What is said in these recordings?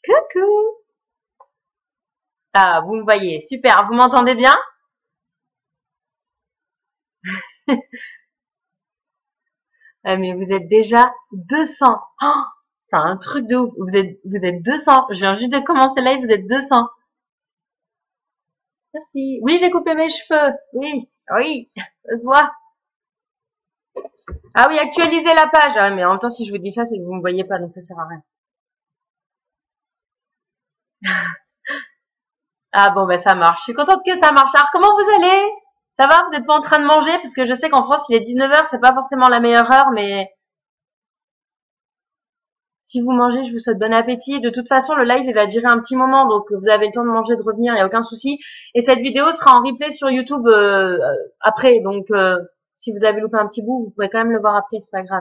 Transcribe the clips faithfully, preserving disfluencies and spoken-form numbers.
Coucou. Ah, vous me voyez. Super. Vous m'entendez bien? Ah, mais vous êtes déjà deux cents. Oh, c'est un truc de ouf. Vous êtes, vous êtes deux cents. Je viens juste de commencer live, vous êtes deux cents. Merci. Oui, j'ai coupé mes cheveux. Oui, oui, ça se voit. Ah oui, actualisez la page. Ah, mais en même temps, si je vous dis ça, c'est que vous me voyez pas, donc ça sert à rien. Ah bon, ben ça marche. Je suis contente que ça marche. Alors, comment vous allez? Ça va? Vous n'êtes pas en train de manger? Parce que je sais qu'en France, il est dix-neuf heures, c'est pas forcément la meilleure heure, mais si vous mangez, je vous souhaite bon appétit. De toute façon, le live, il va durer un petit moment, donc vous avez le temps de manger, de revenir, il n'y a aucun souci. Et cette vidéo sera en replay sur YouTube euh, après, donc euh, si vous avez loupé un petit bout, vous pourrez quand même le voir après, c'est pas grave.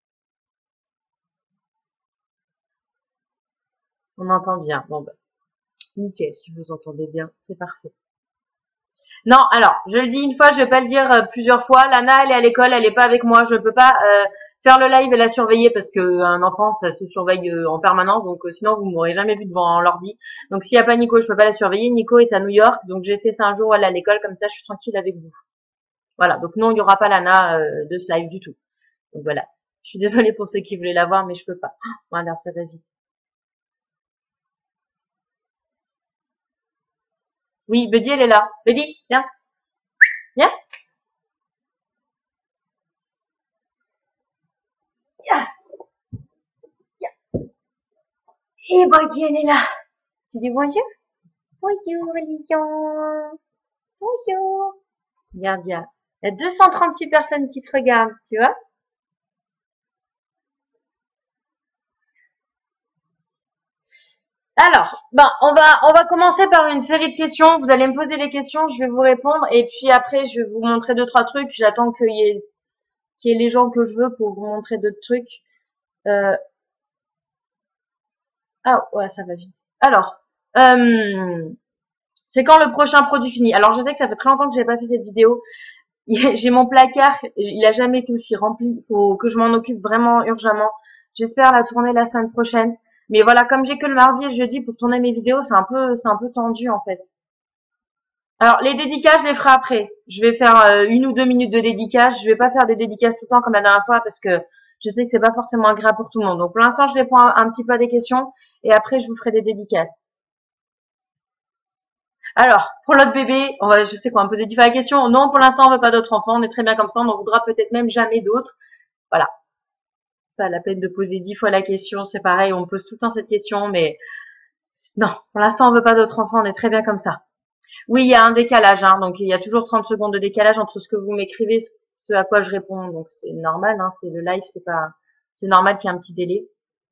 On entend bien. Bon, ben, nickel, si vous entendez bien, c'est parfait. Non, alors, je le dis une fois, je vais pas le dire euh, plusieurs fois. Lana, elle est à l'école, elle est pas avec moi. Je peux pas euh, faire le live et la surveiller parce que un enfant, ça se surveille euh, en permanence. Donc, euh, sinon, vous m'aurez jamais vu devant l'ordi. Donc, s'il y a pas Nico, je peux pas la surveiller. Nico est à New York, donc j'ai fait ça un jour. Elle est à l'école, comme ça, je suis tranquille avec vous. Voilà. Donc, non, il y aura pas Lana euh, de ce live du tout. Donc voilà. Je suis désolée pour ceux qui voulaient la voir, mais je peux pas. Voilà, ça va vite. Oui, Buddy, elle est là. Buddy, viens, viens, viens, viens. Et Buddy, elle est là. Tu dis bonjour? Bonjour, Lyon. Bonjour. Bien, bien. Il y a deux cent trente-six personnes qui te regardent, tu vois? Alors, ben, on va, on va commencer par une série de questions. Vous allez me poser des questions, je vais vous répondre, et puis après, je vais vous montrer deux, trois trucs. J'attends qu'il y ait, qu'il y ait les gens que je veux pour vous montrer d'autres trucs. Euh, ah, ouais, ça va vite. Alors, euh, c'est quand le prochain produit fini? Alors, je sais que ça fait très longtemps que j'ai pas fait cette vidéo. J'ai mon placard, il a jamais été aussi rempli. Il faut que je m'en occupe vraiment urgemment. J'espère la tourner la semaine prochaine. Mais voilà, comme j'ai que le mardi et le jeudi pour tourner mes vidéos, c'est un peu, c'est un peu tendu en fait. Alors les dédicaces, je les ferai après. Je vais faire euh, une ou deux minutes de dédicaces. Je vais pas faire des dédicaces tout le temps comme la dernière fois parce que je sais que c'est pas forcément agréable pour tout le monde. Donc pour l'instant, je réponds un, un petit peu à des questions et après je vous ferai des dédicaces. Alors, pour l'autre bébé, on va, je sais qu'on va me poser différentes questions. Non, pour l'instant, on veut pas d'autres enfants. On est très bien comme ça. On n'en voudra peut-être même jamais d'autres. Voilà. Pas la peine de poser dix fois la question. C'est pareil. On me pose tout le temps cette question, mais non. Pour l'instant, on veut pas d'autres enfants. On est très bien comme ça. Oui, il y a un décalage, hein. Donc, il y a toujours trente secondes de décalage entre ce que vous m'écrivez, ce à quoi je réponds. Donc, c'est normal, hein. C'est le live. C'est pas, c'est normal qu'il y ait un petit délai.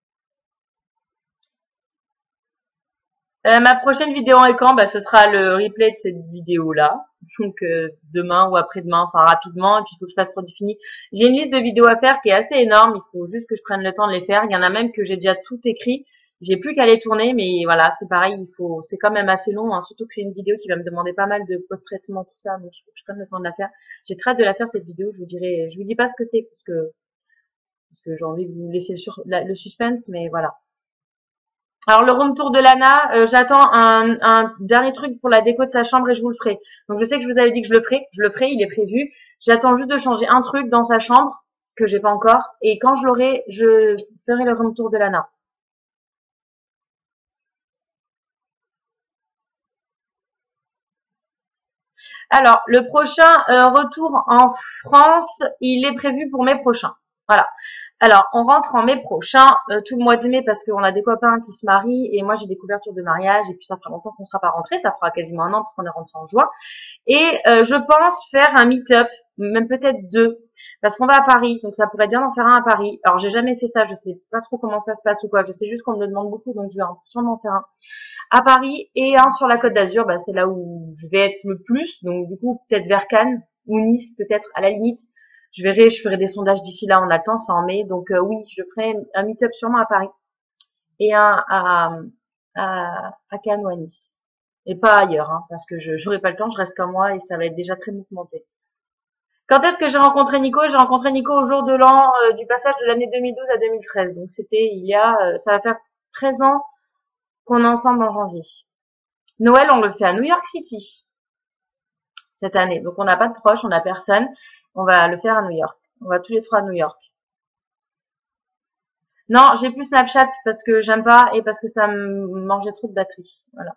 Euh, ma prochaine vidéo en écran, bah, ce sera le replay de cette vidéo-là. Donc euh, demain ou après-demain, enfin rapidement, et puis il faut que je fasse produit fini. J'ai une liste de vidéos à faire qui est assez énorme, il faut juste que je prenne le temps de les faire. Il y en a même que j'ai déjà tout écrit. J'ai plus qu'à les tourner, mais voilà, c'est pareil, il faut, c'est quand même assez long, hein, surtout que c'est une vidéo qui va me demander pas mal de post-traitement, tout ça, donc il faut que je prenne le temps de la faire. J'ai très hâte de la faire cette vidéo, je vous dirai, je vous dis pas ce que c'est, parce que, parce que j'ai envie de vous laisser le, sur, la, le suspense, mais voilà. Alors le room tour de Lana, euh, j'attends un, un dernier truc pour la déco de sa chambre et je vous le ferai. Donc je sais que je vous avais dit que je le ferai, je le ferai, il est prévu. J'attends juste de changer un truc dans sa chambre que j'ai pas encore et quand je l'aurai, je ferai le room tour de Lana. Alors le prochain euh, retour en France, il est prévu pour mai prochain. Voilà. Alors, on rentre en mai prochain, euh, tout le mois de mai, parce qu'on a des copains qui se marient, et moi j'ai des couvertures de mariage, et puis ça fera longtemps qu'on ne sera pas rentré, ça fera quasiment un an, parce qu'on est rentré en juin. Et euh, je pense faire un meet-up, même peut-être deux, parce qu'on va à Paris, donc ça pourrait bien en faire un à Paris. Alors j'ai jamais fait ça, je sais pas trop comment ça se passe ou quoi, je sais juste qu'on me le demande beaucoup, donc je vais sûrement en faire un à Paris, et un sur la Côte d'Azur, bah, c'est là où je vais être le plus, donc du coup peut-être vers Cannes, ou Nice peut-être, à la limite. Je verrai, je ferai des sondages d'ici là, on a le temps, c'est en mai. Donc euh, oui, je ferai un meet-up sûrement à Paris et un à, à, à Cannes ou à Nice. Et pas ailleurs, hein, parce que je n'aurai pas le temps, je reste qu'un mois et ça va être déjà très mouvementé. Quand est-ce que j'ai rencontré Nico? J'ai rencontré Nico au jour de l'an euh, du passage de l'année deux mille douze à deux mille treize. Donc c'était il y a, euh, ça va faire treize ans, qu'on est ensemble en janvier. Noël, on le fait à New York City cette année. Donc, on n'a pas de proches, on n'a personne. On va le faire à New York. On va tous les trois à New York. Non, j'ai plus Snapchat parce que j'aime pas et parce que ça me mangeait trop de batterie. Voilà.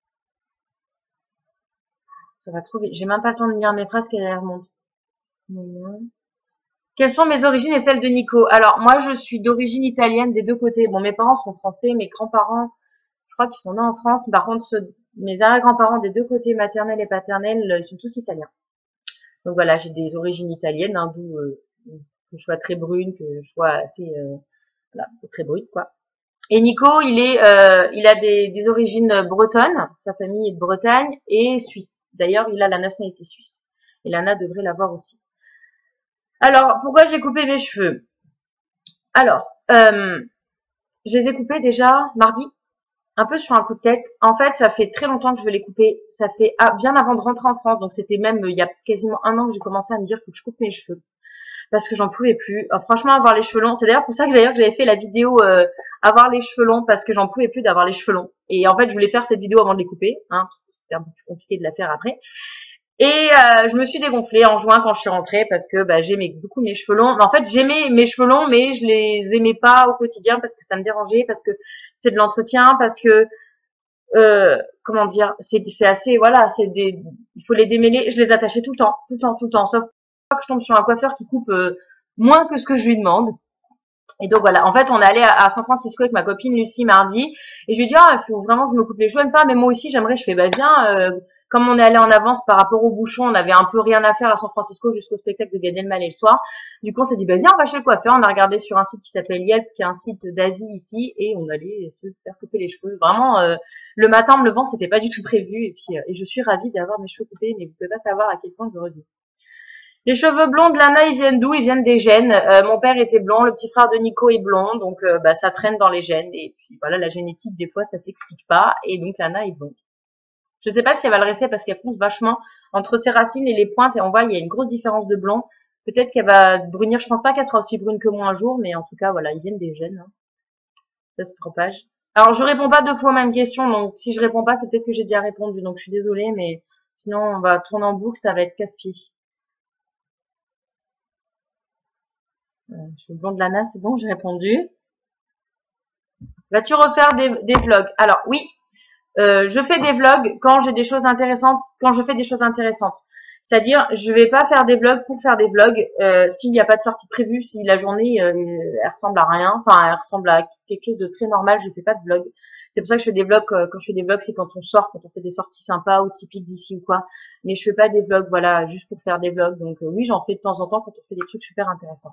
Ça va trop vite. J'ai même pas le temps de lire mes phrases qu'elle remonte. Quelles sont mes origines et celles de Nico? Alors, moi, je suis d'origine italienne des deux côtés. Bon, mes parents sont français, mes grands-parents, je crois qu'ils sont nés en France. Par contre, ceux, mes arrière-grands-parents des deux côtés, maternels et paternels, ils sont tous italiens. Donc voilà, j'ai des origines italiennes, hein, d'où euh, que je sois très brune, que je sois assez, euh, voilà, très brune, quoi. Et Nico, il est, euh, il a des, des origines bretonnes, sa famille est de Bretagne et suisse. D'ailleurs, il a la nationalité suisse. Et Lana devrait l'avoir aussi. Alors, pourquoi j'ai coupé mes cheveux? Alors, euh, je les ai coupés déjà mardi, un peu sur un coup de tête. En fait, ça fait très longtemps que je veux les couper. Ça fait ah, bien avant de rentrer en France, donc c'était même il y a quasiment un an que j'ai commencé à me dire faut que je coupe mes cheveux parce que j'en pouvais plus. Alors, franchement, avoir les cheveux longs, c'est d'ailleurs pour ça que d'ailleurs que j'avais fait la vidéo euh, avoir les cheveux longs parce que j'en pouvais plus d'avoir les cheveux longs. Et en fait, je voulais faire cette vidéo avant de les couper, hein, parce que c'était un peu plus compliqué de la faire après. Et euh, je me suis dégonflée en juin quand je suis rentrée parce que bah, j'aimais beaucoup mes cheveux longs. En fait, j'aimais mes cheveux longs, mais je les aimais pas au quotidien parce que ça me dérangeait, parce que c'est de l'entretien, parce que euh, comment dire, c'est c'est assez, voilà, c'est des, il faut les démêler. Je les attachais tout le temps, tout le temps, tout le temps. Sauf que je tombe sur un coiffeur qui coupe euh, moins que ce que je lui demande. Et donc voilà, en fait, on est allé à, à San Francisco avec ma copine Lucie mardi, et je lui ai dit ah, il faut vraiment que je me coupe les cheveux. Elle me fait ah, mais moi aussi j'aimerais. Je fais bah viens. Euh, comme on est allé en avance par rapport au bouchon, on avait un peu rien à faire à San Francisco jusqu'au spectacle de Gad Elmaleh le soir. Du coup, on s'est dit bah viens, on va chez le coiffeur. On a regardé sur un site qui s'appelle Yelp, qui est un site d'avis ici, et on allait se faire couper les cheveux. Vraiment, euh, le matin en me levant, c'était pas du tout prévu, et puis euh, et je suis ravie d'avoir mes cheveux coupés, mais vous pouvez pas savoir à quel point je revis. Les cheveux blonds de Lana, ils viennent d'où? Ils viennent des gènes. Euh, mon père était blond, le petit frère de Nico est blond, donc euh, bah, ça traîne dans les gènes. Et puis voilà, la génétique, des fois, ça s'explique pas. Et donc Lana est blonde. Je sais pas si elle va le rester parce qu'elle fonce vachement entre ses racines et les pointes. Et on voit, il y a une grosse différence de blond. Peut-être qu'elle va brunir. Je pense pas qu'elle sera aussi brune que moi un jour, mais en tout cas, voilà, ils viennent des gènes. Hein. Ça se propage. Alors, je réponds pas deux fois aux mêmes questions, donc si je réponds pas, c'est peut-être que j'ai déjà répondu. Donc, je suis désolée, mais sinon, on va tourner en boucle, ça va être casse-pied. Euh, je suis blonde de Lana, c'est bon, j'ai répondu. Vas-tu refaire des, des vlogs? Alors oui, euh, je fais des vlogs quand j'ai des choses intéressantes, quand je fais des choses intéressantes. C'est-à-dire, je vais pas faire des vlogs pour faire des vlogs euh, s'il n'y a pas de sortie prévue, si la journée euh, elle ressemble à rien, enfin elle ressemble à quelque chose de très normal, je fais pas de vlog. C'est pour ça que je fais des vlogs. Euh, quand je fais des vlogs, c'est quand on sort, quand on fait des sorties sympas ou typiques d'ici ou quoi. Mais je fais pas des vlogs, voilà, juste pour faire des vlogs. Donc euh, oui, j'en fais de temps en temps quand on fait des trucs super intéressants.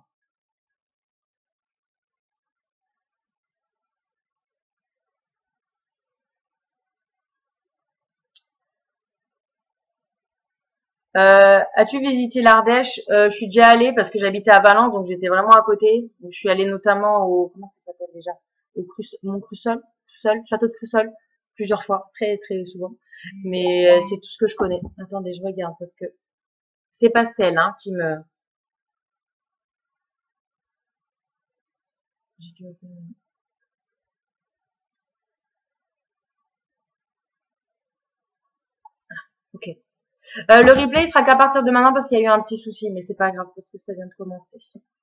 Euh, as-tu visité l'Ardèche? euh, Je suis déjà allée parce que j'habitais à Valence, donc j'étais vraiment à côté. Donc, je suis allée notamment au, comment ça s'appelle déjà? Au Crus, Mont Crussol, Crussol, château de Crussol, plusieurs fois, très très souvent. Mais euh, c'est tout ce que je connais. Attendez, je regarde parce que c'est Pastel, hein, qui me. Ok. Euh, le replay il sera qu'à partir de maintenant parce qu'il y a eu un petit souci, mais c'est pas grave parce que ça vient de commencer.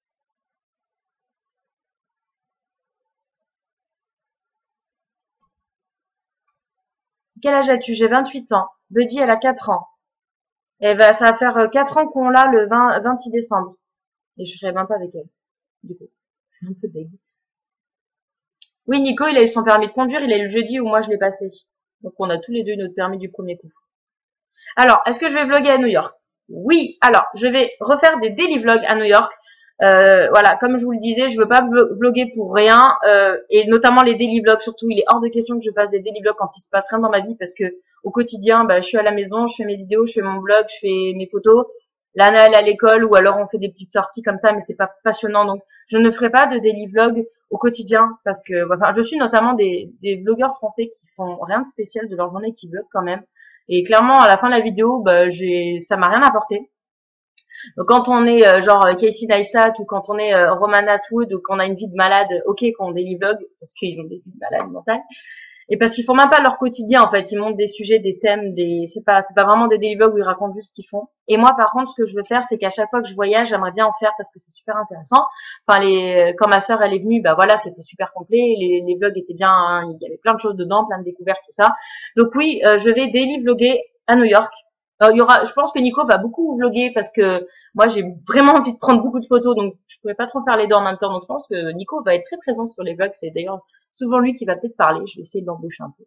Quel âge as-tu? J'ai vingt-huit ans. Buddy, elle a quatre ans. Et ben, ça va faire quatre ans qu'on l'a le vingt, vingt-six décembre. Et je ferai même pas avec elle. Du coup, je suis un peu deg. Oui, Nico, il a eu son permis de conduire. Il a eu le jeudi où moi je l'ai passé. Donc on a tous les deux notre permis du premier coup. Alors, est-ce que je vais vlogger à New York? Oui. Alors, je vais refaire des daily vlogs à New York. Euh, voilà, comme je vous le disais, je veux pas vlogger pour rien, euh, et notamment les daily vlogs surtout. Il est hors de question que je fasse des daily vlogs quand il se passe rien dans ma vie parce que au quotidien, bah, je suis à la maison, je fais mes vidéos, je fais mon vlog, je fais mes photos. Lana elle est à l'école ou alors on fait des petites sorties comme ça, mais c'est pas passionnant. Donc, je ne ferai pas de daily vlog au quotidien parce que, enfin, je suis notamment des, des vlogueurs français qui font rien de spécial de leur journée, qui vloguent quand même. Et clairement, à la fin de la vidéo, bah, j'ai, ça m'a rien apporté. Donc quand on est euh, genre Casey Neistat ou quand on est euh, Roman Atwood ou qu'on a une vie de malade, ok, qu'on a des vlogs parce qu'ils ont des vies de malade mentales. Et parce qu'ils font même pas leur quotidien, en fait. Ils montrent des sujets, des thèmes, des, c'est pas, c'est pas vraiment des daily vlogs où ils racontent juste ce qu'ils font. Et moi, par contre, ce que je veux faire, c'est qu'à chaque fois que je voyage, j'aimerais bien en faire parce que c'est super intéressant. Enfin, les, quand ma sœur, elle est venue, bah voilà, c'était super complet. Les, les vlogs étaient bien, hein, il y avait plein de choses dedans, plein de découvertes, tout ça. Donc oui, euh, je vais daily vlogger à New York. Alors, il y aura, je pense que Nico va beaucoup vlogger parce que moi, j'ai vraiment envie de prendre beaucoup de photos, donc je pourrais pas trop faire les deux en même temps. Donc je pense que Nico va être très présent sur les vlogs. C'est d'ailleurs souvent lui qui va peut-être parler. Je vais essayer de l'embaucher un peu.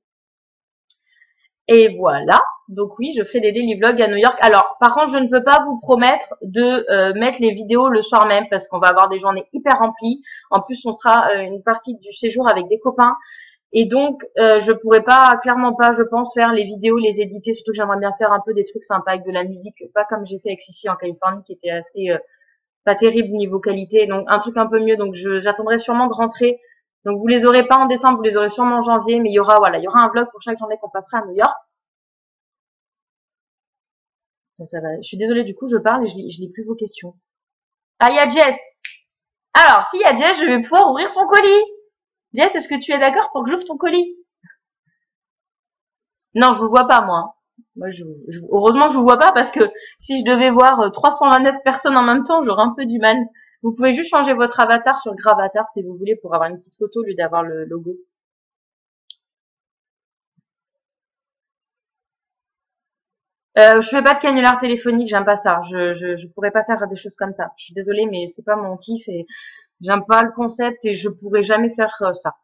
Et voilà. Donc oui, je fais des daily vlogs à New York. Alors, par contre, je ne peux pas vous promettre de euh, mettre les vidéos le soir même parce qu'on va avoir des journées hyper remplies. En plus, on sera euh, une partie du séjour avec des copains. Et donc, euh, je pourrais pas, clairement pas, je pense, faire les vidéos, les éditer. Surtout que j'aimerais bien faire un peu des trucs sympas avec de la musique, pas comme j'ai fait avec Sissi en Californie, qui était assez euh, pas terrible niveau qualité. Donc, un truc un peu mieux. Donc, je, j'attendrai sûrement de rentrer. Donc, vous les aurez pas en décembre, vous les aurez sûrement en janvier. Mais il y aura, voilà, il y aura un vlog pour chaque journée qu'on passera à New York. Ça, ça va. Je suis désolée, du coup, je parle et je lis, je lis plus vos questions. Ah, il y a Jess. Alors, s'il y a Jess, je vais pouvoir ouvrir son colis. Jess, est-ce que tu es d'accord pour que j'ouvre ton colis? Non, je vous vois pas, moi. Moi, je, je, heureusement que je vous vois pas parce que si je devais voir trois cent vingt-neuf personnes en même temps, j'aurais un peu du mal. Vous pouvez juste changer votre avatar sur Gravatar si vous voulez pour avoir une petite photo au lieu d'avoir le logo. Euh, je fais pas de canular téléphonique, j'aime pas ça. Je, je, je pourrais pas faire des choses comme ça. Je suis désolée, mais c'est pas mon kiff et j'aime pas le concept et je pourrais jamais faire euh, ça.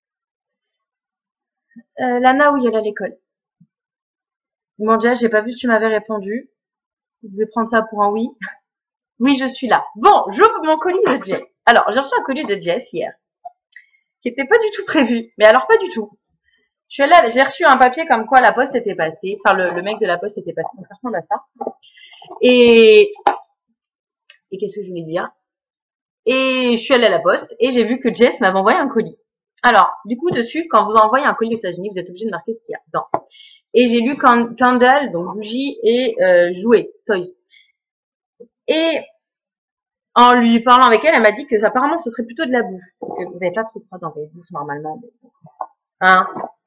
Euh, Lana, oui, elle est à l'école. Bon, Jess, j'ai pas vu si tu m'avais répondu. Je vais prendre ça pour un oui. Oui, je suis là. Bon, j'ouvre mon colis de Jess. Alors, j'ai reçu un colis de Jess hier, qui était pas du tout prévu. Mais alors, pas du tout. Je suis allée, j'ai reçu un papier comme quoi la poste était passée. Enfin, le, le mec de la poste était passé. Donc, ça ressemble à ça. Et, et qu'est-ce que je voulais dire? Et je suis allée à la poste et j'ai vu que Jess m'avait envoyé un colis. Alors, du coup, dessus, quand vous envoyez un colis aux États-Unis, vous êtes obligé de marquer ce qu'il y a dedans. Et j'ai lu candle, donc bougie et euh, jouets, toys. Et en lui parlant avec elle, elle m'a dit que apparemment ce serait plutôt de la bouffe. Parce que vous n'avez pas trop de droit d'envoyer de bouffe normalement. Mais... Hein?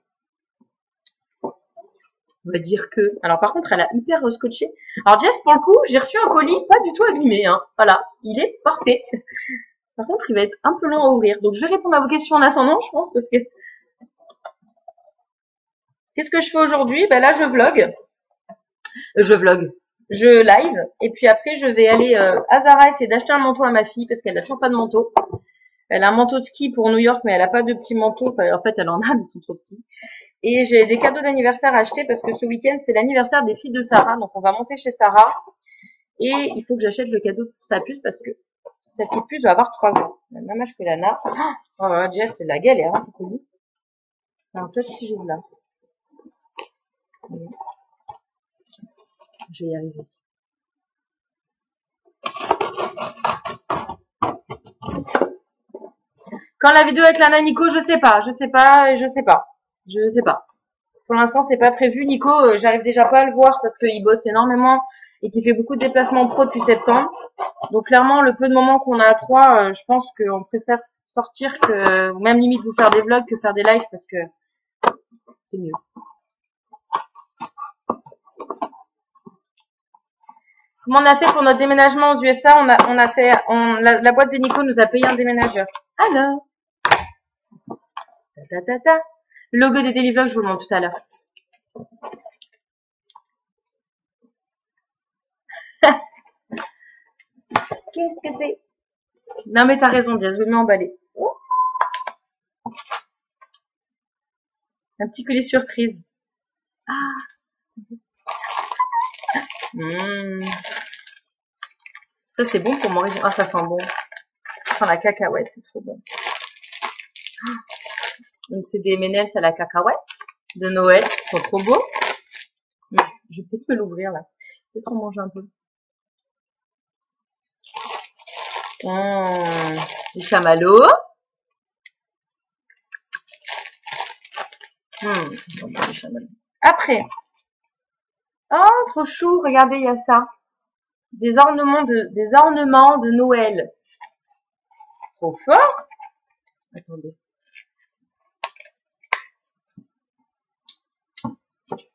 On va dire que. Alors par contre, elle a hyper scotché. Alors Jess, pour le coup, j'ai reçu un colis pas du tout abîmé. Hein. Voilà, il est parfait. Par contre, il va être un peu lent à ouvrir. Donc je vais répondre à vos questions en attendant, je pense, parce que. Qu'est-ce que je fais aujourd'hui? Ben là, je vlog. Euh, je vlog. Je live. Et puis après, je vais aller euh, à Zara essayer d'acheter un manteau à ma fille parce qu'elle n'a toujours pas de manteau. Elle a un manteau de ski pour New York, mais elle a pas de petit manteau. Enfin, en fait, elle en a, mais ils sont trop petits. Et j'ai des cadeaux d'anniversaire à acheter parce que ce week-end, c'est l'anniversaire des filles de Sarah. Donc, on va monter chez Sarah. Et il faut que j'achète le cadeau pour sa puce parce que sa petite puce va avoir trois ans. La même âge que Lana. Oh, Jess, c'est de la galère, hein, pour nous. Alors, peut-être si j'ouvre là. Je vais y arriver. Quand la vidéo avec Lana Nico, je sais pas, je sais pas, je sais pas, je sais pas. Pour l'instant, c'est pas prévu. Nico, euh, j'arrive déjà pas à le voir parce qu'il bosse énormément et qu'il fait beaucoup de déplacements pro depuis septembre. Donc clairement, le peu de moments qu'on a à trois, euh, je pense qu'on préfère sortir que, même limite vous faire des vlogs que faire des lives parce que c'est mieux. Comment on a fait pour notre déménagement aux U S A? On a, on a fait, on, la, la boîte de Nico nous a payé un déménageur. Alors, ta ta ta ta. Le logo des daily vlogs, je vous le montre tout à l'heure. Qu'est-ce que c'est? Non mais t'as raison, Diaz, je vais m'emballer. Oh. Un petit collier surprise. Ah. Mmh. Ça c'est bon pour manger. Ah, ça sent bon. Ça sent la cacahuète, c'est trop bon. Donc c'est des M and M's à la cacahuète de Noël, ils sont trop beaux. Je vais peut-être me l'ouvrir là. Peut-être en manger un peu. Mmh. Du chamallow. Mmh. Après. Oh, trop chou, regardez, il y a ça. Des ornements de, des ornements de Noël. Trop fort. Attendez.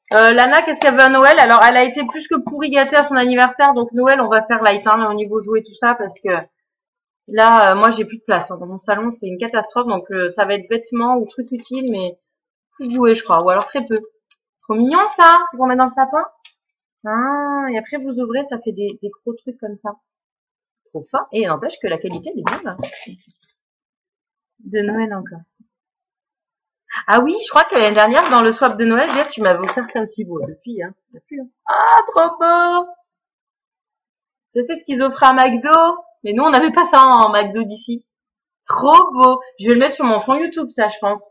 Euh, Lana, qu'est-ce qu'elle veut à Noël? Alors, elle a été plus que pourri gâtée à son anniversaire, donc Noël, on va faire light, hein, au niveau jouet, tout ça, parce que là, euh, moi, j'ai plus de place, hein, dans mon salon, c'est une catastrophe, donc euh, ça va être vêtements ou trucs utiles, mais plus de jouets, je crois, ou alors très peu. Trop mignon, ça, pour mettre dans le sapin. Ah, et après, vous ouvrez, ça fait des, des gros trucs comme ça. Trop fin, et n'empêche que la qualité, elle est bien, là. De Noël encore. Ah oui, je crois que l'année dernière, dans le swap de Noël, Jeff, tu m'avais offert ça aussi beau. Depuis, hein. Depuis, hein. Ah, trop beau! Je sais ce qu'ils offraient à McDo, mais nous, on n'avait pas ça en McDo d'ici. Trop beau! Je vais le mettre sur mon fond YouTube, ça, je pense.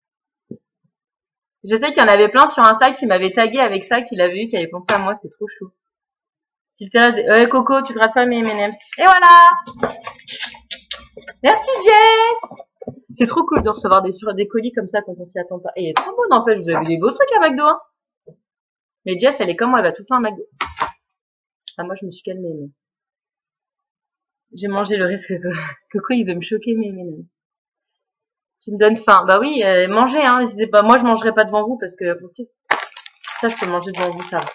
Je sais qu'il y en avait plein sur Insta qui m'avaient tagué avec ça, qui l'avaient vu, qui avaient pensé à moi, c'était trop chou. Ouais, Coco, tu grattes pas mes M and M's. Et voilà! Merci, Jess! C'est trop cool de recevoir des, sur des colis comme ça quand on s'y attend pas. Et il est trop beau, n'empêche, vous avez des beaux trucs à McDo, hein. Mais Jess, elle est comme moi, elle va tout le temps à McDo. Ah, moi, je me suis calmée, mais... J'ai mangé le risque que Coco, il veut me choquer, mais, mais non. Tu me donnes faim. Bah oui, euh, mangez, hein, n'hésitez pas. Moi, je mangerai pas devant vous parce que, ça, je peux manger devant vous, ça va.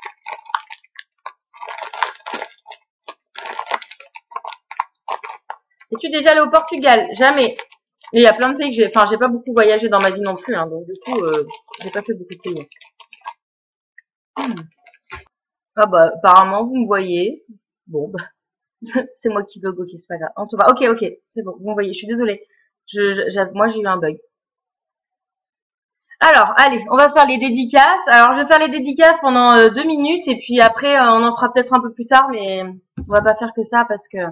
Es-tu déjà allé au Portugal? Jamais. Mais il y a plein de pays que j'ai, enfin, j'ai pas beaucoup voyagé dans ma vie non plus, hein, donc du coup, euh, j'ai pas fait beaucoup de pays. Hmm. Ah bah, apparemment, vous me voyez. Bon, bah, c'est moi qui bug, ok, c'est pas grave. En tout cas, ok, ok, c'est bon, vous me voyez, je suis désolée. Je, je, moi, j'ai eu un bug. Alors, allez, on va faire les dédicaces. Alors, je vais faire les dédicaces pendant euh, deux minutes et puis après, euh, on en fera peut-être un peu plus tard, mais on va pas faire que ça parce que...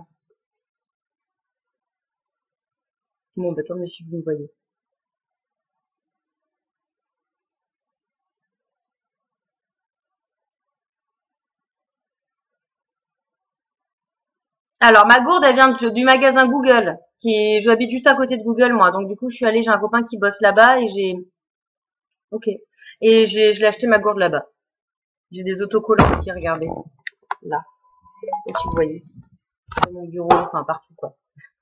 Bon, bah tant mieux si vous me voyez. Alors, ma gourde, elle vient du, du magasin Google, qui est, j'habite juste à côté de Google, moi. Donc, du coup, je suis allée, j'ai un copain qui bosse là-bas et j'ai, ok. Et j'ai, je l'ai acheté ma gourde là-bas. J'ai des autocollants aussi, regardez. Là. Je sais pas si vous voyez. Sur mon bureau, enfin, partout, quoi.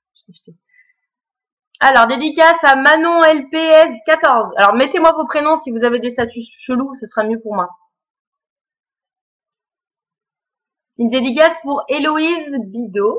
Alors, dédicace à Manon L P S quatorze. Alors, mettez-moi vos prénoms si vous avez des statuts chelous, ce sera mieux pour moi. Une dédicace pour Héloïse Bidot.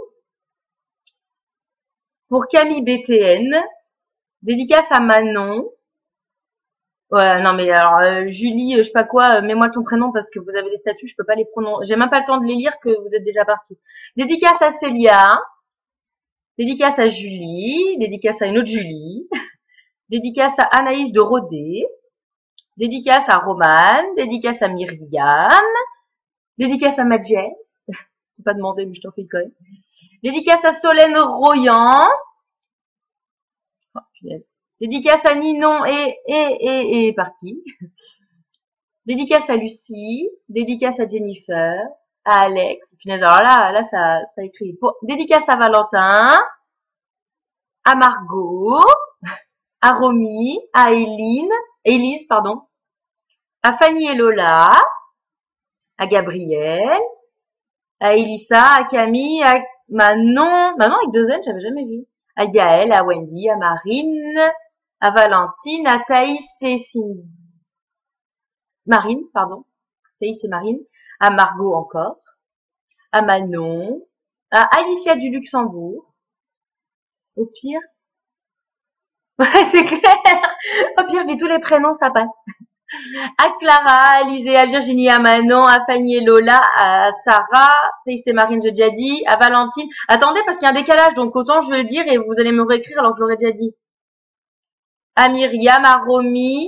Pour Camille B T N. Dédicace à Manon. Ouais, non mais alors euh, Julie, euh, je sais pas quoi, euh, mets-moi ton prénom parce que vous avez des statuts, je peux pas les prononcer. J'ai même pas le temps de les lire que vous êtes déjà partis. Dédicace à Célia. Dédicace à Julie. Dédicace à une autre Julie. Dédicace à Anaïs de Rodé. Dédicace à Romane. Dédicace à Myriam. Dédicace à Madjess. Je t'ai pas demandé, mais je t'en fais quand même. Dédicace à Solène Royan. Oh, dédicace à Ninon et, et, et, et parti. Dédicace à Lucie. Dédicace à Jennifer. À Alex. Punaise, alors là, là, ça, ça écrit. Bon, dédicace à Valentin. À Margot. À Romy. À Éline. Élise, pardon. À Fanny et Lola. À Gabriel. À Elissa. À Camille. À Manon. Manon avec deux N, j'avais jamais vu. À Gaëlle. À Wendy. À Marine. À Valentine. À Thaïs et Cindy. Marine, pardon. Thaïs et Marine. À Margot encore. À Manon. À Alicia du Luxembourg. Au pire. Ouais, c'est clair. Au pire, je dis tous les prénoms, ça passe. À Clara, à Lisée, à Virginie, à Manon, à Fanny et Lola, à Sarah, Thaïs et Marine, j'ai déjà dit, à Valentine. Attendez, parce qu'il y a un décalage, donc autant je vais le dire et vous allez me réécrire alors que je l'aurais déjà dit. À Myriam, à Romy,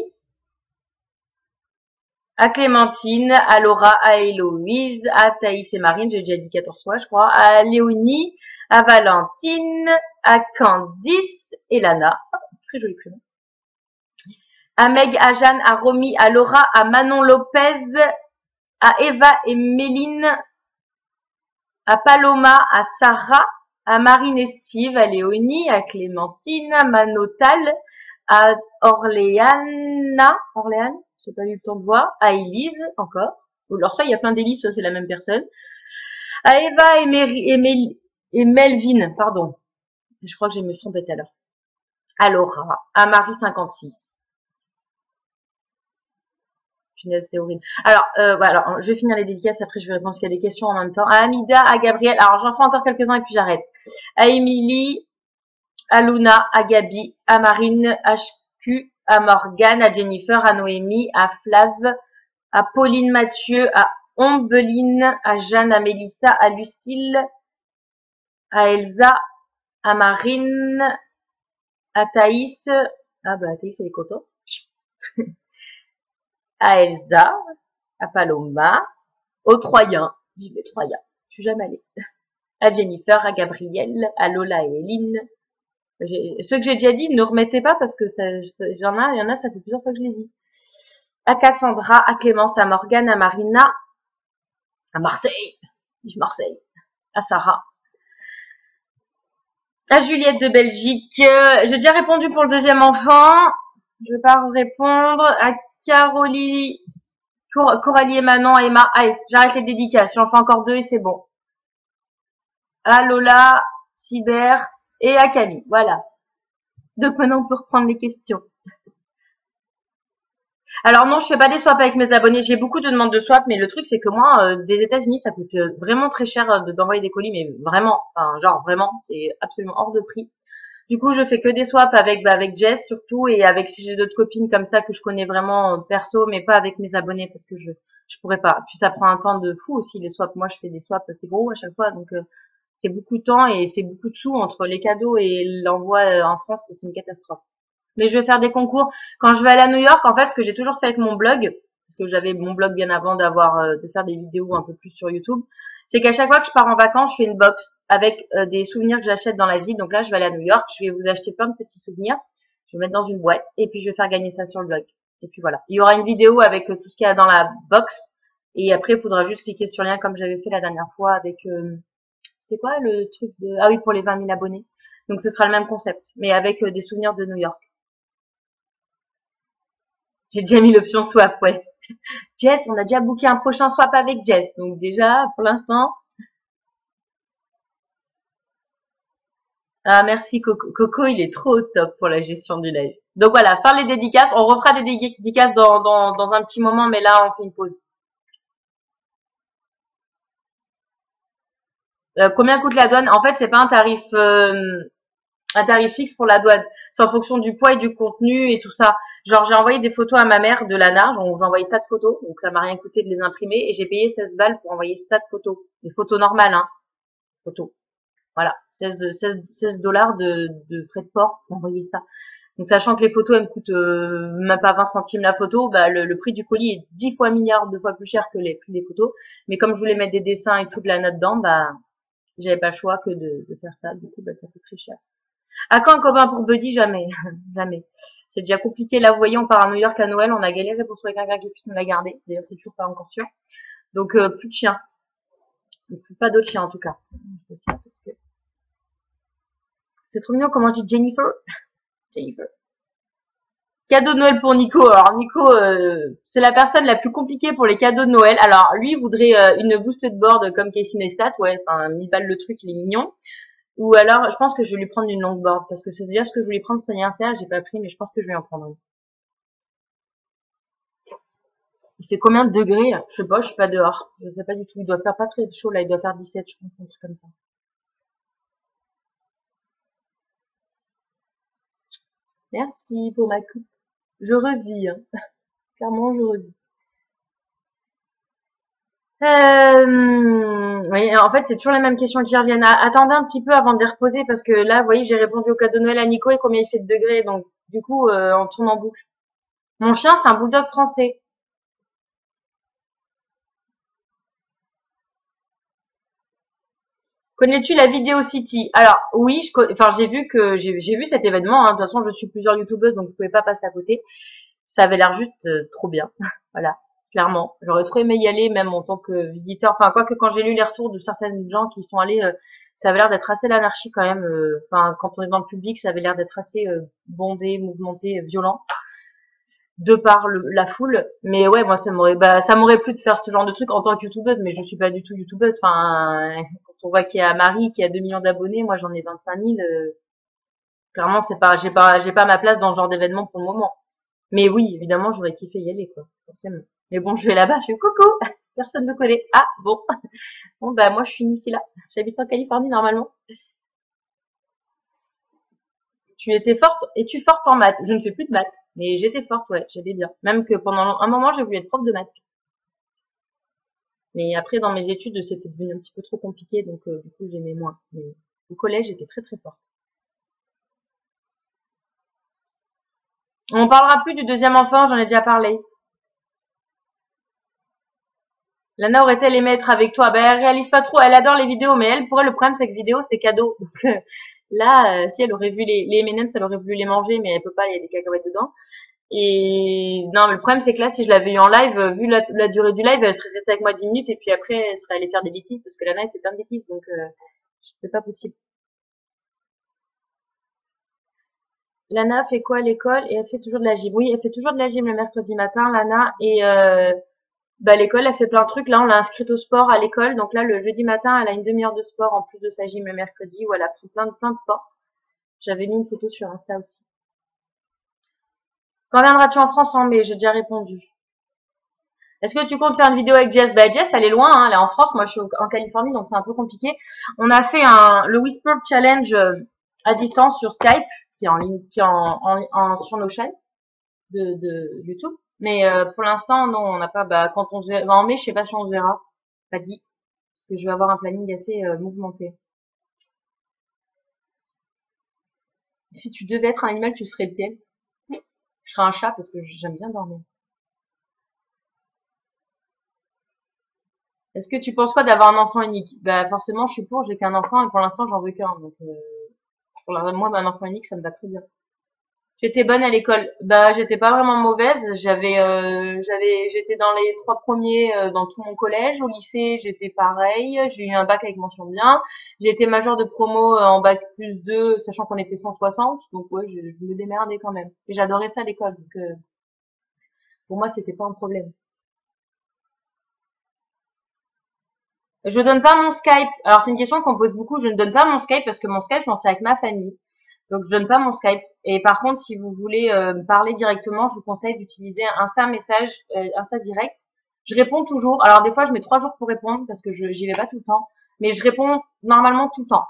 à Clémentine, à Laura, à Héloïse, à Thaïs et Marine, j'ai déjà dit quatorze fois, je crois, à Léonie, à Valentine, à Candice et Lana. Très joli prénom. À Meg, à Jeanne, à Romy, à Laura, à Manon Lopez, à Eva et Méline, à Paloma, à Sarah, à Marine et Steve, à Léonie, à Clémentine, à Manotal, à Orléana, Orléane, j'ai pas eu le temps de voir, à Élise, encore. Alors ça, il y a plein d'Élise, c'est la même personne. À Eva et, Mary, et, Mel, et Melvin, pardon. Je crois que j'ai me suis trompée tout à l'heure. À Laura, à Marie cinquante-six. Punaise, c'est horrible. Alors, euh, ouais, alors, je vais finir les dédicaces, après je vais répondre parce qu'il y a des questions en même temps. À Amida, à Gabriel, alors j'en fais encore quelques-uns et puis j'arrête. À Émilie, à Luna, à Gabi, à Marine, à H Q, à Morgane, à Jennifer, à Noémie, à Flav, à Pauline Mathieu, à Ombeline, à Jeanne, à Mélissa, à Lucille, à Elsa, à Marine, à Thaïs, ah bah Thaïs elle est contente, à Elsa, à Paloma, aux Troyens, vive les Troyens, je suis jamais allée, à Jennifer, à Gabrielle, à Lola et Eline. Ceux que j'ai déjà dit, ne remettez pas parce que ça, ça, j'en ai, il y en a, ça fait plusieurs fois que je l'ai dit. À Cassandra, à Clémence, à Morgane, à Marina, à Marseille, vive Marseille, à Sarah, à Juliette de Belgique. Euh, j'ai déjà répondu pour le deuxième enfant. Je vais pas répondre. À Caroline, Cor Coralie et Manon, Emma. Allez, j'arrête les dédicaces. J'en fais encore deux et c'est bon. À Lola, Cyber et à Camille. Voilà. Donc maintenant on peut reprendre les questions. Alors non, je fais pas des swaps avec mes abonnés. J'ai beaucoup de demandes de swap, mais le truc c'est que moi, euh, des États-Unis, ça coûte vraiment très cher euh, d'envoyer des colis, mais vraiment, enfin genre vraiment, c'est absolument hors de prix. Du coup, je fais que des swaps avec bah, avec Jess surtout et avec si j'ai d'autres copines comme ça que je connais vraiment euh, perso, mais pas avec mes abonnés parce que je je pourrais pas. Puis ça prend un temps de fou aussi les swaps. Moi, je fais des swaps assez gros à chaque fois, donc euh, c'est beaucoup de temps et c'est beaucoup de sous entre les cadeaux et l'envoi euh, en France, c'est une catastrophe. Mais je vais faire des concours quand je vais aller à New York. En fait, ce que j'ai toujours fait avec mon blog, parce que j'avais mon blog bien avant d'avoir euh, de faire des vidéos un peu plus sur YouTube, c'est qu'à chaque fois que je pars en vacances, je fais une box avec euh, des souvenirs que j'achète dans la ville. Donc là, je vais aller à New York, je vais vous acheter plein de petits souvenirs, je vais mettre dans une boîte et puis je vais faire gagner ça sur le blog. Et puis voilà, il y aura une vidéo avec euh, tout ce qu'il y a dans la box et après, il faudra juste cliquer sur le lien comme j'avais fait la dernière fois avec euh, c'était quoi le truc de ah oui pour les vingt mille abonnés. Donc ce sera le même concept, mais avec euh, des souvenirs de New York. J'ai déjà mis l'option swap, ouais. Jess, on a déjà booké un prochain swap avec Jess. Donc déjà, pour l'instant. Ah, merci Coco. Coco, il est trop au top pour la gestion du live. Donc voilà, faire les dédicaces. On refera des dédicaces dans, dans, dans un petit moment, mais là, on fait une pause. Euh, combien coûte la douane? En fait, c'est pas un tarif, euh, un tarif fixe pour la douane. C'est en fonction du poids et du contenu et tout ça. Genre, j'ai envoyé des photos à ma mère de l'A N A, donc j'ai envoyé ça de photos, donc ça m'a rien coûté de les imprimer, et j'ai payé seize balles pour envoyer ça de photos. Des photos normales, hein. Photos. Voilà. seize dollars de, de frais de port pour envoyer ça. Donc, sachant que les photos, elles me coûtent euh, même pas vingt centimes la photo, bah, le, le prix du colis est dix fois milliards de fois plus cher que les prix des photos. Mais comme je voulais mettre des dessins et tout de l'A N A dedans, bah, j'avais pas le choix que de, de faire ça. Du coup, bah, ça coûte très cher. À quand un copain pour Buddy? Jamais. Jamais. C'est déjà compliqué. Là, vous voyez, on part à New York à Noël. On a galéré pour trouver quelqu'un qui puisse nous la garder. D'ailleurs, c'est toujours pas encore sûr. Donc, euh, plus de chiens. Plus pas d'autres chiens, en tout cas. C'est trop mignon comment on dit Jennifer. Jennifer. Cadeau de Noël pour Nico. Alors, Nico, euh, c'est la personne la plus compliquée pour les cadeaux de Noël. Alors, lui, il voudrait euh, une boosted board comme Casey Neistat. Ouais, enfin, mille balles le truc, il est mignon. Ou alors, je pense que je vais lui prendre une longboard parce que c'est déjà ce que je voulais prendre pour son anniversaire, j'ai pas pris, mais je pense que je vais en prendre une. Il fait combien de degrés? Je sais pas, je suis pas dehors. Je sais pas du tout. Il doit faire pas très chaud là, il doit faire dix-sept, je pense, un truc comme ça. Merci pour ma coupe. Je revis, hein. Clairement, je revis. Euh, oui, en fait, c'est toujours les mêmes questions qui reviennent. Attendez un petit peu avant de les reposer parce que là, vous voyez, j'ai répondu au cadeau de Noël à Nico et combien il fait de degrés. Donc, du coup, euh, on tourne en boucle. Mon chien, c'est un bulldog français. Connais-tu la Vidéo City? Alors oui, je, enfin j'ai vu que j'ai vu cet événement. Hein. De toute façon, je suis plusieurs youtubeuses, donc je pouvais pas passer à côté. Ça avait l'air juste euh, trop bien. Voilà, clairement. J'aurais trop aimé y aller, même en tant que visiteur. Enfin, quoique quand j'ai lu les retours de certaines gens qui sont allés, euh, ça avait l'air d'être assez l'anarchie quand même. euh, Enfin, quand on est dans le public, ça avait l'air d'être assez euh, bondé, mouvementé, violent de par le, la foule. Mais ouais, moi ça m'aurait bah ça m'aurait plu de faire ce genre de truc en tant que youtubeuse, mais je suis pas du tout youtubeuse. Enfin, quand on voit qu'il y a Marie qui a deux millions d'abonnés, moi j'en ai vingt-cinq mille, euh, clairement c'est pas j'ai pas j'ai pas ma place dans ce genre d'événement pour le moment. Mais oui, évidemment, j'aurais kiffé y aller, quoi, forcément. Mais bon, je vais là-bas, je fais coucou, personne ne me connaît. Ah, bon. Bon, bah, moi, je suis ici là. J'habite en Californie, normalement. Tu étais forte, es-tu forte en maths? Je ne fais plus de maths. Mais j'étais forte, ouais, j'avais bien. Même que pendant un moment, j'ai voulu être prof de maths. Mais après, dans mes études, c'était devenu un petit peu trop compliqué, donc euh, du coup, j'aimais moins. Mais au collège, j'étais très très forte. On parlera plus du deuxième enfant, j'en ai déjà parlé. Lana aurait-elle aimé être avec toi? Ben, elle réalise pas trop, elle adore les vidéos, mais elle, pour elle, le problème, c'est que vidéo, c'est cadeau. Donc euh, là, euh, si elle aurait vu les, les M and M's, elle aurait voulu les manger, mais elle peut pas, il y a des cacahuètes dedans. Et non, mais le problème, c'est que là, si je l'avais eu en live, euh, vu la, la durée du live, elle serait restée avec moi dix minutes, et puis après, elle serait allée faire des bêtises, parce que Lana, elle fait plein de bêtises, donc euh, c'est pas possible. Lana fait quoi à l'école? Et elle fait toujours de la gym. Oui, elle fait toujours de la gym le mercredi matin, Lana. Et euh, bah l'école, elle fait plein de trucs. Là, on l'a inscrite au sport à l'école. Donc là, le jeudi matin, elle a une demi-heure de sport en plus de sa gym le mercredi où elle a pris plein de plein de sports. J'avais mis une photo sur Insta aussi. Quand viendras-tu en France en mai? J'ai déjà répondu. Est-ce que tu comptes faire une vidéo avec Jess? Bah Jess, elle est loin, hein, elle est en France. Moi, je suis en Californie, donc c'est un peu compliqué. On a fait un le Whisper Challenge euh, à distance sur Skype, qui est en ligne, qui est en, en, en sur nos chaînes de, de YouTube. Mais euh, pour l'instant, non, on n'a pas. Bah, quand on se verra, bah, en mai, je sais pas si on se verra. Pas dit, parce que je vais avoir un planning assez euh, mouvementé. Si tu devais être un animal, tu serais lequel? Je serais un chat parce que j'aime bien dormir. Est-ce que tu penses quoi d'avoir un enfant unique? Bah forcément, je suis pour. J'ai qu'un enfant et pour l'instant, j'en veux qu'un. Donc euh, pour la, moi, un enfant unique, ça me va très bien. J'étais bonne à l'école. Bah, j'étais pas vraiment mauvaise. J'avais, euh, j'avais, j'étais dans les trois premiers euh, dans tout mon collège. Au lycée, j'étais pareil. J'ai eu un bac avec mention bien. J'ai été majeure de promo euh, en bac plus deux, sachant qu'on était cent soixante. Donc ouais, je, je me démerdais quand même. Et j'adorais ça à l'école. Donc euh, pour moi, c'était pas un problème. Je donne pas mon Skype. Alors c'est une question qu'on pose beaucoup. Je ne donne pas mon Skype parce que mon Skype, je m'en sers avec ma famille. Donc je donne pas mon Skype. Et par contre, si vous voulez euh, me parler directement, je vous conseille d'utiliser Insta Message, euh, Insta Direct. Je réponds toujours. Alors des fois, je mets trois jours pour répondre parce que je j'y vais pas tout le temps, mais je réponds normalement tout le temps.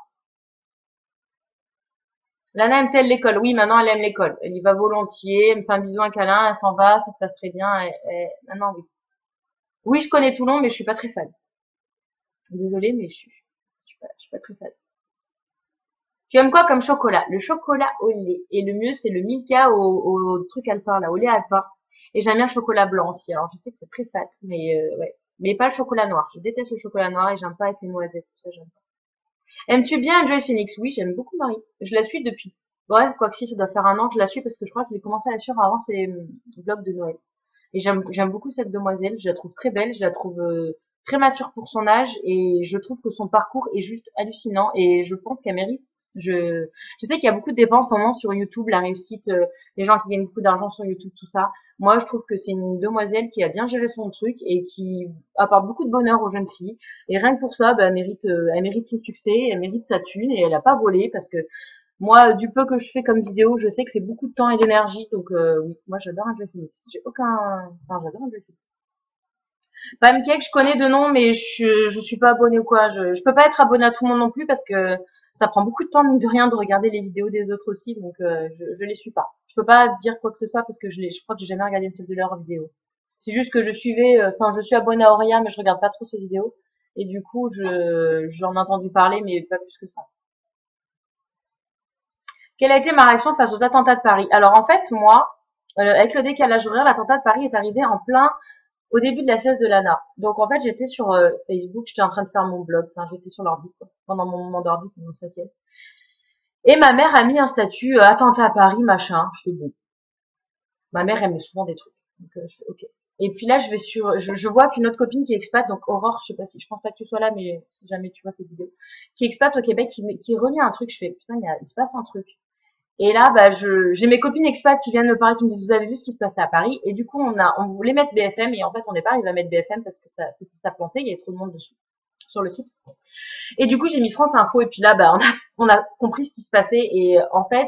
Lana aime-t-elle l'école? Oui, maintenant elle aime l'école. Elle y va volontiers. Elle me fait un bisou, un câlin, elle s'en va, ça se passe très bien. Et, et... Maintenant, oui. Oui, je connais Toulon, mais je suis pas très fan. Désolée, mais je suis, je suis pas, je suis pas très fan. Tu aimes quoi comme chocolat? Le chocolat au lait. Et le mieux, c'est le Milka au, au truc alpin, là, au lait alpin. Et j'aime bien le chocolat blanc aussi. Alors, je sais que c'est très fat, mais euh, ouais. Mais pas le chocolat noir. Je déteste le chocolat noir et j'aime pas avec les noisettes. Tout ça, j'aime pas. Aimes-tu bien Joy Phoenix? Oui, j'aime beaucoup Marie. Je la suis depuis. Bref, quoi que si, ça doit faire un an que je la suis parce que je crois que j'ai commencé à la suivre avant ses euh, vlogs de Noël. Et j'aime, j'aime beaucoup cette demoiselle. Je la trouve très belle. Je la trouve euh, très mature pour son âge et je trouve que son parcours est juste hallucinant et je pense qu'elle mérite. Je, je sais qu'il y a beaucoup de dépenses en ce moment sur YouTube, la réussite, euh, les gens qui gagnent beaucoup d'argent sur YouTube, tout ça. Moi, je trouve que c'est une demoiselle qui a bien géré son truc et qui apporte beaucoup de bonheur aux jeunes filles. Et rien que pour ça, bah, elle mérite, euh, elle mérite son succès, elle mérite sa thune et elle a pas volé parce que moi, du peu que je fais comme vidéo, je sais que c'est beaucoup de temps et d'énergie. Donc euh, oui, moi j'adore un Joy Phoenix. J'ai aucun, enfin j'adore un Joy Phoenix. Pancake, je connais de nom, mais je je suis pas abonnée ou quoi. Je je peux pas être abonnée à tout le monde non plus parce que ça prend beaucoup de temps mine de rien de regarder les vidéos des autres aussi, donc euh, je je les suis pas. Je peux pas dire quoi que ce soit parce que je les, je crois que j'ai jamais regardé une seule de leurs vidéos. C'est juste que je suivais, euh, enfin je suis abonnée à Auria, mais je regarde pas trop ses vidéos et du coup je j'en ai entendu parler, mais pas plus que ça. Quelle a été ma réaction face aux attentats de Paris? Alors en fait, moi, euh, avec le décalage horaire, l'attentat de Paris est arrivé en plein au début de la sieste de Lana. Donc en fait, j'étais sur euh, Facebook, j'étais en train de faire mon blog, enfin j'étais sur l'ordi quoi, pendant mon moment d'ordi pendant sa sieste. Et ma mère a mis un statut euh, attentat à Paris, machin. Je fais bon. Ma mère elle met souvent des trucs. Donc euh, je fais ok. Et puis là, je vais sur, je, je vois qu'une autre copine qui est expat, donc Aurore, je sais pas si, je pense pas que tu sois là, mais si jamais tu vois cette vidéo, qui est expat au Québec, qui, qui relie un truc, je fais putain, il, y a, il se passe un truc. Et là, bah, je, j'ai mes copines expats qui viennent me parler, qui me disent, vous avez vu ce qui se passait à Paris? Et du coup, on a, on voulait mettre B F M, et en fait, on n'est pas arrivé à mettre B F M parce que ça, c'était, ça plantait, il y avait trop de monde dessus, sur le site. Et du coup, j'ai mis France Info, et puis là, bah, on a, on a compris ce qui se passait, et en fait,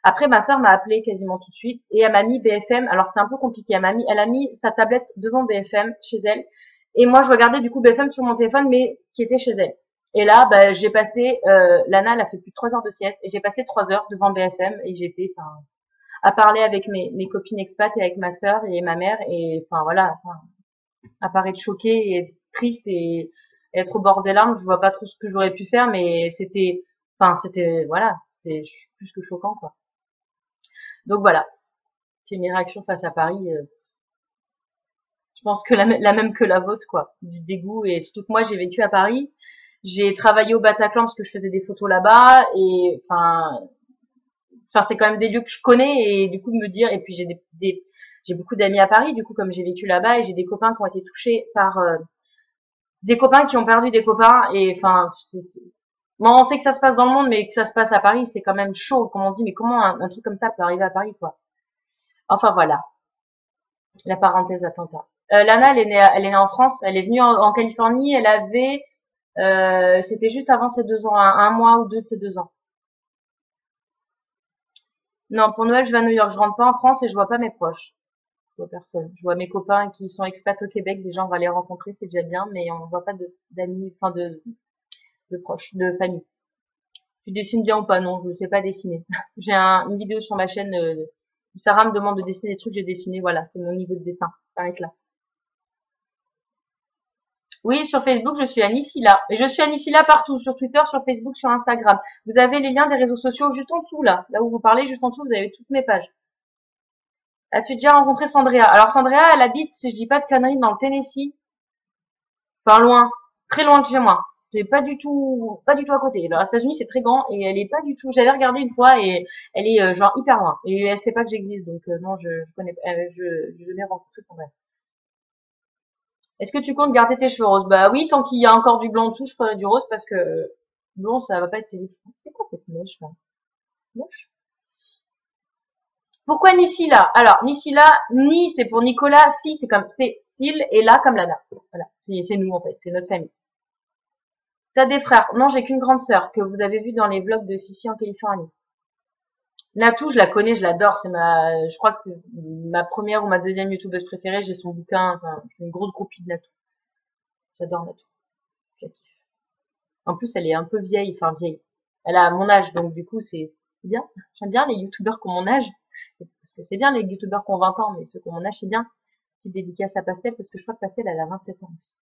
Après, ma sœur m'a appelé quasiment tout de suite et elle m'a mis B F M. Alors c'était un peu compliqué. Elle m'a mis, elle a mis sa tablette devant B F M chez elle et moi je regardais du coup B F M sur mon téléphone, mais qui était chez elle. Et là, bah, j'ai passé, euh, Lana, elle a fait plus de trois heures de sieste et j'ai passé trois heures devant B F M et j'étais, enfin, à parler avec mes, mes copines expats et avec ma sœur et ma mère et enfin voilà, enfin, à part être choquée et être triste et être au bord des larmes, je vois pas trop ce que j'aurais pu faire, mais c'était, enfin c'était, voilà, c'était plus que choquant quoi. Donc voilà, c'est mes réactions face à Paris. euh, je pense que la, la même que la vôtre quoi, du dégoût et surtout que moi j'ai vécu à Paris, j'ai travaillé au Bataclan parce que je faisais des photos là-bas et enfin enfin c'est quand même des lieux que je connais et du coup de me dire et puis j'ai des, des j'ai beaucoup d'amis à Paris du coup comme j'ai vécu là-bas et j'ai des copains qui ont été touchés par euh, des copains qui ont perdu des copains et enfin c'est, c'est... Bon, on sait que ça se passe dans le monde mais que ça se passe à Paris c'est quand même chaud comme on dit mais comment un, un truc comme ça peut arriver à Paris quoi. Enfin voilà, la parenthèse attentat. Euh, Lana elle est née elle est née en France, elle est venue en, en Californie, elle avait euh, c'était juste avant ses deux ans, un, un mois ou deux de ses deux ans. Non, pour Noël je vais à New York, je rentre pas en France et je vois pas mes proches. Je vois personne. Je vois mes copains qui sont expats au Québec. Déjà, on va les rencontrer, c'est déjà bien, mais on voit pas de, d'amis, enfin de, de proches, de famille. Tu dessines bien ou pas? Non, je sais pas dessiner. J'ai un, une vidéo sur ma chaîne. Euh, où Sarah me demande de dessiner des trucs, j'ai dessiné. Voilà, c'est mon niveau de dessin. Ça s'arrête là. Oui, sur Facebook, je suis Anicilla. Et je suis Anicilla partout, sur Twitter, sur Facebook, sur Instagram. Vous avez les liens des réseaux sociaux juste en dessous, là. Là où vous parlez, juste en dessous, vous avez toutes mes pages. As-tu déjà rencontré Sandrea? Alors, Sandrea, elle habite, si je dis pas de conneries, dans le Tennessee. Enfin loin, très loin de chez moi. C'est pas du tout, pas du tout à côté. Alors, aux États-Unis, c'est très grand et elle est pas du tout. J'avais regardé une fois et elle est euh, genre hyper loin. Et elle sait pas que j'existe, donc euh, non, je, je connais, pas- euh, je, je l'ai rencontrée sans vrai. Est-ce que tu comptes garder tes cheveux roses? Bah oui, tant qu'il y a encore du blanc en dessous, je ferai du rose parce que euh, blond, ça va pas être terrible. C'est quoi cette mèche là? Moche. Pourquoi Nisila? Alors Nisila, Ni c'est pour Nicolas, Si c'est comme c'est Sil et là comme Lana. Voilà, c'est c'est nous en fait, c'est notre famille. T'as des frères? Non, j'ai qu'une grande sœur que vous avez vue dans les vlogs de Sissi en Californie. Natou, je la connais, je l'adore. C'est ma, je crois que c'est ma première ou ma deuxième youtubeuse préférée. J'ai son bouquin. Enfin, je suis une grosse groupie de Natou. J'adore Natou. Je la kiffe. En plus, elle est un peu vieille, enfin vieille. Elle a mon âge, donc du coup, c'est c'est bien. J'aime bien les youtubeurs qui ont mon âge. Parce que c'est bien les youtubeurs qui ont vingt ans, mais ceux qui ont mon âge, c'est bien. Petite dédicace à Pastel, parce que je crois que Pastel, elle a vingt-sept ans aussi.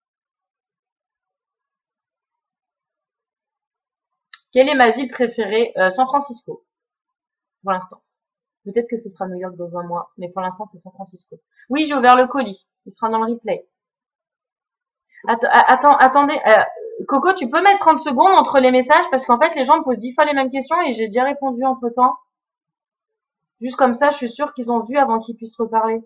Quelle est ma ville préférée? Euh, San Francisco, pour l'instant. Peut-être que ce sera New York dans un mois, mais pour l'instant, c'est San Francisco. Oui, j'ai ouvert le colis. Il sera dans le replay. Att- Attends, attendez. euh, Coco, tu peux mettre trente secondes entre les messages parce qu'en fait, les gens me posent dix fois les mêmes questions et j'ai déjà répondu entre-temps. Juste comme ça, je suis sûre qu'ils ont vu avant qu'ils puissent reparler.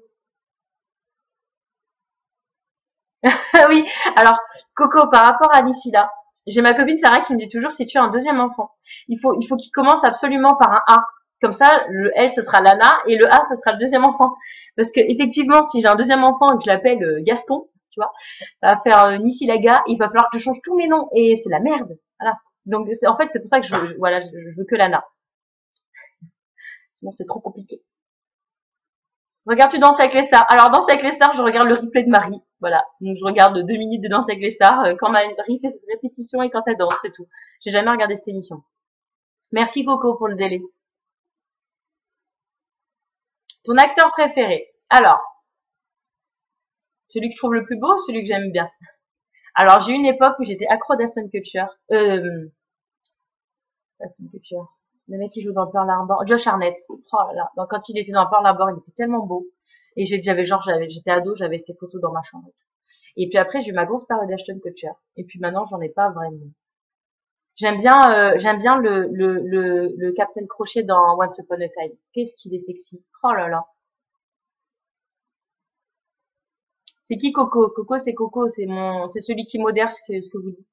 Ah oui, alors, Coco, par rapport à d'ici là, j'ai ma copine Sarah qui me dit toujours si tu as un deuxième enfant, il faut, il faut qu'il commence absolument par un A. Comme ça, le L, ce sera Lana et le A, ce sera le deuxième enfant. Parce que effectivement, si j'ai un deuxième enfant et que je l'appelle euh, Gaston, tu vois, ça va faire euh, Nissi Laga, il va falloir que je change tous mes noms et c'est la merde. Voilà. Donc en fait, c'est pour ça que je, je voilà, je, je veux que Lana. Sinon, c'est trop compliqué. Regarde-tu Danse avec les stars? Alors, Danse avec les stars, je regarde le replay de Marie. Voilà. Donc, je regarde deux minutes de Danse avec les stars euh, quand Marie fait cette répétition et quand elle danse, c'est tout. J'ai jamais regardé cette émission. Merci Coco pour le délai. Ton acteur préféré? Alors, celui que je trouve le plus beau, celui que j'aime bien. Alors, j'ai eu une époque où j'étais accro d'Aston Kutcher. Euh, Aston Kutcher. Le mec qui joue dans Pearl Harbor. Josh Hartnett. Oh là là. Donc, quand il était dans Pearl Harbor, il était tellement beau. Et j'avais genre, j'avais, j'étais ado, j'avais ses photos dans ma chambre. Et puis après, j'ai eu ma grosse période d'Ashton Kutcher. Et puis maintenant, j'en ai pas vraiment. J'aime bien, euh, j'aime bien le, le, le, le Captain Crochet dans Once Upon a Time. Qu'est-ce qu'il est sexy. Oh là là. C'est qui Coco? Coco, c'est Coco. C'est mon, c'est celui qui modère ce que, ce que vous dites.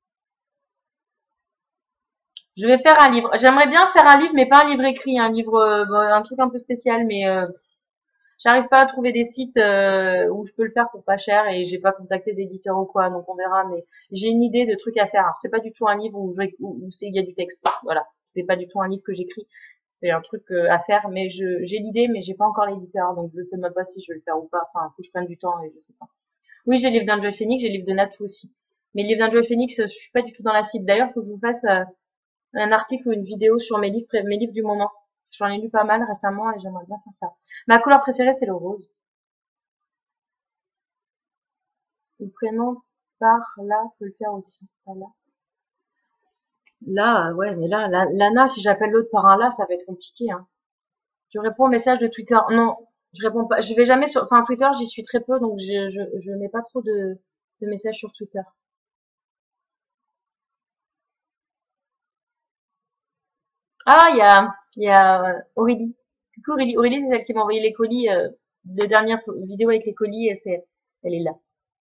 Je vais faire un livre. J'aimerais bien faire un livre, mais pas un livre écrit, un livre, euh, un truc un peu spécial, mais euh, j'arrive pas à trouver des sites euh, où je peux le faire pour pas cher et j'ai pas contacté d'éditeur ou quoi, donc on verra. Mais j'ai une idée de trucs à faire. C'est pas du tout un livre où, je, où, où c'est il y a du texte. Voilà, c'est pas du tout un livre que j'écris. C'est un truc euh, à faire, mais je j'ai l'idée, mais j'ai pas encore l'éditeur, donc je sais même pas si je vais le faire ou pas. Enfin, faut que je prenne du temps et je sais pas. Oui, j'ai le livre d'Enjoy Phoenix, j'ai le livre de Natou aussi. Mais le livre d'Enjoy Phoenix, je suis pas du tout dans la cible. D'ailleurs, faut que je vous fasse euh, un article ou une vidéo sur mes livres, mes livres du moment. J'en ai lu pas mal récemment et j'aimerais bien faire ça. Ma couleur préférée, c'est le rose. Le prénom par là, faut le faire aussi. Voilà. Là, ouais, mais là, la- Lana, si j'appelle l'autre par un là, ça va être compliqué, hein. Je réponds aux messages de Twitter. Non, je réponds pas. Je vais jamais sur, enfin, Twitter, j'y suis très peu, donc je, je, je mets pas trop de, de messages sur Twitter. Ah, il y a, il y a euh, Aurélie. Coucou Aurélie. Aurélie, c'est celle qui m'a envoyé les colis, euh, les dernières vidéos avec les colis, et c'est, elle est là.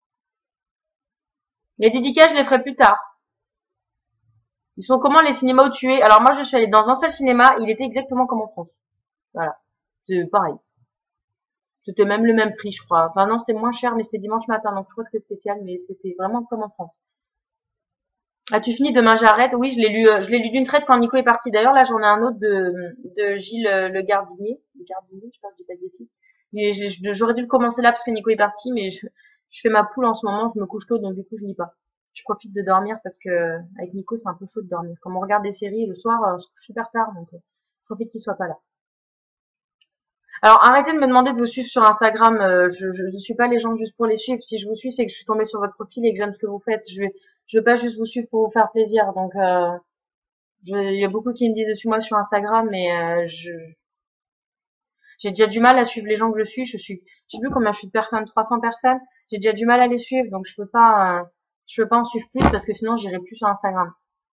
Les dédicaces, je les ferai plus tard. Ils sont comment les cinémas où tu es? Alors moi, je suis allée dans un seul cinéma, il était exactement comme en France. Voilà. C'est pareil. C'était même le même prix, je crois. Enfin non, c'était moins cher, mais c'était dimanche matin, donc je crois que c'est spécial, mais c'était vraiment comme en France. As-tu fini Demain j'arrête? Oui, je l'ai lu, euh, je l'ai lu d'une traite quand Nico est parti. D'ailleurs, là, j'en ai un autre de, de Gilles euh, Le Gardinier. Le Gardinier, je sais pas, je dis pas de bêtises. Et je- je- J'aurais dû le commencer là parce que Nico est parti, mais je, je fais ma poule en ce moment, je me couche tôt, donc du coup, je lis pas. Je profite de dormir parce que avec Nico, c'est un peu chaud de dormir. Comme on regarde des séries le soir, euh, on se couche super tard, donc euh, je profite qu'il soit pas là. Alors, arrêtez de me demander de vous suivre sur Instagram. euh, je, je, je suis pas les gens juste pour les suivre. Si je vous suis, c'est que je suis tombée sur votre profil et que j'aime ce que vous faites. Je vais, je veux pas juste vous suivre pour vous faire plaisir. Donc, euh, je- il y a beaucoup qui me disent suis-moi sur Instagram, mais euh, je, j'ai déjà du mal à suivre les gens que je suis. Je suis, je sais plus combien je suis de personnes, trois cents personnes. J'ai déjà du mal à les suivre, donc je peux pas, euh, je peux pas en suivre plus parce que sinon j'irai plus sur Instagram.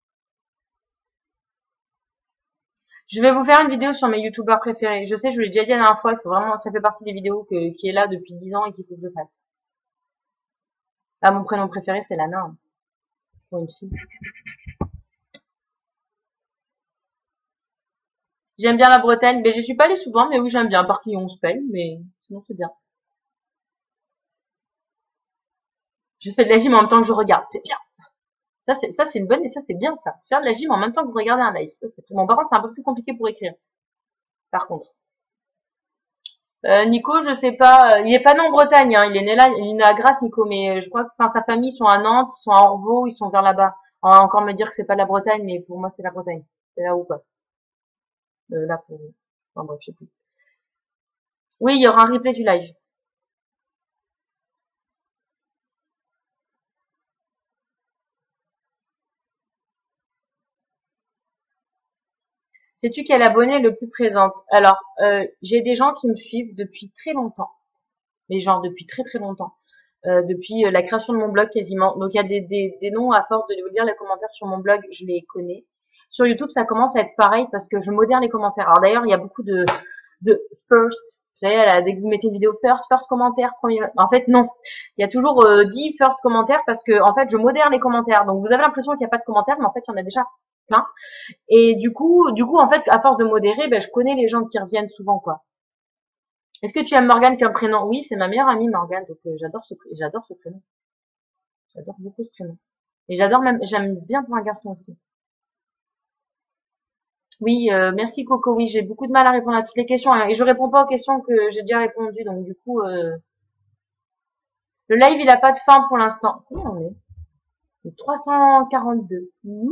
Je vais vous faire une vidéo sur mes youtubeurs préférés. Je sais, je vous l'ai déjà dit la dernière fois, il faut vraiment, ça fait partie des vidéos que, qui est là depuis dix ans et qu'il faut que je fasse. Ah, mon prénom préféré, c'est Lana, hein, pour une fille. J'aime bien la Bretagne, mais je suis pas allée souvent, mais oui, j'aime bien, par qui on se paye, mais sinon c'est bien. Je fais de la gym en même temps que je regarde, c'est bien. Ça, c'est, ça, c'est une bonne, et ça, c'est bien, ça. Faire de la gym en même temps que vous regardez un live. Ça, c'est, bon, par contre, c'est un peu plus compliqué pour écrire. Par contre. Euh, Nico, je sais pas, euh, il est pas né en Bretagne, hein. Il est né là, il est né à Grasse, Nico, mais euh, je crois que, enfin, sa famille, ils sont à Nantes, ils sont à Orvaux, ils sont vers là-bas. On va encore me dire que c'est pas la Bretagne, mais pour moi, c'est la Bretagne. C'est là ou pas. Euh, là, pour, enfin, bref, je sais plus. Oui, il y aura un replay du live. Sais-tu quel abonné est le plus présente? Alors, euh, j'ai des gens qui me suivent depuis très longtemps, mais genre depuis très très longtemps, euh, depuis euh, la création de mon blog quasiment. Donc il y a des, des, des noms à force de vous lire les commentaires sur mon blog, je les connais. Sur YouTube, ça commence à être pareil parce que je modère les commentaires. Alors d'ailleurs, il y a beaucoup de de first. Vous savez, là, dès que vous mettez une vidéo first, first commentaire, premier. En fait, non. Il y a toujours euh, dix first commentaires parce que en fait, je modère les commentaires. Donc vous avez l'impression qu'il n'y a pas de commentaires, mais en fait, il y en a déjà plein. Et du coup, du coup, en fait, à force de modérer, ben, je connais les gens qui reviennent souvent, quoi. Est-ce que tu aimes Morgane comme prénom? Oui, c'est ma meilleure amie Morgane, donc euh, j'adore ce, j'adore ce prénom. J'adore beaucoup ce prénom. Et j'adore même, j'aime bien pour un garçon aussi. Oui, euh, merci Coco. Oui, j'ai beaucoup de mal à répondre à toutes les questions hein, et je réponds pas aux questions que j'ai déjà répondu, donc du coup, euh, le live il a pas de fin pour l'instant. Où on est? trois cent quarante-deux. Ouh,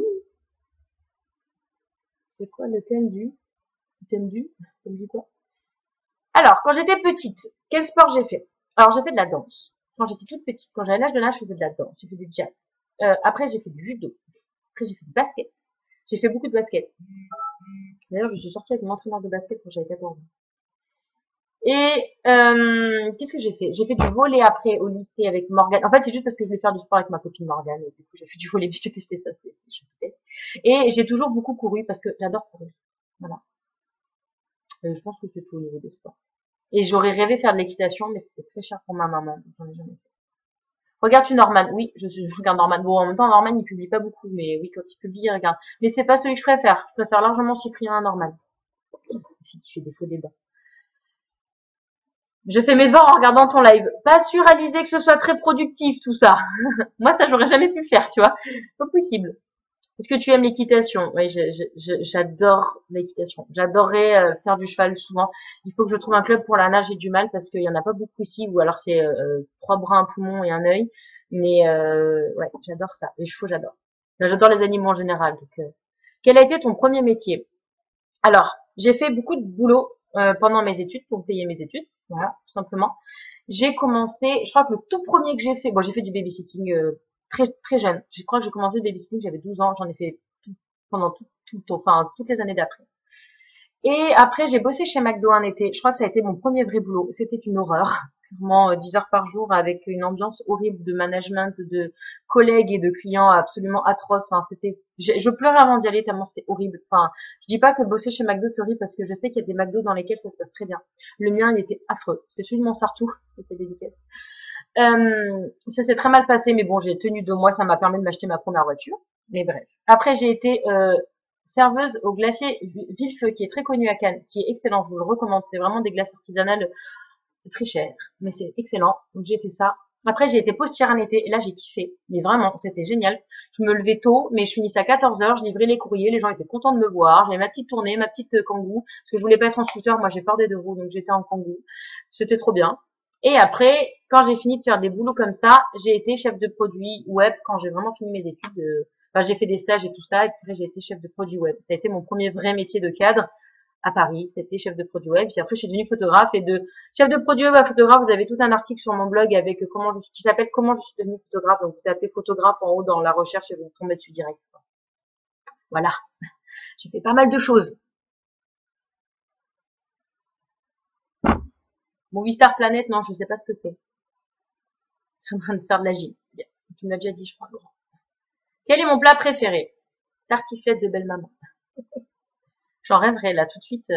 c'est quoi le thème du? Le thème du? Le thème du quoi? Alors, quand j'étais petite, quel sport j'ai fait? Alors, j'ai fait de la danse. Quand j'étais toute petite, quand j'avais l'âge de l'âge, je faisais de la danse, j'ai fait du jazz. Euh, après, j'ai fait du judo. Après, j'ai fait du basket. J'ai fait beaucoup de basket. D'ailleurs, je suis sortie avec mon entraîneur de basket quand j'avais quatorze ans. Et euh, qu'est-ce que j'ai fait? J'ai fait du volley après au lycée avec Morgane. En fait, c'est juste parce que je voulais faire du sport avec ma copine Morgane. Et du coup, j'ai fait du volley, mais j'ai testé ça, c'était je Et j'ai toujours beaucoup couru parce que j'adore courir. Voilà. Euh, je pense que c'est tout au niveau des sports. Et j'aurais rêvé faire de l'équitation, mais c'était très cher pour ma maman. Donc j'en ai jamais fait. Regarde-tu Norman? Oui, je, je regarde Norman. Bon, en même temps, Norman, il publie pas beaucoup, mais oui, quand il publie, il regarde. Mais c'est pas celui que je préfère. Je préfère largement Cyprien à Norman. Il fait des faux débats. Je fais mes devoirs en regardant ton live. Pas sûr, Alizé, que ce soit très productif, tout ça. Moi, ça, j'aurais jamais pu le faire, tu vois. Pas possible. Est-ce que tu aimes l'équitation? Oui, j'adore l'équitation. J'adorerais euh, faire du cheval souvent. Il faut que je trouve un club pour la nage, j'ai du mal parce qu'il y en a pas beaucoup ici, ou alors c'est euh, trois bras, un poumon et un œil. Mais euh, ouais, j'adore ça. Les chevaux, j'adore. Enfin, j'adore les animaux en général. Donc, euh. Quel a été ton premier métier? Alors, j'ai fait beaucoup de boulot euh, pendant mes études pour payer mes études, voilà, tout simplement. J'ai commencé, je crois que le tout premier que j'ai fait, bon, j'ai fait du babysitting euh, très très jeune. Je crois que j'ai commencé le babysitting, j'avais douze ans, j'en ai fait tout, pendant tout, tout, enfin toutes les années d'après. Et après, j'ai bossé chez McDo un été. Je crois que ça a été mon premier vrai boulot. C'était une horreur. Clairement, euh, dix heures par jour avec une ambiance horrible de management, de collègues et de clients absolument atroces. Enfin, c'était, je, je pleurais avant d'y aller tellement c'était horrible. Enfin, je dis pas que bosser chez McDo c'est horrible parce que je sais qu'il y a des McDo dans lesquels ça se passe très bien. Le mien, il était affreux. C'est celui de Montsartou, c'est dédicace. Euh, ça s'est très mal passé, mais bon, j'ai tenu deux mois, ça m'a permis de m'acheter ma première voiture. Mais bref. Après, j'ai été euh, serveuse au glacier Villefeu, qui est très connu à Cannes, qui est excellent, je vous le recommande. C'est vraiment des glaces artisanales, c'est très cher, mais c'est excellent. Donc j'ai fait ça. Après, j'ai été postière un été, et là, j'ai kiffé. Mais vraiment, c'était génial. Je me levais tôt, mais je finissais à quatorze heures, je livrais les courriers, les gens étaient contents de me voir. J'avais ma petite tournée, ma petite kangou, parce que je voulais pas être en scooter, moi j'ai peur des deux roues, donc j'étais en kangou. C'était trop bien. Et après, quand j'ai fini de faire des boulots comme ça, j'ai été chef de produit web quand j'ai vraiment fini mes études. Euh, enfin, j'ai fait des stages et tout ça, et puis après j'ai été chef de produit web. Ça a été mon premier vrai métier de cadre à Paris. C'était chef de produit web. Puis après, je suis devenue photographe, et de chef de produit web à photographe, vous avez tout un article sur mon blog avec comment je, qui s'appelle Comment je suis devenue photographe. Donc vous tapez photographe en haut dans la recherche et vous tombez dessus direct. Voilà. J'ai fait pas mal de choses. Movistar Planet, non, je sais pas ce que c'est. Je suis en train de faire de la gym. Bien. Tu me l'as déjà dit, je crois, Laurent. Quel est mon plat préféré? Tartiflette de belle maman. J'en rêverais là tout de suite.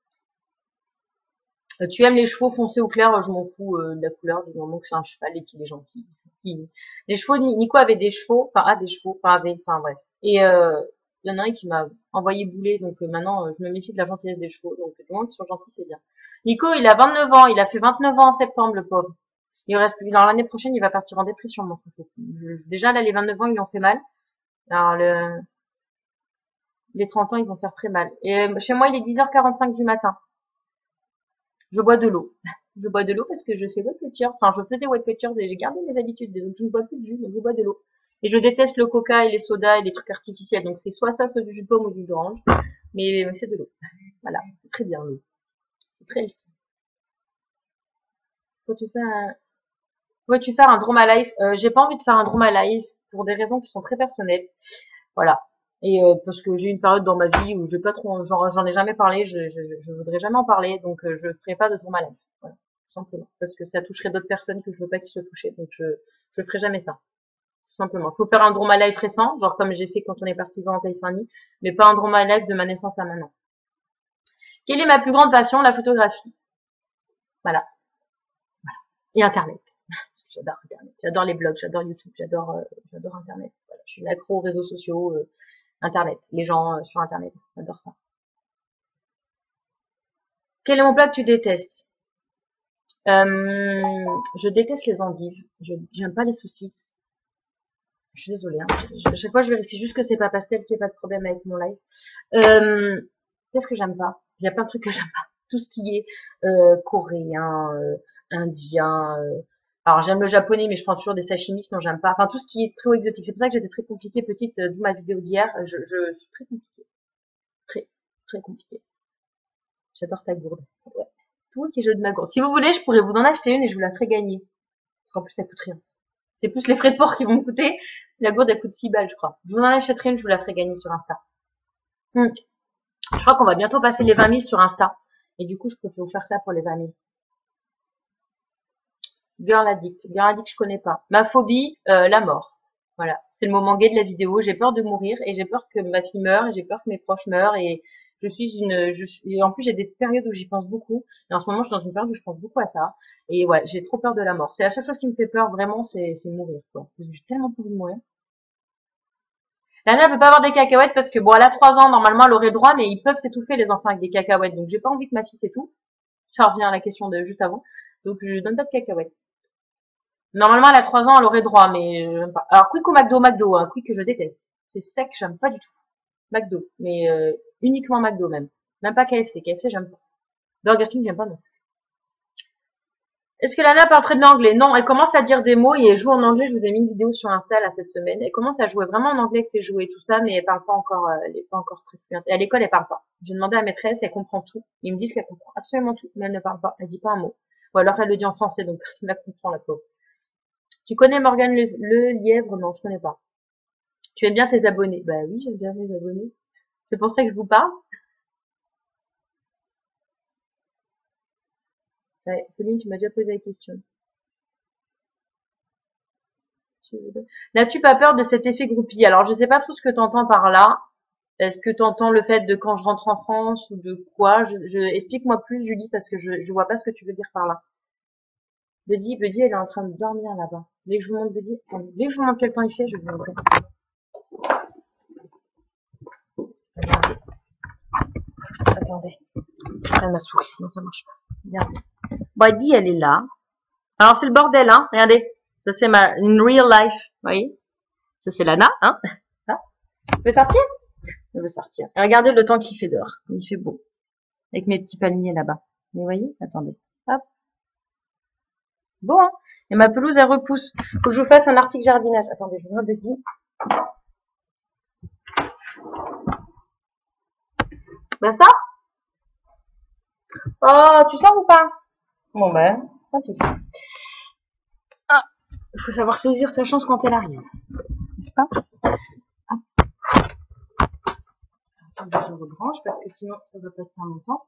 Euh, tu aimes les chevaux foncés ou clairs? Je m'en fous euh, de la couleur du moment que c'est un cheval et qu'il est gentil. Qui... Les chevaux, Nico avait des chevaux, enfin a des chevaux, enfin avait, enfin bref. Et euh, il y en a un qui m'a envoyé bouler, donc euh, maintenant euh, je me méfie de la gentillesse des chevaux. Donc du moment qu'ils sont gentils, c'est bien. Nico, il a vingt-neuf ans, il a fait vingt-neuf ans en septembre, le pauvre. Il reste plus. Dans l'année prochaine, il va partir en dépression, mon fou. Déjà là, les vingt-neuf ans, ils lui ont fait mal. Alors le les trente ans, ils vont faire très mal. Et euh, chez moi, il est dix heures quarante-cinq du matin. Je bois de l'eau. Je bois de l'eau parce que je fais Weight Watchers. Enfin, je faisais Weight Watchers et j'ai gardé mes habitudes. Donc, je ne bois plus de jus, mais je bois de l'eau. Et je déteste le coca et les sodas et les trucs artificiels. Donc, c'est soit ça, soit du jus de pomme ou du jus d'orange. Mais c'est de l'eau. Voilà. C'est très bien, l'eau. C'est très ici. Faut-tu faire un, Faut-tu faire un Droma Life? Euh, j'ai pas envie de faire un Droma Life pour des raisons qui sont très personnelles. Voilà. Et euh, parce que j'ai une période dans ma vie où je vais pas trop, j'en ai jamais parlé, je, je, je voudrais jamais en parler, donc euh, je ferai pas de Droma Life. Voilà, tout simplement. Parce que ça toucherait d'autres personnes que je veux pas qu'ils se touchent, donc je je ferai jamais ça. Tout simplement. Il faut faire un Droma Life récent, genre comme j'ai fait quand on est parti voir en Californie, mais pas un Droma Life de ma naissance à maintenant. Quelle est ma plus grande passion? La photographie. Voilà. Voilà. Et Internet. Parce que j'adore Internet. J'adore les blogs, j'adore YouTube, j'adore euh, j'adore Internet. Voilà. Je suis accro aux réseaux sociaux. Euh, Internet, les gens euh, sur Internet, j'adore ça. Quel est mon plat que tu détestes? euh, Je déteste les endives. Je j'aime pas les saucisses. Je suis désolée. Hein. À chaque fois, je vérifie juste que c'est pas pastel, qu'il n'y ait pas de problème avec mon live. Euh, Qu'est-ce que j'aime pas? Il y a plein de trucs que j'aime pas. Tout ce qui est euh, coréen, euh, indien. Euh... Alors j'aime le japonais, mais je prends toujours des sashimi, sinon j'aime pas. Enfin tout ce qui est trop exotique. C'est pour ça que j'étais très compliquée petite, euh, d'où ma vidéo d'hier. Je, je suis très compliquée, très très compliquée. J'adore ta gourde. Ouais. Tout qui est jeu de ma gourde. Si vous voulez, je pourrais vous en acheter une et je vous la ferai gagner. Parce qu'en plus, ça coûte rien. C'est plus les frais de port qui vont me coûter. La gourde, elle coûte six balles, je crois. Je vous en achèterai une, je vous la ferai gagner sur Insta. Hmm. Je crois qu'on va bientôt passer les vingt mille sur Insta. Et du coup, je peux vous faire ça pour les vingt mille. Girl Addict. Girl Addict, je connais pas. Ma phobie, euh, la mort. Voilà. C'est le moment gay de la vidéo. J'ai peur de mourir et j'ai peur que ma fille meure et j'ai peur que mes proches meurent et je suis une, je suis, et en plus j'ai des périodes où j'y pense beaucoup. Et en ce moment, je suis dans une période où je pense beaucoup à ça. Et ouais, j'ai trop peur de la mort. C'est la seule chose qui me fait peur vraiment, c'est, c'est mourir, quoi. J'ai tellement pas envie de mourir. Lana peut pas avoir des cacahuètes parce que bon, elle a trois ans, normalement elle aurait le droit, mais ils peuvent s'étouffer les enfants avec des cacahuètes. Donc j'ai pas envie que ma fille s'étouffe. Ça revient à la question de juste avant. Donc je donne pas de cacahuètes. Normalement, elle a trois ans, elle aurait droit, mais euh, pas. Alors, Quick ou McDo, McDo, hein, Quick que je déteste. C'est sec, j'aime pas du tout. McDo, mais euh, uniquement McDo même. Même pas K F C. K F C, j'aime pas. Burger King, j'aime pas non. Est-ce que Lana parle très bien anglais? Non, elle commence à dire des mots et elle joue en anglais. Je vous ai mis une vidéo sur Insta là cette semaine. Elle commence à jouer vraiment en anglais avec ses jouets et tout ça, mais elle parle pas encore, euh, elle est pas encore très fluente. Et à l'école, elle parle pas. J'ai demandé à la maîtresse, elle comprend tout. Ils me disent qu'elle comprend absolument tout, mais elle ne parle pas. Elle dit pas un mot. Ou alors elle le dit en français, donc personne ne la comprend, la pauvre. Tu connais Morgane le, le Lièvre? Non, je connais pas. Tu aimes bien tes abonnés? Bah oui, j'aime bien mes abonnés. C'est pour ça que je vous parle. Ouais, Pauline, tu m'as déjà posé la question. N'as-tu pas peur de cet effet groupie? Alors, je sais pas trop ce que tu entends par là. Est-ce que tu entends le fait de quand je rentre en France ou de quoi? Je, je explique-moi plus, Julie, parce que je, je vois pas ce que tu veux dire par là. Buddy, Buddy, elle est en train de dormir là-bas. Dès que je vous montre Buddy, enfin, dès que je vous montre quel temps il fait, je vais vous montrer. Attendez. Attendez. Elle m'a souris, sinon ça marche pas. Regardez. Buddy, elle est là. Alors, c'est le bordel, hein. Regardez. Ça, c'est ma, une real life. Vous voyez? Ça, c'est Lana, hein. Ça. Tu veux sortir? Je veux sortir. Et regardez le temps qu'il fait dehors. Il fait beau. Avec mes petits palmiers là-bas. Vous voyez? Attendez. Hop. Bon, hein. Et ma pelouse, elle repousse. Faut que je vous fasse un article jardinage. Attendez, je vous redis. Ben ça? Oh, tu sors ou pas? Bon ben, tant pis. Ah, il faut savoir saisir sa chance quand elle arrive. N'est-ce pas? Ah. Attendez, je rebranche parce que sinon ça va pas tenir longtemps.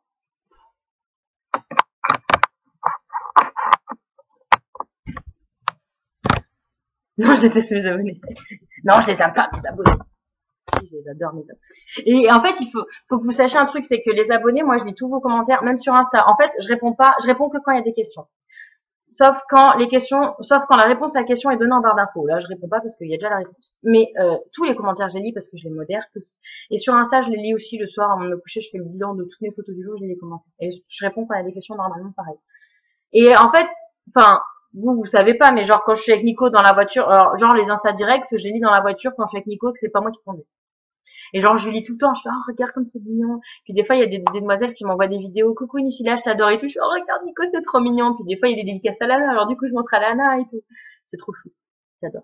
Non, je déteste mes abonnés. Non, je les aime pas, mes abonnés. Si, je les adore, mes abonnés. Et en fait, il faut, faut que vous sachiez un truc, c'est que les abonnés, moi, je lis tous vos commentaires, même sur Insta. En fait, je réponds pas, je réponds que quand il y a des questions. Sauf quand les questions, sauf quand la réponse à la question est donnée en barre d'infos. Là, je réponds pas parce qu'il y a déjà la réponse. Mais euh, tous les commentaires, je les lis parce que je les modère tous. Et sur Insta, je les lis aussi le soir avant de me coucher. Je fais le bilan de toutes mes photos du jour, je lis les commentaires. Et je réponds quand il y a des questions normalement pareil. Et en fait, enfin, vous, vous savez pas, mais genre quand je suis avec Nico dans la voiture, alors, genre les Insta directs, je les lis dans la voiture quand je suis avec Nico, que c'est pas moi qui conduis. Et genre, je lui lis tout le temps, je fais, oh, regarde comme c'est mignon. Puis des fois, il y a des, des demoiselles qui m'envoient des vidéos, coucou Nisila, je t'adore et tout. Je fais, oh, regarde Nico, c'est trop mignon. Puis des fois, il y a des dédicaces à Lana, alors du coup, je montre à Lana et tout. C'est trop chou. J'adore.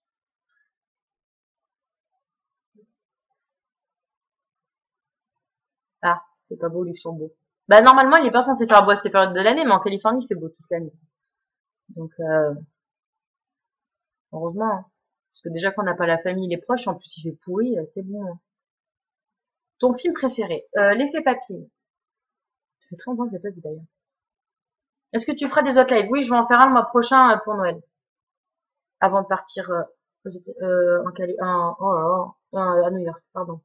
Ah, c'est pas beau, Luxembourg. Bah, normalement, il est pas censé faire beau à cette période de l'année, mais en Californie, il fait beau toute l'année. Donc, euh, heureusement. Hein. Parce que déjà, quand on n'a pas la famille, les proches, en plus, il fait pourri, c'est bon. Hein. Ton film préféré? Euh, L'effet papille. Ça fait très longtemps que je l'ai pas vu d'ailleurs. Est-ce que tu feras des autres lives? Oui, je vais en faire un le mois prochain euh, pour Noël. Avant de partir euh, euh, en Cali en, oh là là, à New York, pardon.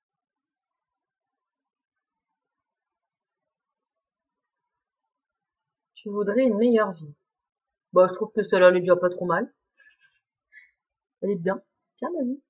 Tu voudrais une meilleure vie. Bon, je trouve que celle-là, elle est déjà pas trop mal. Elle est bien. Bien, ma vie.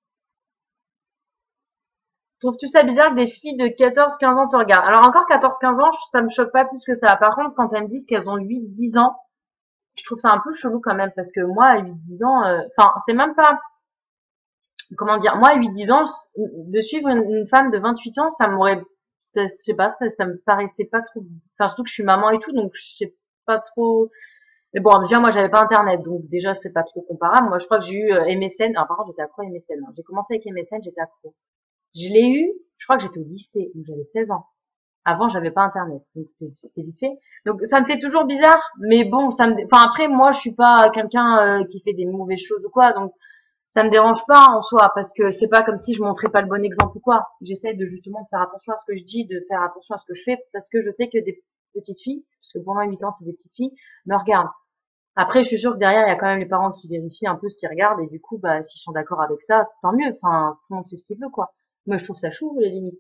Trouves-tu ça bizarre que des filles de quatorze quinze ans te regardent? Alors encore quatorze quinze ans, ça me choque pas plus que ça. Par contre, quand elles me disent qu'elles ont huit dix ans, je trouve ça un peu chelou quand même, parce que moi, à huit dix ans, enfin, euh, c'est même pas, comment dire, moi, à huit dix ans, de suivre une, une femme de vingt-huit ans, ça m'aurait, je sais pas, ça, ça me paraissait pas trop, enfin, surtout que je suis maman et tout, donc je sais pas trop, mais bon, déjà, moi, j'avais pas internet, donc déjà, c'est pas trop comparable. Moi, je crois que j'ai eu euh, M S N, alors par contre, j'étais accro à M S N, hein. J'ai commencé avec M S N, j'étais accro. Je l'ai eu, je crois que j'étais au lycée, donc j'avais seize ans. Avant, j'avais pas internet, donc c'était vite fait. Donc ça me fait toujours bizarre, mais bon, ça me, enfin après, moi, je suis pas quelqu'un euh, qui fait des mauvaises choses ou quoi, donc ça me dérange pas en soi, parce que c'est pas comme si je montrais pas le bon exemple ou quoi. J'essaie de justement faire attention à ce que je dis, de faire attention à ce que je fais, parce que je sais que des petites filles, parce que pour moi, huit ans, c'est des petites filles, me regardent. Après, je suis sûre que derrière, il y a quand même les parents qui vérifient un peu ce qu'ils regardent, et du coup, bah, s'ils sont d'accord avec ça, tant mieux. Enfin, tout le monde fait ce qu'il veut, quoi. Moi, je trouve ça chou, les limites.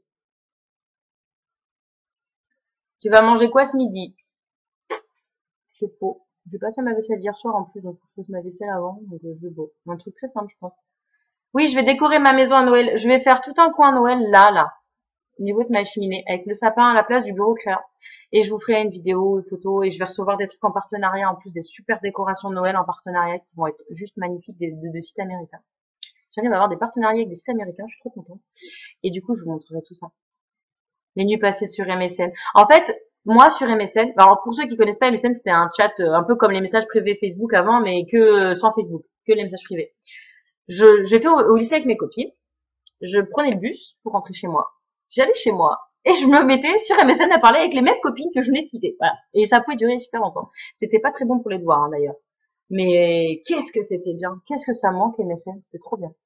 Tu vas manger quoi ce midi? Je sais pas. J'ai pas fait ma vaisselle hier soir en plus, donc faut que je fasse ma vaisselle avant, donc euh, je bois. Un truc très simple, je pense. Oui, je vais décorer ma maison à Noël. Je vais faire tout un coin Noël là, là, au niveau de ma cheminée, avec le sapin à la place du bureau clair. Et je vous ferai une vidéo, une photo, et je vais recevoir des trucs en partenariat, en plus des super décorations de Noël en partenariat qui vont être juste magnifiques, des, de, de sites américains. J'arrive à avoir des partenariats avec des sites américains, je suis trop contente. Et du coup, je vous montrerai tout ça. Les nuits passées sur M S N. En fait, moi sur M S N, alors pour ceux qui connaissent pas M S N, c'était un chat euh, un peu comme les messages privés Facebook avant, mais que euh, sans Facebook, que les messages privés. Je j'étais au, au lycée avec mes copines, je prenais le bus pour rentrer chez moi. J'allais chez moi et je me mettais sur M S N à parler avec les mêmes copines que je venais de quitter. Voilà. Et ça pouvait durer super longtemps. C'était pas très bon pour les devoirs hein, d'ailleurs. Mais qu'est-ce que c'était bien. Qu'est-ce que ça manque M S N, c'était trop bien.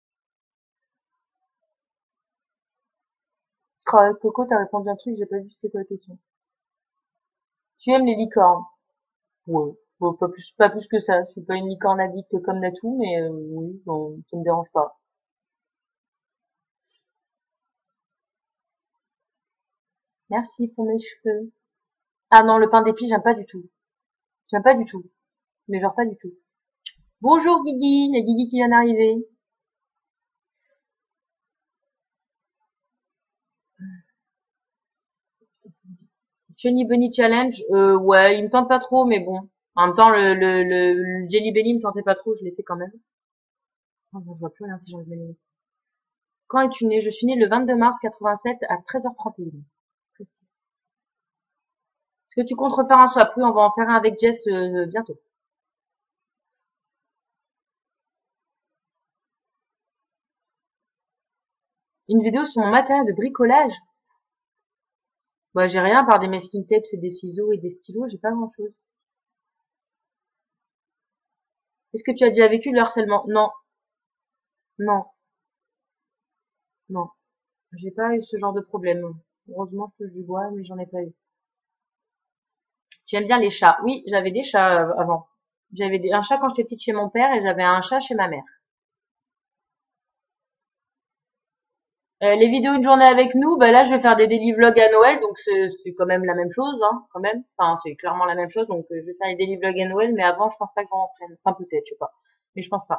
Coco, t'as répondu un truc, j'ai pas vu c'était quoi la question. Tu aimes les licornes? Ouais. Bon, pas plus, pas plus que ça. Je suis pas une licorne addict comme Natou, mais euh, oui, bon, ça me dérange pas. Merci pour mes cheveux. Ah non, le pain d'épices, j'aime pas du tout. J'aime pas du tout. Mais genre pas du tout. Bonjour Guigui, il y a Guigui qui vient d'arriver. Johnny Bunny Challenge, euh, ouais, il me tente pas trop, mais bon. En même temps, le, le, le, le Jelly Belly me tentait pas trop, je l'ai fait quand même. Oh, non, je vois plus rien si j'ai envie de me. Quand es-tu né? Je suis né le vingt-deux mars quatre-vingt-sept à treize heures trente et un. Précis. Est-ce que tu comptes refaire un swap? Oui, on va en faire un avec Jess euh, bientôt. Une vidéo sur mon matériel de bricolage? Bah, j'ai rien à part des masking tapes et des ciseaux et des stylos, j'ai pas grand chose. Est-ce que tu as déjà vécu le harcèlement? Non, non, non. J'ai pas eu ce genre de problème. Heureusement, je touche du bois, mais j'en ai pas eu. Tu aimes bien les chats? Oui, j'avais des chats euh, avant. J'avais des- un chat quand j'étais petite chez mon père et j'avais un chat chez ma mère. Euh, les vidéos une journée avec nous, bah là je vais faire des daily vlogs à Noël, donc c'est c'est quand même la même chose, hein, quand même. Enfin, c'est clairement la même chose, donc euh, je vais faire les daily vlogs à Noël, mais avant je pense pas que j'en prenne. Enfin peut-être, je sais pas. Mais je pense pas.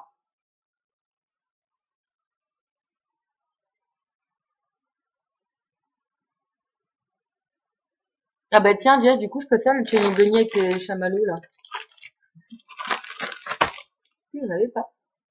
Ah bah tiens, Jess, du coup je peux faire le chili beignet avec les chamallows là. Je n'avais pas.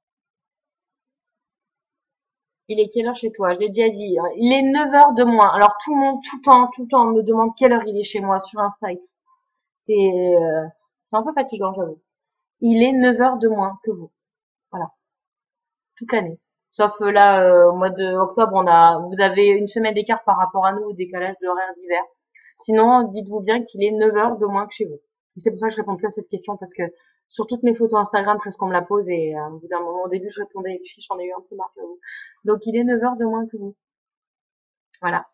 Il est quelle heure chez toi? Je l'ai déjà dit, hein. Il est neuf heures de moins. Alors tout le monde, tout le temps, tout le temps me demande quelle heure il est chez moi sur Insta. C'est euh, c'est un peu fatigant, j'avoue. Il est neuf heures de moins que vous. Voilà, toute l'année. Sauf euh, là, euh, au mois de octobre, on a, vous avez une semaine d'écart par rapport à nous au décalage de l'horaire d'hiver. Sinon, dites-vous bien qu'il est neuf heures de moins que chez vous. Et c'est pour ça que je réponds plus à cette question parce que sur toutes mes photos Instagram, presque on me la pose et euh, au bout d'un moment, au début, je répondais et puis j'en ai eu un peu marre, j'avoue. Donc il est neuf heures de moins que vous. Voilà.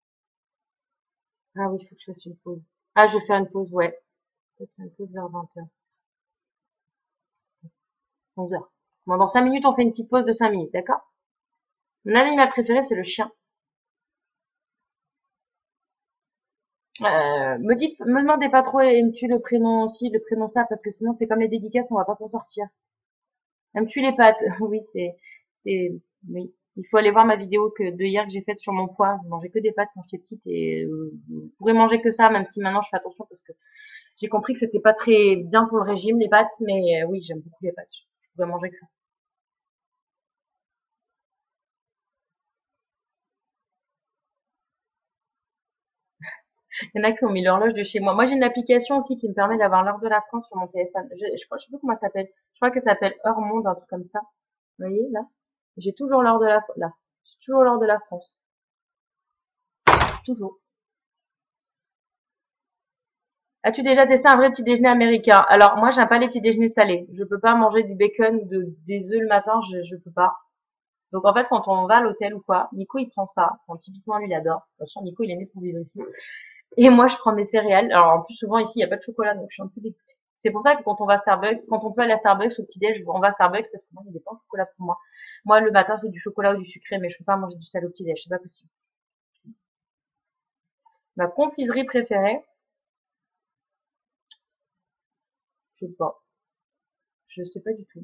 Ah oui, il faut que je fasse une pause. Ah, je vais faire une pause, ouais. Je vais faire une pause vers vingt heures. onze heures. Bon, dans cinq minutes, on fait une petite pause de cinq minutes, d'accord? Mon animal préféré, c'est le chien. Euh, me dites, me demandez pas trop, aimes-tu le prénom aussi, le prénom ça, parce que sinon c'est comme les dédicaces, on va pas s'en sortir. Aimes-tu les pâtes? Oui, c'est, c'est, oui. Il faut aller voir ma vidéo que de hier que j'ai faite sur mon poids. Je mangeais que des pâtes quand j'étais petite et euh, je pourrais manger que ça, même si maintenant je fais attention parce que j'ai compris que c'était pas très bien pour le régime les pâtes, mais euh, oui, j'aime beaucoup les pâtes. Je pourrais manger que ça. Il y en a qui ont mis l'horloge de chez moi. Moi, j'ai une application aussi qui me permet d'avoir l'heure de la France sur mon téléphone. Je, je crois, je sais pas comment ça s'appelle. Je crois qu'elle s'appelle Heure Monde, un truc comme ça. Vous voyez, là? J'ai toujours l'heure de la, là. J'ai toujours l'heure de la France. Toujours. As-tu déjà testé un vrai petit déjeuner américain? Alors, moi, j'aime pas les petits déjeuners salés. Je peux pas manger du bacon ou de, des œufs le matin, je, je peux pas. Donc, en fait, quand on va à l'hôtel ou quoi, Nico, il prend ça. Bon, typiquement, lui, il adore. De toute façon, Nico, il est né pour vivre ici. Et moi, je prends mes céréales. Alors, en plus, souvent, ici, il y a pas de chocolat, donc je suis un peu dégoûtée. C'est pour ça que quand on va à Starbucks, quand on peut aller à Starbucks au petit-déj, on va à Starbucks parce que moi, il n'y a pas de chocolat pour moi. Moi, le matin, c'est du chocolat ou du sucré, mais je peux pas manger du salé au petit-déj, c'est pas possible. Ma confiserie préférée, je sais pas. Je sais pas du tout.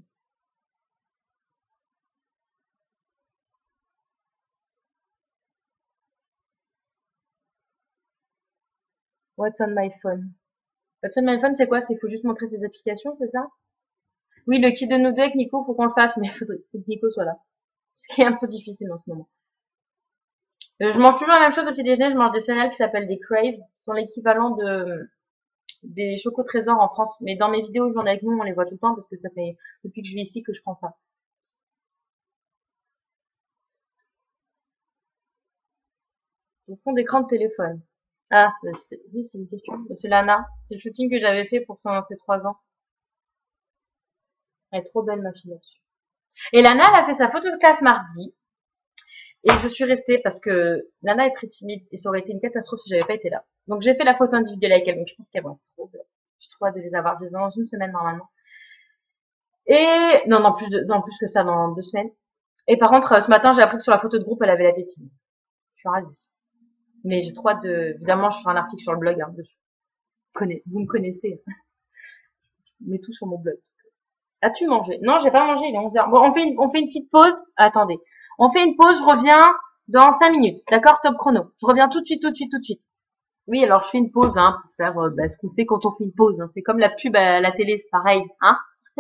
What's on my phone? What's on my phone, c'est quoi? C'est faut juste montrer ses applications, c'est ça? Oui, le kit de nous deux avec Nico, faut qu'on le fasse, mais il faudrait faut que Nico soit là. Ce qui est un peu difficile en ce moment. Euh, je mange toujours la même chose au petit déjeuner. Je mange des céréales qui s'appellent des Craves, qui sont l'équivalent de des Choco Trésor en France. Mais dans mes vidéos Journée avec nous, on les voit tout le temps parce que ça fait depuis que je vis ici que je prends ça. Au fond d'écran de téléphone. Ah, oui, c'est une question. C'est Lana. C'est le shooting que j'avais fait pour son, ses trois ans. Elle est trop belle, ma fille, là-dessus. Et Lana, elle a fait sa photo de classe mardi. Et je suis restée parce que Lana est très timide et ça aurait été une catastrophe si j'avais pas été là. Donc j'ai fait la photo individuelle avec elle. Donc je pense qu'elle va être trop belle. J'ai trop hâte de les avoir dans une semaine normalement. Et non, non plus de, non plus que ça, dans deux semaines. Et par contre, ce matin, j'ai appris que sur la photo de groupe, elle avait la tétine. Je suis ravie. Mais j'ai trop hâte de. Évidemment, je ferai un article sur le blog hein, dessus. Vous me connaissez. Je mets tout sur mon blog. As-tu mangé? Non, j'ai pas mangé, il est onze heures. Bon, on fait, une, on fait une petite pause. Attendez. On fait une pause, je reviens dans cinq minutes. D'accord, top chrono. Je reviens tout de suite, tout de suite, tout de suite. Oui, alors je fais une pause hein, pour faire euh, bah, ce qu'on fait quand on fait une pause. Hein. C'est comme la pub à la télé, c'est pareil. Hein.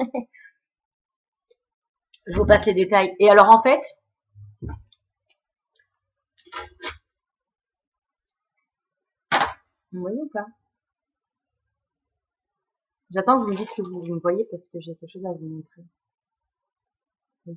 Je vous passe les détails. Et alors en fait, vous me voyez ou pas? J'attends que vous me dites que vous, vous me voyez parce que j'ai quelque chose à vous montrer. Oui.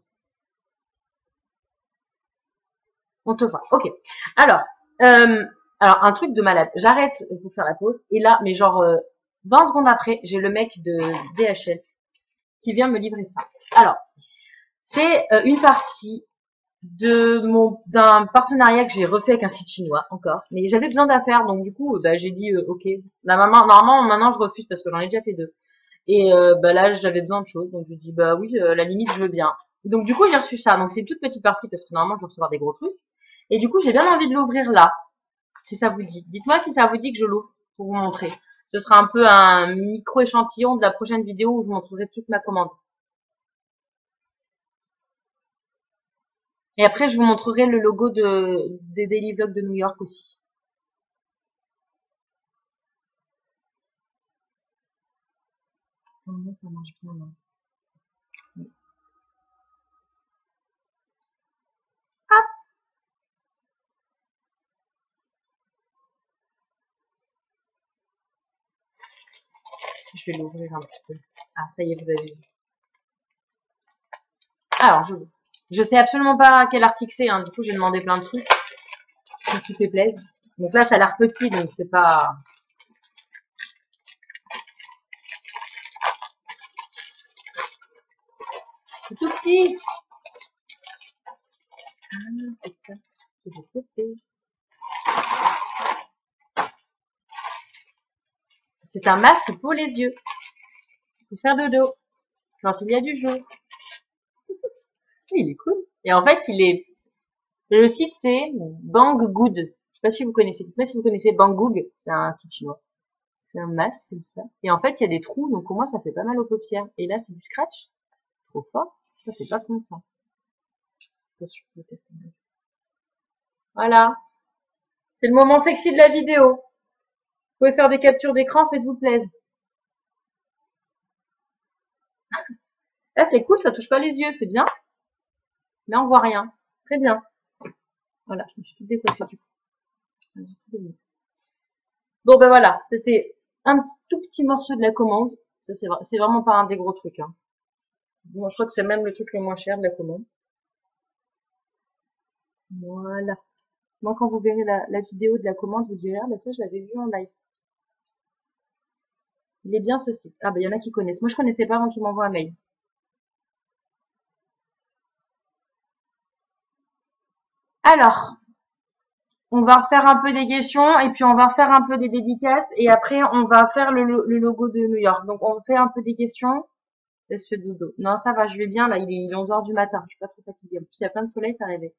On te voit. Ok. Alors, euh, alors un truc de malade. J'arrête pour faire la pause et là, mais genre euh, vingt secondes après, j'ai le mec de D H L qui vient me livrer ça. Alors, c'est euh, une partie de mon d'un partenariat que j'ai refait avec un site chinois encore, mais j'avais besoin d'affaires donc du coup bah j'ai dit euh, ok. La maman normalement maintenant je refuse parce que j'en ai déjà fait deux et euh, bah là j'avais besoin de choses donc je dis bah oui euh, la limite je veux bien. Donc du coup j'ai reçu ça donc c'est une toute petite partie parce que normalement je vais recevoir des gros trucs et du coup j'ai bien envie de l'ouvrir là si ça vous dit. Dites-moi si ça vous dit que je l'ouvre pour vous montrer. Ce sera un peu un micro échantillon de la prochaine vidéo où je vous montrerai toute ma commande. Et après, je vous montrerai le logo de, des Daily Vlogs de New York aussi. Comment ça marche bien là. Hop. Je vais l'ouvrir un petit peu. Ah, ça y est, vous avez vu. Alors, je je sais absolument pas quel article c'est. Hein. Du coup, j'ai demandé plein de trucs. Ça me fait plaisir. Donc là, ça a l'air petit, donc c'est pas... C'est tout petit. Ah, c'est ça. C'est un masque pour les yeux. Pour faire dodo. Quand il y a du jour. Il est cool. Et en fait, il est... Le site, c'est Banggood. Je sais pas si vous connaissez. Dites-moi si vous connaissez Banggood. C'est un site chinois. C'est un masque comme ça. Et en fait, il y a des trous, donc au moins ça fait pas mal aux paupières. Et là, c'est du scratch. Trop fort. Ça, c'est pas comme ça. Voilà. C'est le moment sexy de la vidéo. Vous pouvez faire des captures d'écran, faites-vous plaisir. Là, c'est cool, ça touche pas les yeux, c'est bien. Mais on voit rien. Très bien. Voilà, je me suis tout décoiffée du coup. Bon, ben voilà, c'était un tout petit morceau de la commande. Ça, c'est vraiment pas un des gros trucs. Hein. Bon, je crois que c'est même le truc le moins cher de la commande. Voilà. Moi, quand vous verrez la, la vidéo de la commande, vous direz, ah, ben ça, je l'avais vu en live. Il est bien ce site. Ah, ben, il y en a qui connaissent. Moi, je connaissais pas avant qu'ils m'envoient un mail. Alors, on va refaire un peu des questions et puis on va refaire un peu des dédicaces et après, on va faire le, le logo de New York. Donc, on fait un peu des questions. Ça se fait dodo. Non, ça va, je vais bien. Là, il est onze heures du matin. Je suis pas trop fatiguée. En plus, il y a plein de soleil, ça réveille.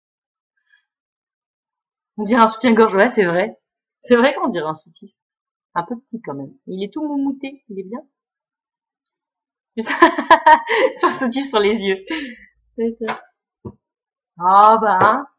On dirait un soutien-gorge. Ouais, c'est vrai. C'est vrai qu'on dirait un soutien. Un peu petit quand même. Il est tout moumouté. Il est bien. Sur soutif sur les yeux. Ah bah, hein.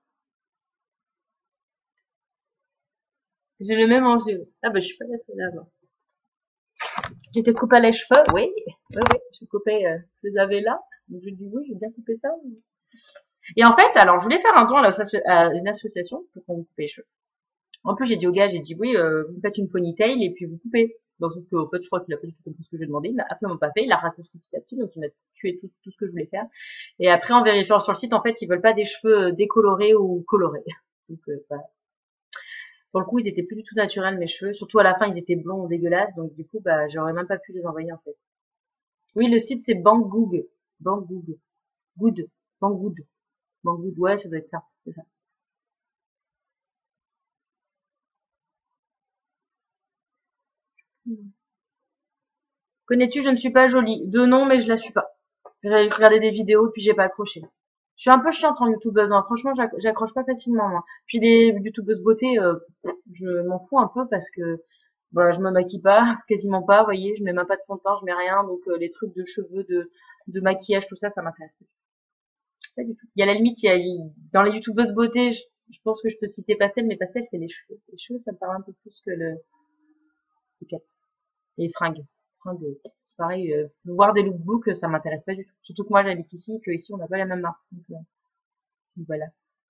J'ai le même en yeux. Ah bah, je suis pas là, là-bas. J'étais coupée à les cheveux, oui. Oui, oui. Je coupais, euh, je les avais là. Donc, je dis oui, j'ai bien coupé ça. Et en fait, alors je voulais faire un don à, à une association pour qu'on me coupe les cheveux. En plus, j'ai dit au gars, j'ai dit oui, euh, vous faites une ponytail et puis vous coupez. Donc, sauf que, en fait, je crois qu'il a pas du tout compris ce que j'ai demandé. Il m'a absolument pas fait. Il a raccourci petit à petit, donc il m'a tué tout, tout ce que je voulais faire. Et après, en vérifiant sur le site, en fait, ils veulent pas des cheveux décolorés ou colorés. Donc, euh, bah, pour le coup, ils étaient plus du tout naturels, mes cheveux. Surtout à la fin, ils étaient blonds ou dégueulasses. Donc, du coup, bah, j'aurais même pas pu les envoyer, en fait. Oui, le site, c'est Banggood. Banggood. Good. Banggood. Banggood. Ouais, ça doit être ça. C'est ça. Connais-tu, je ne suis pas jolie. De nom, mais je la suis pas. J'avais regardé des vidéos, puis j'ai pas accroché. Je suis un peu chiante en youtubeuse, hein. Franchement, j'accroche pas facilement, moi. Puis les youtubeuses beauté, euh, je m'en fous un peu parce que bah, je me maquille pas, quasiment pas, vous voyez, je mets même pas de fond de teint, je mets rien, donc euh, les trucs de cheveux, de, de maquillage, tout ça, ça m'intéresse pas du tout. Il y a la limite, il y a, dans les youtubeuses beauté, je, je pense que je peux citer Pastel, mais Pastel, c'est les cheveux. Les cheveux, ça me parle un peu plus que le, le cap. Et les fringues. Fringues, c'est pareil, euh, voir des lookbooks, ça m'intéresse pas du tout. Surtout que moi, j'habite ici, que ici, on n'a pas la même marque. Donc, euh, donc voilà.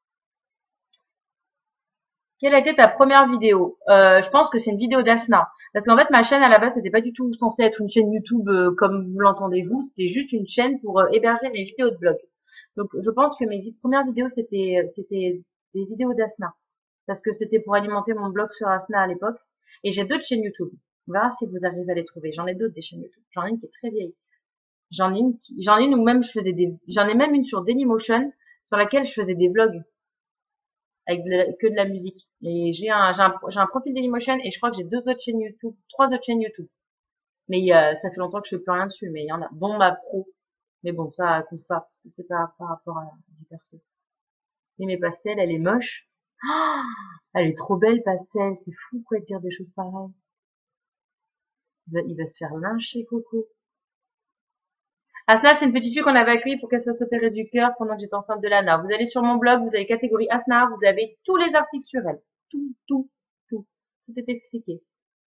Quelle a été ta première vidéo? Euh, je pense que c'est une vidéo d'Asna. Parce qu'en fait, ma chaîne, à la base, c'était pas du tout censée être une chaîne YouTube euh, comme vous l'entendez vous. C'était juste une chaîne pour euh, héberger mes vidéos de blog. Donc, je pense que mes premières vidéos, c'était euh, c'était des vidéos d'Asna. Parce que c'était pour alimenter mon blog sur Asna à l'époque. Et j'ai d'autres chaînes YouTube. On verra si vous arrivez à les trouver. J'en ai d'autres des chaînes YouTube. J'en ai une qui est très vieille. J'en ai une, qui- j'en ai une où même je faisais des, j'en ai même une sur Dailymotion sur laquelle je faisais des vlogs avec de la- que de la musique. Et j'ai un, j'ai un, j'ai un profil Dailymotion et je crois que j'ai deux autres chaînes YouTube, trois autres chaînes YouTube. Mais euh, ça fait longtemps que je fais plus rien dessus, mais il y en a, dont ma pro. Mais bon, ça compte pas parce que c'est pas par rapport à du perso. Et mes pastels, elle est moche. Ah, elle est trop belle, pastel. C'est fou quoi de dire des choses pareilles. Il va, il va se faire lyncher, Coco. Asna, c'est une petite fille qu'on avait accueillie pour qu'elle soit opérée du cœur pendant que j'étais enceinte de Lana. Vous allez sur mon blog, vous avez catégorie Asna, vous avez tous les articles sur elle. Tout, tout, tout. Tout est expliqué.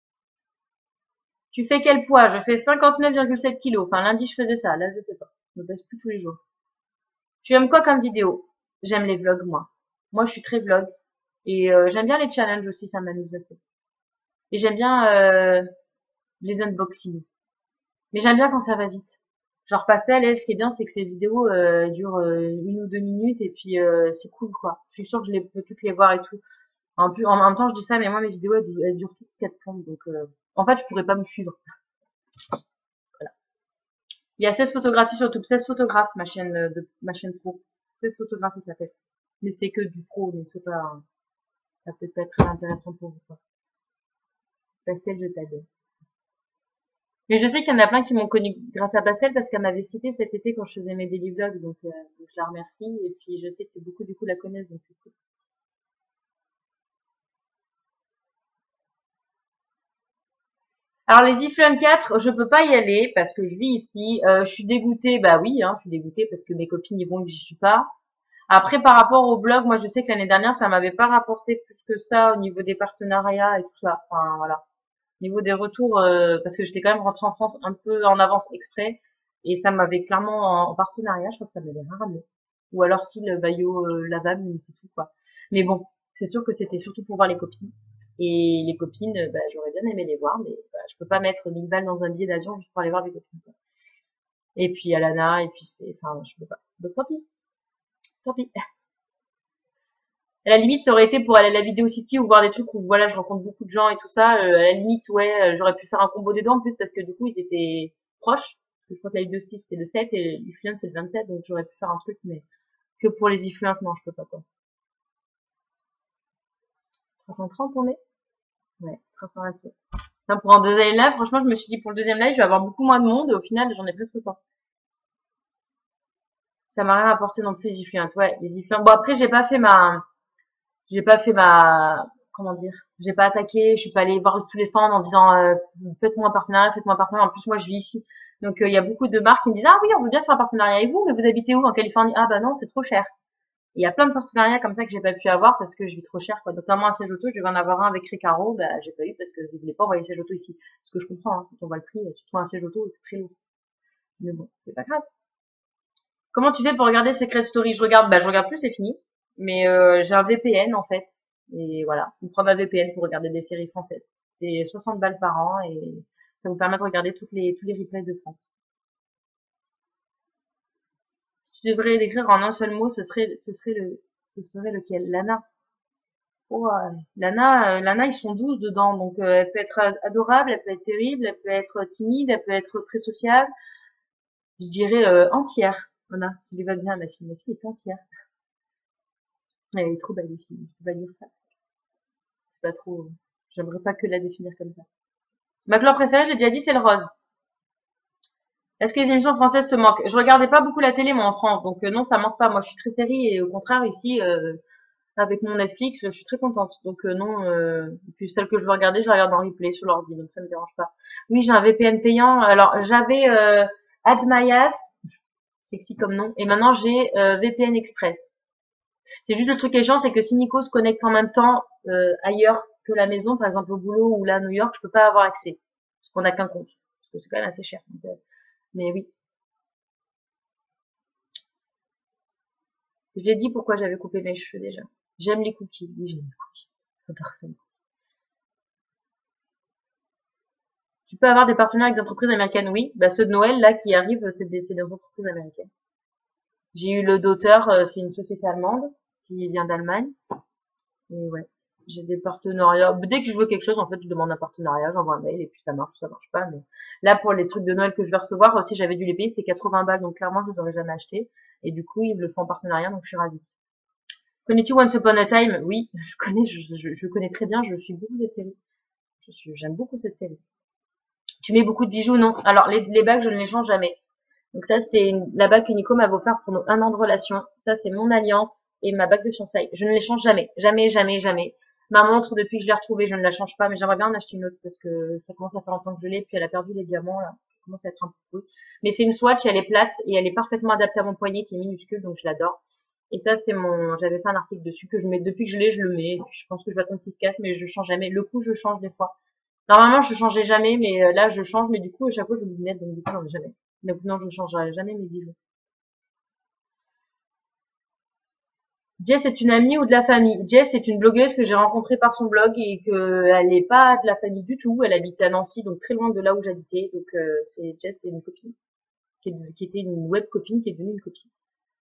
Tu fais quel poids? Je fais cinquante-neuf virgule sept kilos. Enfin, lundi, je faisais ça. Là, je sais pas. Je me pèse plus tous les jours. Tu aimes quoi comme vidéo? J'aime les vlogs, moi. Moi, je suis très vlog. Et euh, j'aime bien les challenges aussi, ça m'amuse assez. Et j'aime bien euh, les unboxings. Mais j'aime bien quand ça va vite. Genre Pastel, elle, ce qui est bien, c'est que ces vidéos euh, durent euh, une ou deux minutes et puis euh, c'est cool, quoi. Je suis sûre que je les, peux toutes les voir et tout. En plus, en même temps, je dis ça, mais moi, mes vidéos, elles, elles durent toutes quatre plombes. Donc, euh, en fait, je pourrais pas me suivre. Voilà. Il y a seize photographies sur YouTube, seize photographes, ma chaîne euh, de ma chaîne pro. seize photographies, ça fait. Mais c'est que du pro, donc c'est pas, ça va peut-être pas être très intéressant pour vous, quoi. Pastel, je t'adore. Mais je sais qu'il y en a plein qui m'ont connu grâce à Pastel parce qu'elle m'avait cité cet été quand je faisais mes daily vlogs, donc, euh, donc je la remercie. Et puis je sais que beaucoup du coup la connaissent, donc c'est cool. Alors les Iflun quatre, je peux pas y aller parce que je vis ici. Euh, je suis dégoûtée, bah oui, hein, je suis dégoûtée parce que mes copines y vont et que j'y suis pas. Après, par rapport au blog, moi je sais que l'année dernière, ça m'avait pas rapporté plus que ça au niveau des partenariats et tout ça. Enfin voilà. Au niveau des retours, euh, parce que j'étais quand même rentrée en France un peu en avance exprès, et ça m'avait clairement en, en partenariat, je crois que ça m'avait rien ramené. Ou alors si le maillot euh, lavable, mais c'est tout quoi. Mais bon, c'est sûr que c'était surtout pour voir les copines. Et les copines, euh, bah, j'aurais bien aimé les voir, mais bah, je peux pas mettre mille balles dans un billet d'avion juste pour aller voir les copines, quoi. Et puis Alana, et puis c'est, enfin, je peux pas. Donc tant pis, tant pis. À la limite, ça aurait été pour aller à la Vidéo City ou voir des trucs où voilà, je rencontre beaucoup de gens et tout ça. Euh, à la limite, ouais, euh, j'aurais pu faire un combo des deux en plus parce que du coup, ils étaient proches. Parce que je crois que la Vidéo City c'était le sept et l'Ifluence c'est le vingt-sept, donc j'aurais pu faire un truc, mais que pour les Ifluence, non, je peux pas quoi. trois cent trente on est? Ouais, trois cent vingt-sept. Non, pour un deuxième live, franchement, je me suis dit pour le deuxième live, je vais avoir beaucoup moins de monde et au final, j'en ai presque pas. Ça m'a rien apporté non plus les Ifluence. Ouais, les Ifluence. Bon après, j'ai pas fait ma, j'ai pas fait ma, comment dire, j'ai pas attaqué, je suis pas allée voir tous les stands en disant euh, faites-moi un partenariat, faites-moi un partenariat. En plus moi je vis ici, donc euh, il y a beaucoup de marques qui me disent ah oui on veut bien faire un partenariat avec vous, mais vous habitez où? En Californie? Ah bah non c'est trop cher. Il y a plein de partenariats comme ça que j'ai pas pu avoir parce que je vis trop cher quoi. Notamment un siège auto, je devais en avoir un avec Recaro, bah j'ai pas eu parce que je voulais pas envoyer siège auto ici. Ce que je comprends, hein, quand on voit le prix, surtout un siège auto c'est très lourd. Mais bon c'est pas grave. Comment tu fais pour regarder Secret Story? Je regarde, bah je regarde plus, c'est fini. Mais euh, j'ai un V P N en fait. Et voilà, on prend un V P N pour regarder des séries françaises. C'est soixante balles par an et ça vous permet de regarder toutes les tous les replays de France. Si tu devrais l'écrire en un seul mot, ce serait ce serait le ce serait lequel? Lana. Oh, euh, Lana, euh, Lana, ils sont douze dedans, donc euh, elle peut être adorable, elle peut être terrible, elle peut être timide, elle peut être très sociable. Je dirais euh, entière. Lana, tu lui vas bien, ma fille. Ma fille est entière. Elle est trop belle aussi. Je peux pas dire ça. C'est pas trop. J'aimerais pas que la définir comme ça. Ma couleur préférée, j'ai déjà dit, c'est le rose. Est-ce que les émissions françaises te manquent? Je regardais pas beaucoup la télé, moi, en France, donc euh, non, ça manque pas. Moi, je suis très série et au contraire, ici, euh, avec mon Netflix, je suis très contente. Donc euh, non, euh, et puis celle que je veux regarder, je la regarde en replay sur l'ordi, donc ça me dérange pas. Oui, j'ai un V P N payant. Alors j'avais euh, Admayas, sexy comme nom, et maintenant j'ai euh, V P N Express. C'est juste le truc qui est chiant, c'est que si Nico se connecte en même temps euh, ailleurs que la maison, par exemple au boulot ou là à New York, je peux pas avoir accès parce qu'on n'a qu'un compte, parce que c'est quand même assez cher. Donc, euh, mais oui, j'ai dit pourquoi j'avais coupé mes cheveux déjà. J'aime les cookies, oui j'aime les cookies. J'adore ça. Tu peux avoir des partenaires avec des entreprises américaines, oui. Bah, ceux de Noël, là, qui arrivent, c'est des, c'est des entreprises américaines. J'ai eu le d'auteur, euh, c'est une société allemande, qui vient d'Allemagne. Et ouais. J'ai des partenariats. Dès que je veux quelque chose, en fait, je demande un partenariat, j'envoie un mail, et puis ça marche ou ça marche pas. Mais là, pour les trucs de Noël que je vais recevoir, aussi, j'avais dû les payer, c'était quatre-vingts balles, donc clairement, je les aurais jamais achetés. Et du coup, ils me le font en partenariat, donc je suis ravie. Connais-tu Once Upon a Time? Oui, je connais, je, je, je connais très bien, je suis beaucoup cette série. Je suis, j'aime beaucoup cette série. Tu mets beaucoup de bijoux? Non. Alors, les, les bagues, je ne les change jamais. Donc ça, c'est la bague que Nico m'a offert pour nos un an de relation. Ça, c'est mon alliance et ma bague de fiançailles. Je ne les change jamais. Jamais, jamais, jamais. Ma montre, depuis que je l'ai retrouvée, je ne la change pas, mais j'aimerais bien en acheter une autre parce que ça commence à faire longtemps que je l'ai, puis elle a perdu les diamants, là. Ça commence à être un peu cool. Mais c'est une Swatch, elle est plate et elle est parfaitement adaptée à mon poignet qui est minuscule, donc je l'adore. Et ça, c'est mon, j'avais fait un article dessus que je mets, depuis que je l'ai, je le mets. Je pense que je vais attendre qu'il se casse, mais je change jamais. Le coup, je change des fois. Normalement, je changeais jamais, mais euh, là, je change, mais du coup, à chaque fois, je me mettre, donc du coup, j'en ai jamais. Donc non, je changerai jamais mes bijoux. Jess est une amie ou de la famille? Jess est une blogueuse que j'ai rencontrée par son blog et que elle n'est pas de la famille du tout. Elle habite à Nancy, donc très loin de là où j'habitais. Donc euh, c'est Jess, c'est une copine qui, est, qui était une web copine qui est devenue une copine.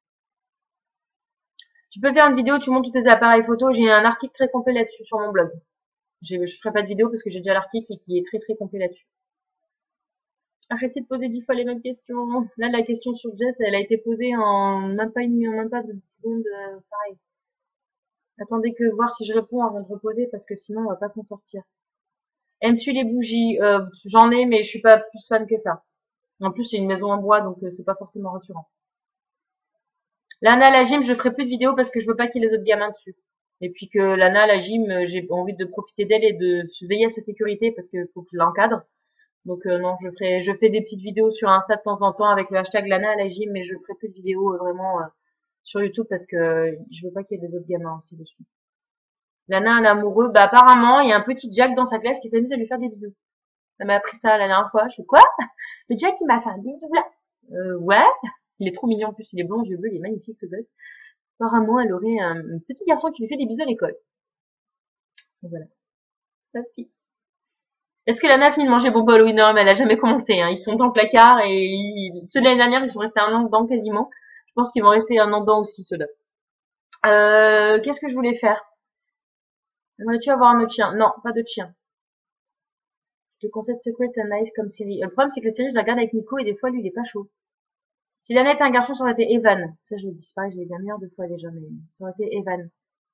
Tu peux faire une vidéo, tu montes tous tes appareils photo. J'ai un article très complet là-dessus sur mon blog. Je ne ferai pas de vidéo parce que j'ai déjà l'article et qui est très très complet là-dessus. Arrêtez de poser dix fois les mêmes questions. Là, la question sur Jess, elle a été posée en même pas une minute, même pas de dix secondes, euh, pareil. Attendez que voir si je réponds avant de reposer parce que sinon on va pas s'en sortir. Aimes-tu les bougies? euh, J'en ai, mais je suis pas plus fan que ça. En plus, c'est une maison en bois, donc euh, c'est pas forcément rassurant. L'Anna à la gym, je ferai plus de vidéos parce que je veux pas qu'il y ait les autres gamins dessus. Et puis que l'Anna à la gym, euh, j'ai envie de profiter d'elle et de veiller à sa sécurité parce qu'il faut que je l'encadre. Donc euh, non, je ferai, je fais des petites vidéos sur Insta de temps en temps avec le hashtag Lana à la gym, mais je ferai plus de vidéos euh, vraiment euh, sur YouTube parce que euh, je veux pas qu'il y ait des autres gamins aussi dessus. Lana, un amoureux, bah apparemment, il y a un petit Jack dans sa classe qui s'amuse à lui faire des bisous. Elle m'a appris ça la dernière fois. Je fais quoi? Le Jack, il m'a fait un bisou là. Euh, ouais. Il est trop mignon en plus, il est blond, yeux bleus, il est magnifique ce gosse. Apparemment, elle aurait un, un petit garçon qui lui fait des bisous à l'école. Donc voilà. Sa fille. Est-ce que Lana a fini de manger Bonbon Halloween? Non, mais elle a jamais commencé. Hein. Ils sont dans le placard et ils... ceux de l'année dernière, ils sont restés un an dedans quasiment. Je pense qu'ils vont rester un an dedans aussi, ceux-là. Euh, qu'est-ce que je voulais faire? Aimerais-tu avoir un autre chien? Non, pas d'autre chien. Je te conseille Secret and Nice comme série. Le problème, c'est que la série, je la regarde avec Nico et des fois, lui, il est pas chaud. Si Lana était un garçon, ça aurait été Evan. Ça, je l'ai dit, c'est pareil, je l'ai dit un milliard de fois déjà, mais ça aurait été Evan.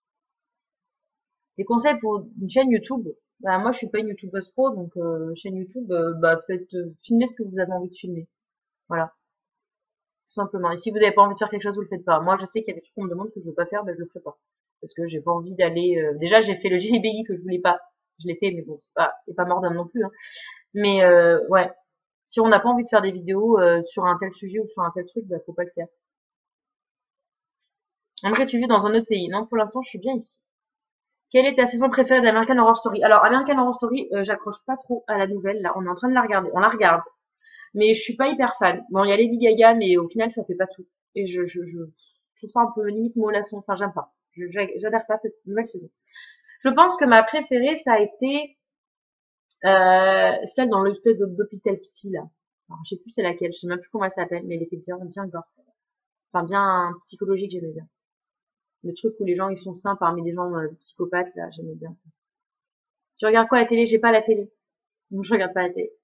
Des conseils pour une chaîne YouTube? Bah, moi, je suis pas une YouTubeuse pro, donc euh, chaîne YouTube, euh, bah, faites euh, filmer ce que vous avez envie de filmer. Voilà, tout simplement. Et si vous n'avez pas envie de faire quelque chose, vous le faites pas. Moi, je sais qu'il y a des trucs qu'on me demande que je veux pas faire, ben je le ferai pas, parce que j'ai pas envie d'aller. Euh... Déjà, j'ai fait le J B I que je voulais pas. Je l'ai fait, mais bon, c'est pas, c'est pas mort d'âme non plus. Hein. Mais euh, ouais, si on n'a pas envie de faire des vidéos euh, sur un tel sujet ou sur un tel truc, bah faut pas le faire. Aimerais-tu vivre dans un autre pays? Non, pour l'instant, je suis bien ici. Quelle est ta saison préférée d'American Horror Story? Alors, American Horror Story, euh, j'accroche pas trop à la nouvelle. Là, on est en train de la regarder. On la regarde. Mais je suis pas hyper fan. Bon, il y a Lady Gaga, mais au final, ça fait pas tout. Et je, je, je, je trouve ça un peu limite mollasson. Enfin, j'aime pas. Je, j'adhère pas à cette nouvelle saison. Je pense que ma préférée, ça a été euh, celle dans l'espèce d'hôpital psy, là. Alors, je sais plus c'est laquelle, je sais même plus comment elle s'appelle, mais elle était bien, bien gore, celle-là. Enfin, bien psychologique, j'aimais bien. Le truc où les gens, ils sont sains parmi des gens euh, psychopathes, là, j'aimais bien ça. Tu regardes quoi à la télé? J'ai pas la télé. Donc, je regarde pas la télé.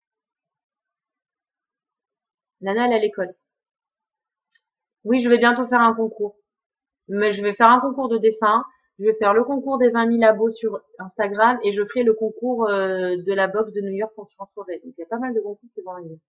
Lana, elle est à l'école. Oui, je vais bientôt faire un concours. Mais je vais faire un concours de dessin. Je vais faire le concours des vingt mille abos sur Instagram et je ferai le concours euh, de la boxe de New York quand je rentrerai. Donc, il y a pas mal de concours qui vont arriver.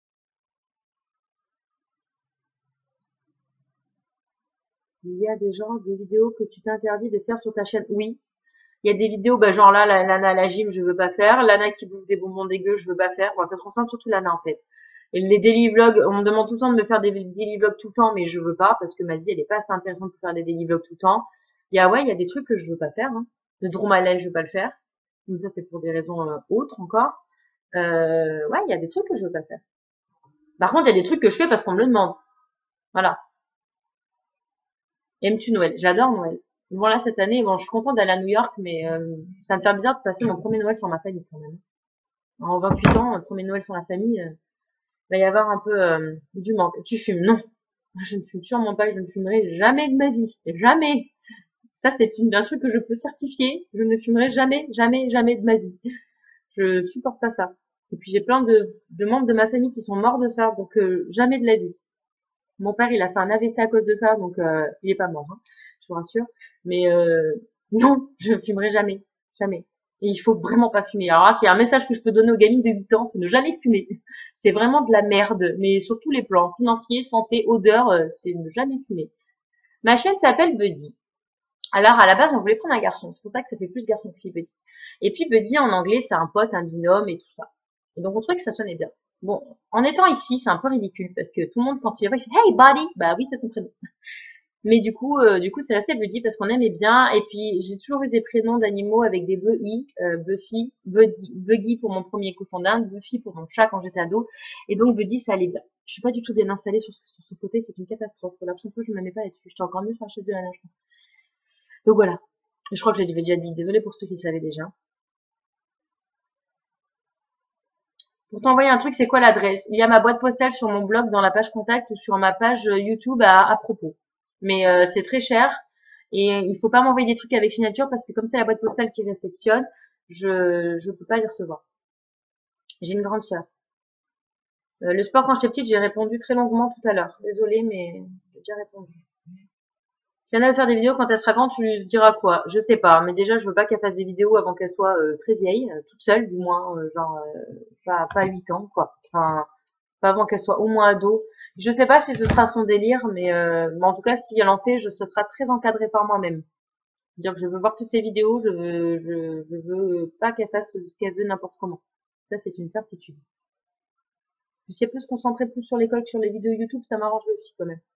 Il y a des genres de vidéos que tu t'interdis de faire sur ta chaîne. Oui. Il y a des vidéos, bah, genre là, la- Lana à la gym, je veux pas faire. Lana qui bouffe des bonbons dégueux, je veux pas faire. Bon, ça se concentre surtout Lana, en fait. Et les daily vlogs, on me demande tout le temps de me faire des daily vlogs tout le temps, mais je veux pas, parce que ma vie, elle est pas assez intéressante pour faire des daily vlogs tout le temps. Il y a, ouais, il y a des trucs que je veux pas faire, hein. Le Draw My Life, je veux pas le faire. Mais ça, c'est pour des raisons euh, autres encore. Euh, ouais, il y a des trucs que je veux pas faire. Par contre, il y a des trucs que je fais parce qu'on me le demande. Voilà. Aimes-tu Noël? J'adore Noël. Bon, là, cette année, bon, je suis contente d'aller à New York, mais euh, ça me fait bizarre de passer mon premier Noël sans ma famille, quand même. En vingt-huit ans, premier Noël sans la famille, euh, il va y avoir un peu euh, du manque. Tu fumes? Non. Je ne fume sûrement pas, je ne fumerai jamais de ma vie. Jamais. Ça, c'est une, un truc que je peux certifier. Je ne fumerai jamais, jamais, jamais de ma vie. Je supporte pas ça. Et puis j'ai plein de, de membres de ma famille qui sont morts de ça, donc euh, jamais de la vie. Mon père, il a fait un A V C à cause de ça, donc euh, il est pas mort, hein, je vous rassure. Mais euh, non, je ne fumerai jamais, jamais. Et il faut vraiment pas fumer. Alors là, c'est un message que je peux donner aux gamines de huit ans, c'est ne jamais fumer. C'est vraiment de la merde, mais sur tous les plans, financier, santé, odeur, euh, c'est ne jamais fumer. Ma chaîne s'appelle Buddy. Alors à la base, on voulait prendre un garçon, c'est pour ça que ça fait plus garçon que fille Buddy. Et puis Buddy en anglais, c'est un pote, un binôme et tout ça. Et donc on trouvait que ça sonnait bien. Bon, en étant ici, c'est un peu ridicule parce que tout le monde quand il voit, il fait Hey Buddy, bah oui, c'est son prénom. Mais du coup, euh, du coup, c'est resté Buddy parce qu'on aimait bien. Et puis, j'ai toujours eu des prénoms d'animaux avec des B I, euh, Buffy, Buddy, Buggy pour mon premier cochon d'Inde, Buffy pour mon chat quand j'étais ado. Et donc, Buddy, ça allait bien. Je suis pas du tout bien installée sur ce, sur ce fauteuil, c'est une catastrophe. La prochaine fois, je ne me mets pas là-dessus. J'étais encore mieux sur la chaise de la nage. Donc voilà. Je crois que j'ai déjà dit. Désolée pour ceux qui le savaient déjà. Pour t'envoyer un truc, c'est quoi l'adresse? Il y a ma boîte postale sur mon blog dans la page contact ou sur ma page YouTube à, à propos. Mais euh, c'est très cher et il faut pas m'envoyer des trucs avec signature parce que comme c'est la boîte postale qui réceptionne, je je peux pas les recevoir. J'ai une grande sœur. Euh, le sport quand j'étais petite, j'ai répondu très longuement tout à l'heure. Désolée, mais j'ai bien répondu. Si Anna veut faire des vidéos quand elle sera grande, tu lui diras quoi? Je sais pas, mais déjà je veux pas qu'elle fasse des vidéos avant qu'elle soit euh, très vieille, euh, toute seule du moins, euh, genre euh, pas pas huit ans quoi. Enfin, pas avant qu'elle soit au moins ado. Je sais pas si ce sera son délire, mais, euh, mais en tout cas si elle en fait, je, ce sera très encadré par moi-même. C'est-à-dire que je veux voir toutes ses vidéos, je veux je, je veux pas qu'elle fasse ce qu'elle veut n'importe comment. Ça c'est une certitude. Puis si elle peut se concentrer plus sur l'école que sur les vidéos YouTube, ça m'arrangerait aussi quand même.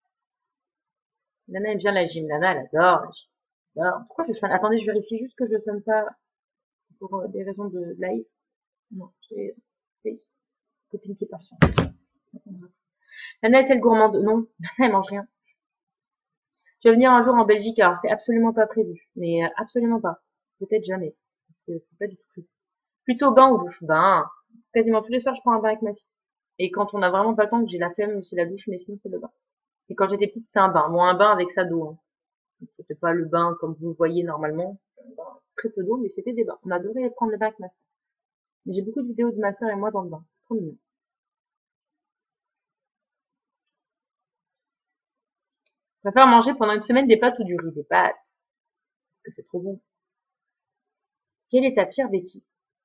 Lana aime bien la gym. Lana, elle adore la gym. Alors, pourquoi je sonne? Attendez, je vérifie juste que je sonne pas pour euh, des raisons de live. Non, c'est Face. Copine qui est patiente. Lana est-elle gourmande? Non, elle mange rien. Tu vas venir un jour en Belgique, alors c'est absolument pas prévu. Mais euh, absolument pas. Peut-être jamais. Parce que c'est pas du tout prévu. Plutôt bain ou douche? Bain. Quasiment tous les soirs, je prends un bain avec ma fille. Et quand on a vraiment pas le temps, que j'ai la flemme, c'est la douche, mais sinon c'est le bain. Et quand j'étais petite, c'était un bain. Bon, un bain avec sa d'eau. Hein. C'était pas le bain comme vous le voyez normalement. Très peu d'eau, mais c'était des bains. On adorait prendre le bain avec ma soeur. J'ai beaucoup de vidéos de ma soeur et moi dans le bain. Trop mignon. Je préfère manger pendant une semaine des pâtes ou du riz. Des pâtes. Parce que c'est trop bon. Quelle est ta pire bêtise?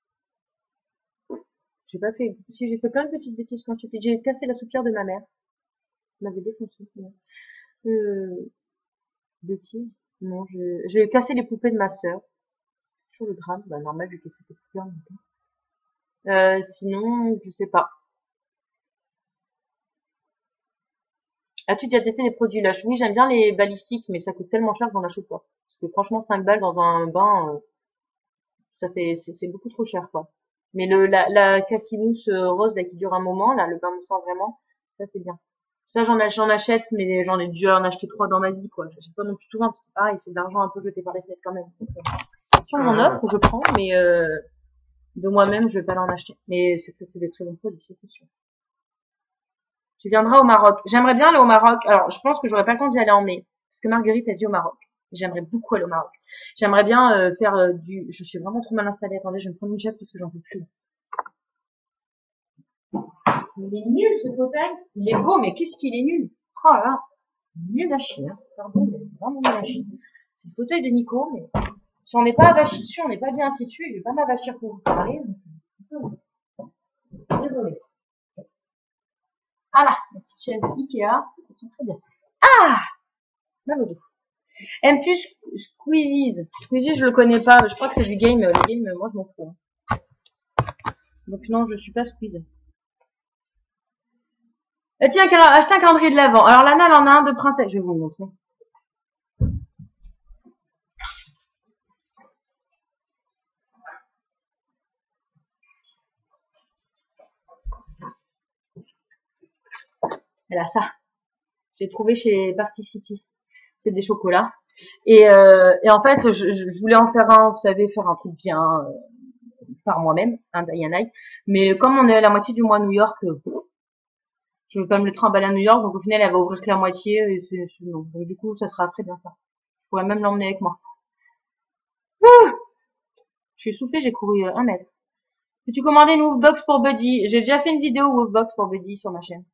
J'ai pas fait, si j'ai fait plein de petites bêtises quand j'étais, j'ai cassé la soupière de ma mère. Elle m'avait défoncé. Euh, bêtise? Non, j'ai cassé les poupées de ma sœur. Toujours le drame. Bah, normal, j'ai cassé ses poupées en même temps. Euh, sinon, je sais pas. As-tu déjà testé les produits Lush? Oui, j'aime bien les balistiques, mais ça coûte tellement cher que j'en achète pas. Parce que franchement, cinq balles dans un bain, euh, ça fait, c'est beaucoup trop cher, quoi. Mais le la, la cassimousse rose là qui dure un moment, là, le bain moussant vraiment, ça c'est bien. Ça j'en j'en achète, mais j'en ai déjà en acheté trois dans ma vie, quoi. J'achète pas non plus souvent, parce que c'est pareil, c'est de l'argent un peu jeté par les fenêtres quand même. Donc, euh, si on m'en offre, je prends, mais euh, de moi-même, je vais pas l'en acheter. Mais c'est c'est des très bons produits, c'est sûr. Tu viendras au Maroc. J'aimerais bien aller au Maroc. Alors, je pense que j'aurais pas le temps d'y aller en mai, parce que Marguerite elle vit au Maroc. J'aimerais beaucoup aller au Maroc. J'aimerais bien euh, faire euh, du. Je suis vraiment trop mal installée. Attendez, je vais me prendre une chaise parce que j'en peux plus. Il est nul ce fauteuil. Il est beau, mais qu'est-ce qu'il est nul. Oh là là, nul à chier. Hein. Pardon, mais vraiment nul à chier. C'est le fauteuil de Nico, mais si on n'est pas avachi dessus, on n'est pas bien assis dessus. Je vais pas m'avachir pour vous parler. Désolée. Ah là, la petite chaise Ikea, ça sent très bien. Ah, mal au dos. Aimes-tu Squeezies? Squeezies, je le connais pas. Je crois que c'est du game. Le game, moi, je m'en fous. Donc non, je suis pas Squeeze. Euh, tiens, acheter un calendrier de l'Avent. Alors Lana, elle en a un de princesse. Je vais vous le montrer. Elle a ça. J'ai trouvé chez Party City. C'est des chocolats. Et, euh, et en fait, je, je voulais en faire un, vous savez, faire un truc bien euh, par moi-même, un die and die. Mais comme on est à la moitié du mois à New York, euh, je veux pas me le trimballer à New York, donc au final, elle va ouvrir que la moitié. Et c'est, c'est, non. Donc du coup, ça sera très bien ça. Je pourrais même l'emmener avec moi. Ouh, je suis soufflée, j'ai couru euh, un mètre. Peux-tu commander une Woofbox pour Buddy? J'ai déjà fait une vidéo Woofbox pour Buddy sur ma chaîne.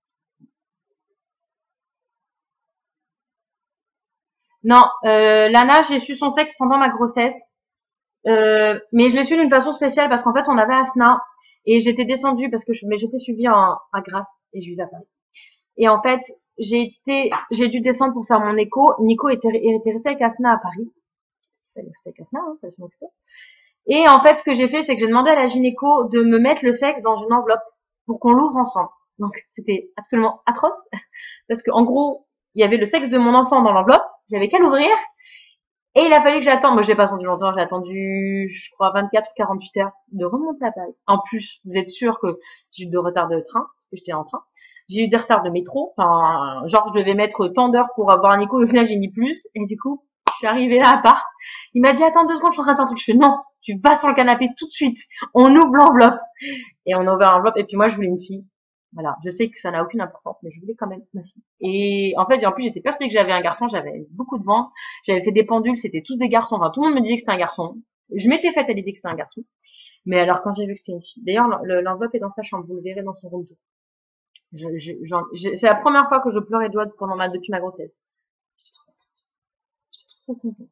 Non, euh, Lana, j'ai su son sexe pendant ma grossesse. Euh, mais je l'ai su d'une façon spéciale parce qu'en fait, on avait Asna et j'étais descendue parce que je, mais j'étais suivie en, à Grasse et je vivais à Paris. Et en fait, j'ai été, j'ai dû descendre pour faire mon écho. Nico était, était resté avec Asna à Paris. Il fallait rester avec Asna, hein, fallait s'en occuper. Et en fait, ce que j'ai fait, c'est que j'ai demandé à la gynéco de me mettre le sexe dans une enveloppe pour qu'on l'ouvre ensemble. Donc, c'était absolument atroce parce qu'en gros, il y avait le sexe de mon enfant dans l'enveloppe. J'avais qu'à l'ouvrir. Et il a fallu que j'attende. Moi, j'ai pas attendu longtemps. J'ai attendu, je crois, vingt-quatre ou quarante-huit heures de remonter à Paris. En plus, vous êtes sûr que j'ai eu de retard de train, parce que j'étais en train. J'ai eu des retards de métro. Enfin, genre, je devais mettre tant d'heures pour avoir un écho. Au final, j'ai mis plus. Et du coup, je suis arrivée là à part. Il m'a dit, attends deux secondes, je suis en train de faire un truc. Je fais, non, tu vas sur le canapé tout de suite. On ouvre l'enveloppe. Et on a ouvert l'enveloppe. Et puis moi, je voulais une fille. Voilà, je sais que ça n'a aucune importance, mais je voulais quand même ma fille. Et en fait, en plus, j'étais persuadée que j'avais un garçon, j'avais beaucoup de ventre, j'avais fait des pendules, c'était tous des garçons, enfin tout le monde me disait que c'était un garçon. Je m'étais faite à l'idée que c'était un garçon. Mais alors quand j'ai vu que c'était une fille, d'ailleurs l'enveloppe est dans sa chambre, vous le verrez dans son room tour. Je, je, je, c'est la première fois que je pleurais de joie pendant ma, depuis ma grossesse. J'étais trop contente. J'étais trop contente.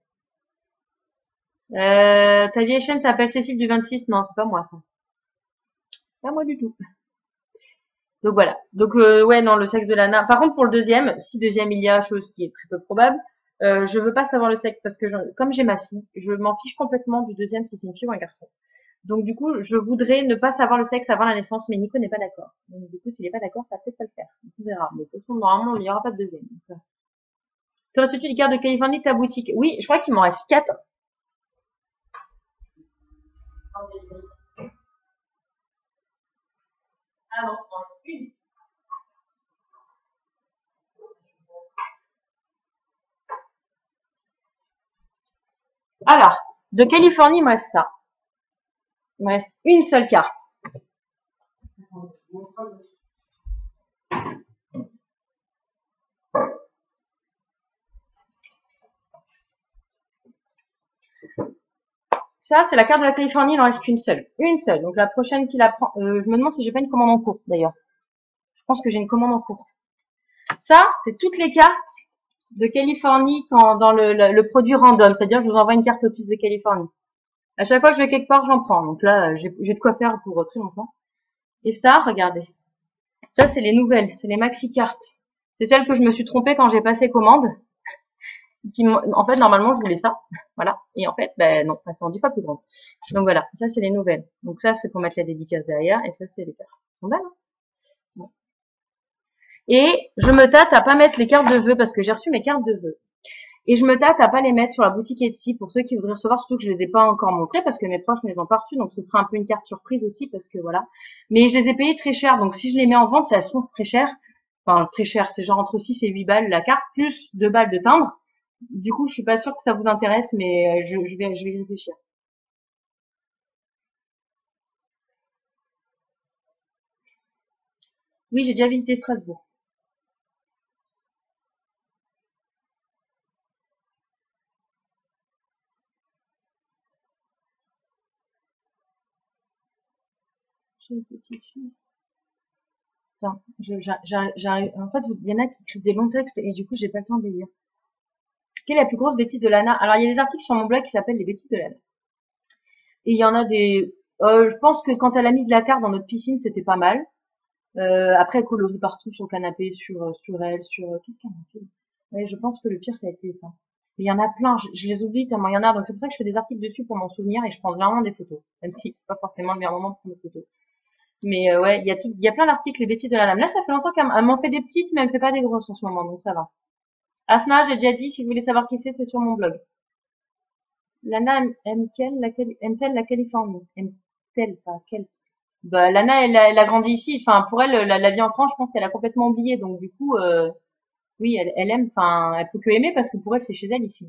Euh, ta vieille chaîne s'appelle Cécile du vingt-six, non, c'est pas moi ça. Pas moi du tout. Donc voilà. Donc euh, ouais, non, le sexe de Lana. Par contre, pour le deuxième, si deuxième il y a, chose qui est très peu probable, euh, je veux pas savoir le sexe parce que je, comme j'ai ma fille, je m'en fiche complètement du deuxième si c'est une fille ou un garçon. Donc du coup, je voudrais ne pas savoir le sexe avant la naissance, mais Nico n'est pas d'accord. Donc du coup, s'il n'est pas d'accord, ça va peut-être pas le faire. On verra. Mais de toute façon, normalement, il n'y aura pas de deuxième. Donc, te restes-tu les cartes de Californie de ta boutique? Oui, je crois qu'il m'en reste quatre. Ah non, une. Alors, de Californie, il me reste ça. Il me reste une seule carte. Ça, c'est la carte de la Californie, il en reste qu'une seule. Une seule. Donc la prochaine qui la prend, euh, je me demande si j'ai pas une commande en cours, d'ailleurs. Je pense que j'ai une commande en cours. Ça, c'est toutes les cartes de Californie quand, dans le, le, le produit random. C'est-à-dire que je vous envoie une carte au plus de Californie. À chaque fois que je vais quelque part, j'en prends. Donc là, j'ai de quoi faire pour très longtemps. Et ça, regardez. Ça, c'est les nouvelles. C'est les maxi cartes. C'est celles que je me suis trompée quand j'ai passé commande. Qui, en fait, normalement, je voulais ça. Voilà. Et en fait, ben non, elles sont dix fois plus grandes. Donc voilà. Ça, c'est les nouvelles. Donc ça, c'est pour mettre la dédicace derrière. Et ça, c'est les cartes. Elles sont belles, hein. Bon. Et je me tâte à pas mettre les cartes de vœux parce que j'ai reçu mes cartes de vœux. Et je me tâte à pas les mettre sur la boutique Etsy pour ceux qui voudraient recevoir, surtout que je les ai pas encore montrés parce que mes proches ne les ont pas reçus, donc ce sera un peu une carte surprise aussi parce que voilà. Mais je les ai payés très cher, donc si je les mets en vente, ça se trouve très cher. Enfin, très cher, c'est genre entre six et huit balles la carte, plus deux balles de timbre. Du coup, je suis pas sûre que ça vous intéresse, mais je, je vais, je vais y réfléchir. Oui, j'ai déjà visité Strasbourg. J'ai une petite fille. Enfin, je, j'a- j'a- j'arrive, en fait, il y en a qui écrivent des longs textes et du coup, j'ai pas le temps de les lire. Quelle est la plus grosse bêtise de Lana? Alors, il y a des articles sur mon blog qui s'appellent les bêtises de Lana. Et il y en a des, euh, je pense que quand elle a mis de la terre dans notre piscine, c'était pas mal. Euh, après, elle colorie partout sur le canapé, sur, euh, sur elle, sur, euh, qu'est-ce qu'elle a fait? Ouais, je pense que le pire, ça a été ça. Mais il y en a plein, je, je les oublie tellement il y en a, donc c'est pour ça que je fais des articles dessus pour m'en souvenir et je prends vraiment des photos. Même si c'est pas forcément le meilleur moment de prendre des photos. Mais euh, ouais, il y a tout, il y a plein d'articles, les bêtises de la dame. Là, ça fait longtemps qu'elle m'en fait des petites, mais elle me fait pas des grosses en ce moment, donc ça va. Asna, j'ai déjà dit, si vous voulez savoir qui c'est, c'est sur mon blog. Lana aime-t-elle la, aime-t-elle la Californie? Aime-t-elle, pas quelle? Bah, Lana, elle, a- elle a grandi ici. Enfin, pour elle, la, la vie en France, je pense qu'elle a complètement oublié. Donc, du coup, euh, oui, elle, elle aime. Enfin, elle peut que aimer parce que pour elle, c'est chez elle ici.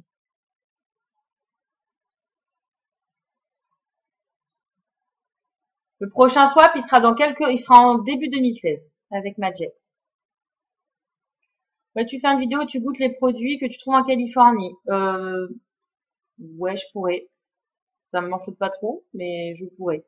Le prochain swap, il sera dans quelques, il sera en début deux mille seize avec ma Jess. Ouais, tu fais une vidéo où tu goûtes les produits que tu trouves en Californie. Euh, ouais, je pourrais. Ça me m'enchante pas trop, mais je pourrais.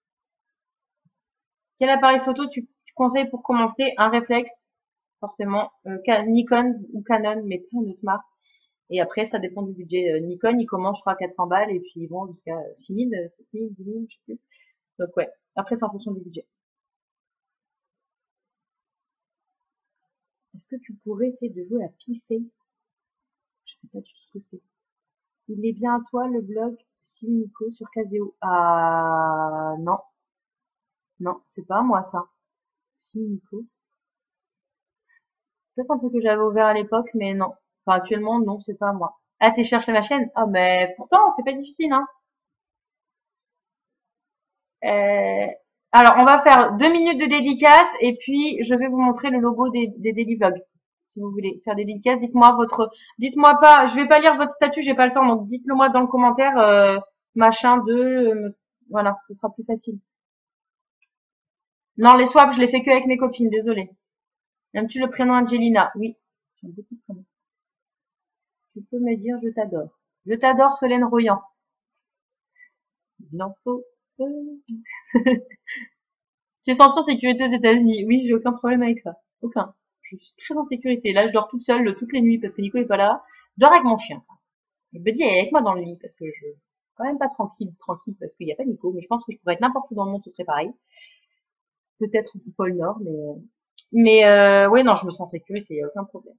Quel appareil photo tu, tu conseilles pour commencer? Un réflexe, forcément. Euh, Nikon ou Canon, mais pas une autre marque. Et après, ça dépend du budget. Euh, Nikon, il commence, je crois, à quatre cents balles, et puis ils vont jusqu'à six mille, sept mille, dix mille, je sais plus. Donc ouais. Après, c'est en fonction du budget. Est-ce que tu pourrais essayer de jouer à P-Face? Je sais pas du tout ce que c'est. Il est bien à toi, le blog Nico sur Caseo. Ah, non. Non, c'est pas moi, ça. Nico. Peut-être un truc que j'avais ouvert à l'époque, mais non. Enfin, actuellement, non, c'est pas moi. Ah, t'es cherché ma chaîne? Ah, mais pourtant, c'est pas difficile, hein. Euh, alors, on va faire deux minutes de dédicace et puis je vais vous montrer le logo des, des Daily Vlogs. Si vous voulez faire des dédicaces, dites-moi votre, dites-moi pas, je vais pas lire votre statut, j'ai pas le temps, donc dites-le moi dans le commentaire, euh, machin de, euh, voilà, ce sera plus facile. Non, les swaps, je les fais que avec mes copines, désolé. Aimes-tu le prénom Angelina? Oui, j'aime beaucoup le prénom. Tu peux me dire je t'adore. Je t'adore, Solène Royan. Il en faut peu. Tu es senti en sécurité aux États-Unis? Oui, j'ai aucun problème avec ça. Aucun. Je suis très en sécurité. Là, je dors toute seule toutes les nuits parce que Nico est pas là. Je dors avec mon chien. Et Buddy est avec moi dans le lit parce que je suis quand même pas tranquille, tranquille parce qu'il n'y a pas Nico. Mais je pense que je pourrais être n'importe où dans le monde, ce serait pareil. Peut-être au pôle Nord, mais mais euh, ouais, non, je me sens en sécurité, il n'y a aucun problème.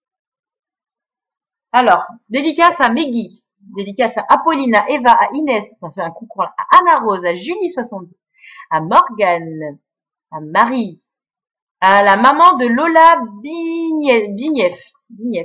Alors, dédicace à Meggy, dédicace à Apollina, Eva, à Inès, c'est un coucou à Anna Rose, à Julie soixante-dix, à Morgane, à Marie, à la maman de Lola Bignef. Bignef.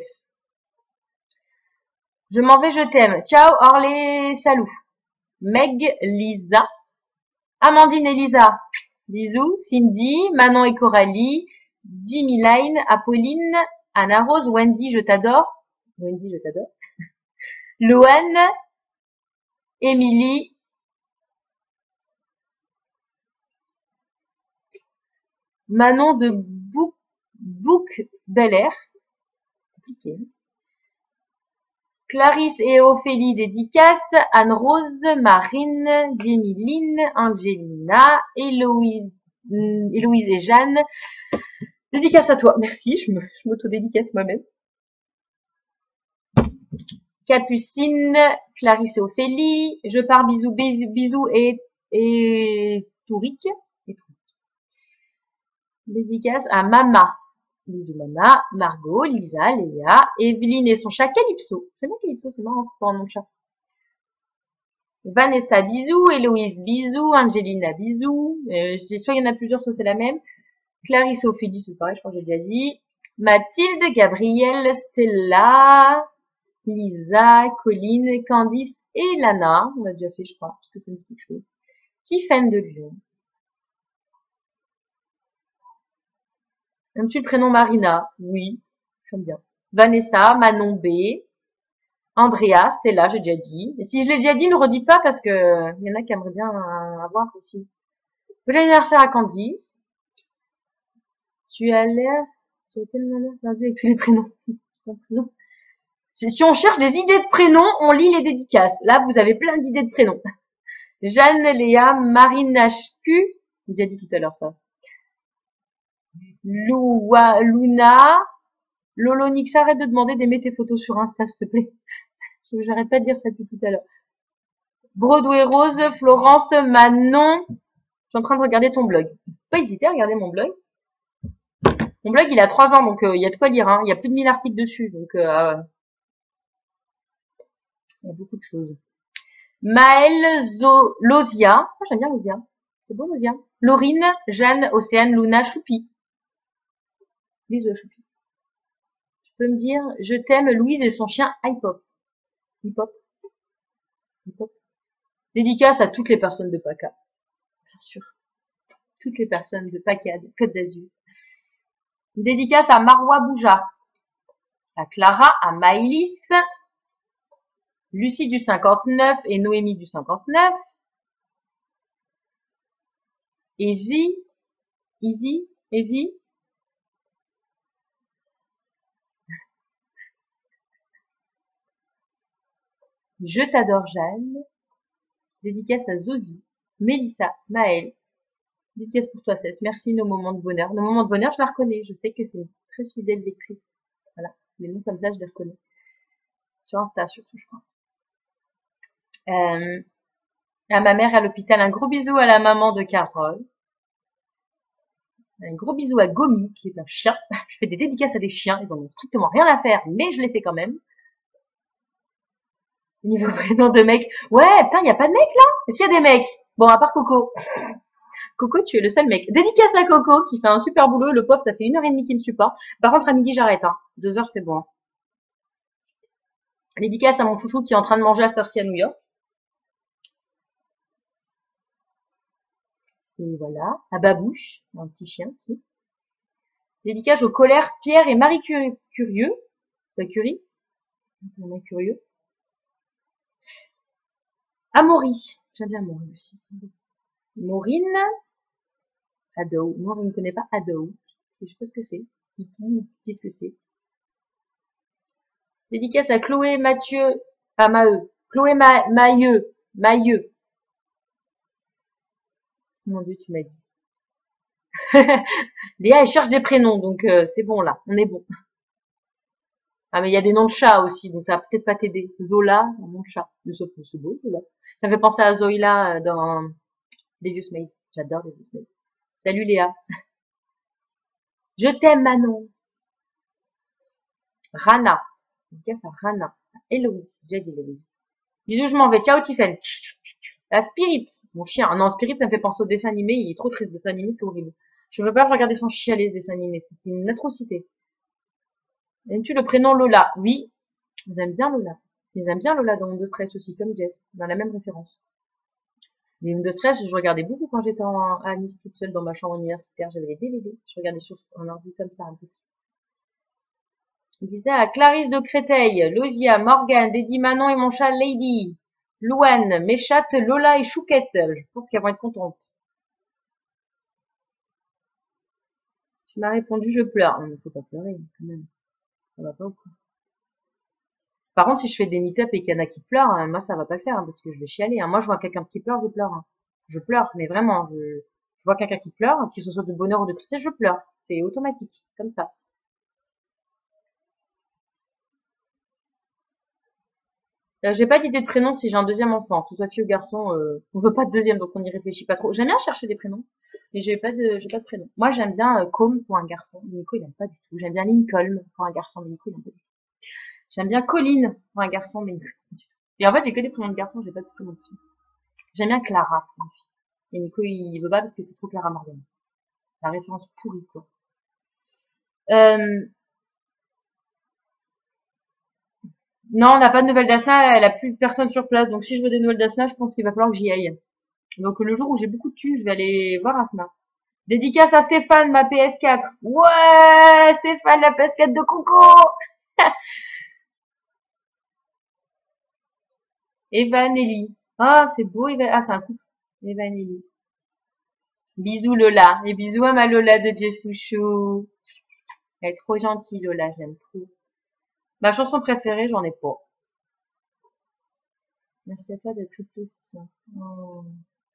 Je m'en vais, je t'aime. Ciao, Orlé, salut. Meg, Lisa, Amandine et Lisa. Bisous. Cindy, Manon et Coralie, Jimmy Line, Apolline, Anna Rose, Wendy, je t'adore. Wendy, je t'adore. Loane, Émilie, Manon de Bouc, Bouc Bel Air. Compliqué. Clarisse et Ophélie dédicace, Anne-Rose, Marine, Jimiline, Angelina, Héloïse, Héloïse et Jeanne. Dédicace à toi. Merci, je m'auto-dédicace moi-même. Capucine, Clarisse et Ophélie. Je pars, bisous, bisous, bisous et, et Touric. Dédicace à Mama. Bisous Mama, Margot, Lisa, Léa, Evelyne et son chat Calypso. C'est moi Calypso, c'est marrant pour un nom de chat. Vanessa, bisous. Héloïse, bisous. Angelina, bisous. Euh, soit il y en a plusieurs, soit c'est la même. Clarisse, Ophélie, c'est pareil, je crois que j'ai déjà dit. Mathilde, Gabrielle, Stella, Lisa, Colline, Candice et Lana. On a déjà fait, je crois, parce que ça me dit quelque chose. Tiffaine de Lyon. Aimes-tu le prénom Marina? Oui, j'aime bien. Vanessa, Manon B. Andrea, Stella, j'ai déjà dit. Et si je l'ai déjà dit, ne redites pas parce que il y en a qui aimeraient bien avoir aussi. Bon anniversaire à Candice. Tu as l'air, tu as tellement l'air perdu avec tous les prénoms. Si on cherche des idées de prénoms, on lit les dédicaces. Là, vous avez plein d'idées de prénoms. Jeanne, Léa, Marine H Q. J'ai déjà dit tout à l'heure ça. Loua, Luna. Lolo Nix, arrête de demander d'aimer tes photos sur Insta, s'il te plaît. J'arrête pas de dire ça depuis tout à l'heure. Broadway Rose, Florence, Manon. Je suis en train de regarder ton blog. Pas hésiter à regarder mon blog. Mon blog, il a trois ans, donc il euh, y a de quoi lire. Hein. Il y a plus de mille articles dessus, donc euh, il y a beaucoup de choses. Maëlle, Zo, Lozia. Oh, j'aime bien Lozia. C'est beau, Lozia. Laurine, Jeanne, Océane, Luna, Choupi. Bisous à Choupi. Tu peux me dire, je t'aime, Louise et son chien Hip-Hop. Hip-Hop. Hip-Hop. Dédicace à toutes les personnes de PACA. Bien sûr. Toutes les personnes de PACA, de Côte d'Azur. Dédicace à Marois Bouja. À Clara, à Maïlis. Lucie du cinquante-neuf et Noémie du cinquante-neuf. Evie. Evie. Evie. Je t'adore, Jeanne. Dédicace à Zosie, Mélissa, Maëlle. Dédicace pour toi, Cess. Merci, nos moments de bonheur. Nos moments de bonheur, je la reconnais. Je sais que c'est une très fidèle lectrice. Voilà. Les noms comme ça, je les reconnais. Sur Insta, surtout, je crois. Euh, à ma mère à l'hôpital, un gros bisou à la maman de Carole. Un gros bisou à Gomi, qui est un chien. Je fais des dédicaces à des chiens. Ils en ont strictement rien à faire, mais je les fais quand même. Niveau prénom de mec. Ouais, putain, y a pas de mec, là? Est-ce qu'il y a des mecs? Bon, à part Coco. Coco, tu es le seul mec. Dédicace à Coco, qui fait un super boulot. Le pauvre, ça fait une heure et demie qu'il me supporte. Par contre, à midi, j'arrête, hein. Deux heures, c'est bon. Dédicace à mon chouchou qui est en train de manger à cette heure-ci à New York. Et voilà. À Babouche, un petit chien, aussi. Dédicace aux colères Pierre et Marie Curieux. C'est Curie? On est curieux. Amaury. J'aime bien Amaury aussi. Maureen. Ado. Non, je ne connais pas Ado. Je sais pas ce que c'est. Qu'est-ce que c'est? Dédicace à Chloé Mathieu. Pas Maheu. Chloé Ma Mailleux. Mailleux. Mon Dieu, tu m'as dit. Léa, elle cherche des prénoms, donc euh, c'est bon là. On est bon. Ah, mais il y a des noms de chats aussi, donc ça va peut-être pas t'aider. Zola, un nom de chat. Sauf que c'est beau, Zola. Ça me fait penser à Zoïla dans Devious Maids. J'adore Devious Maids. Salut Léa. Je t'aime Manon. Rana. Dédicace à Rana. Héloïse. J'ai dit Héloïse. Bisous, je m'en vais. Ciao Tiffen. La Spirit. Mon chien. Non, Spirit, ça me fait penser au dessin animé. Il est trop triste, le dessin animé, c'est horrible. Je veux pas regarder son chialer, ce dessin animé. C'est une atrocité. Aimes-tu le prénom Lola? Oui. Ils aiment bien Lola. Ils aiment bien Lola dans Monde de Stress aussi, comme Jess. Dans la même référence. Les Monde de Stress, je regardais beaucoup quand j'étais à Nice toute seule dans ma chambre universitaire. J'avais les D V D. Je regardais sur un ordi comme ça, un petit. À Clarisse de Créteil, Lozia, Morgane, Dédi Manon et mon chat Lady. Louane, mes chattes Lola et Chouquette. Je pense qu'elles vont être contentes. Tu m'as répondu, je pleure. Il ne faut pas pleurer, quand même. Ça va pas beaucoup. Par contre, si je fais des meet-up et qu'il y en a qui pleurent, hein, moi, ça va pas le faire, hein, parce que je vais chialer. Hein. Moi, je vois quelqu'un qui pleure, je pleure. Hein. Je pleure, mais vraiment, je, je vois quelqu'un qui pleure, qu'il soit de bonheur ou de tristesse, je pleure. C'est automatique, comme ça. Euh, j'ai pas d'idée de prénom si j'ai un deuxième enfant, que ce soit fille ou garçon, euh, on veut pas de deuxième, donc on n'y réfléchit pas trop. J'aime bien chercher des prénoms, mais j'ai pas de, j'ai pas de prénom. Moi, j'aime bien euh, Com pour un garçon, mais Nico il aime pas du tout. J'aime bien Lincoln pour un garçon, mais Nico il aime pas du tout. J'aime bien Colline pour un garçon, mais Nico. Et en fait, j'ai que des prénoms de garçons, j'ai pas de prénoms de filles. J'aime bien Clara pour une fille. Et Nico il veut pas parce que c'est trop Clara Morgan. C'est la référence pourrie quoi. Euh, Non, on n'a pas de nouvelles d'Asna, elle a plus personne sur place. Donc si je veux des nouvelles d'Asna, je pense qu'il va falloir que j'y aille. Donc le jour où j'ai beaucoup de thunes, je vais aller voir Asna. Dédicace à Stéphane, ma P S quatre. Ouais, Stéphane, la P S quatre de Coco. Evan Ellie. Ah, c'est beau, Evan. Ah, c'est un couple. Evan Ellie. Bisous Lola. Et bisous à ma Lola de Jesouchou. Elle est trop gentille, Lola, j'aime trop. Ma chanson préférée, j'en ai pas. Merci à toi d'être resté aussi. Oh.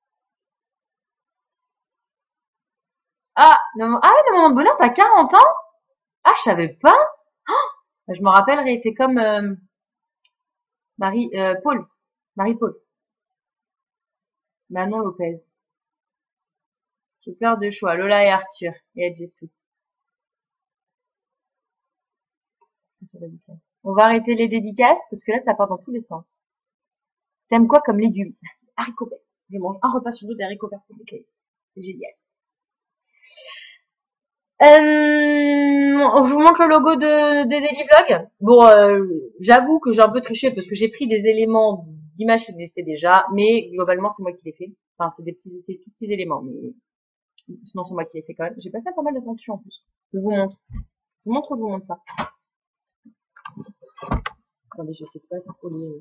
Ah, non, ah, le moment de bonheur, t'as quarante ans? Ah, je savais pas. Oh, je me rappelle, il était comme euh, Marie, euh, Paul. Marie-Paul. Manon Lopez. Je pleure de choix. Lola et Arthur. Et Adjessou. On va arrêter les dédicaces parce que là, ça part dans tous les sens. T'aimes quoi comme légumes? Haricots verts. Je mange un repas sur deux d'haricots verts. C'est génial. Euh, je vous montre le logo de, des Daily Vlogs. Bon, euh, j'avoue que j'ai un peu triché parce que j'ai pris des éléments d'images qui existaient déjà, mais globalement, c'est moi qui l'ai fait. Enfin, c'est des petits, c'est tout petits éléments, mais sinon, c'est moi qui l'ai fait quand même. J'ai passé pas mal de temps dessus en plus. Je vous montre. Je vous montre ou je vous montre pas? Attendez, je sais pas si pour les...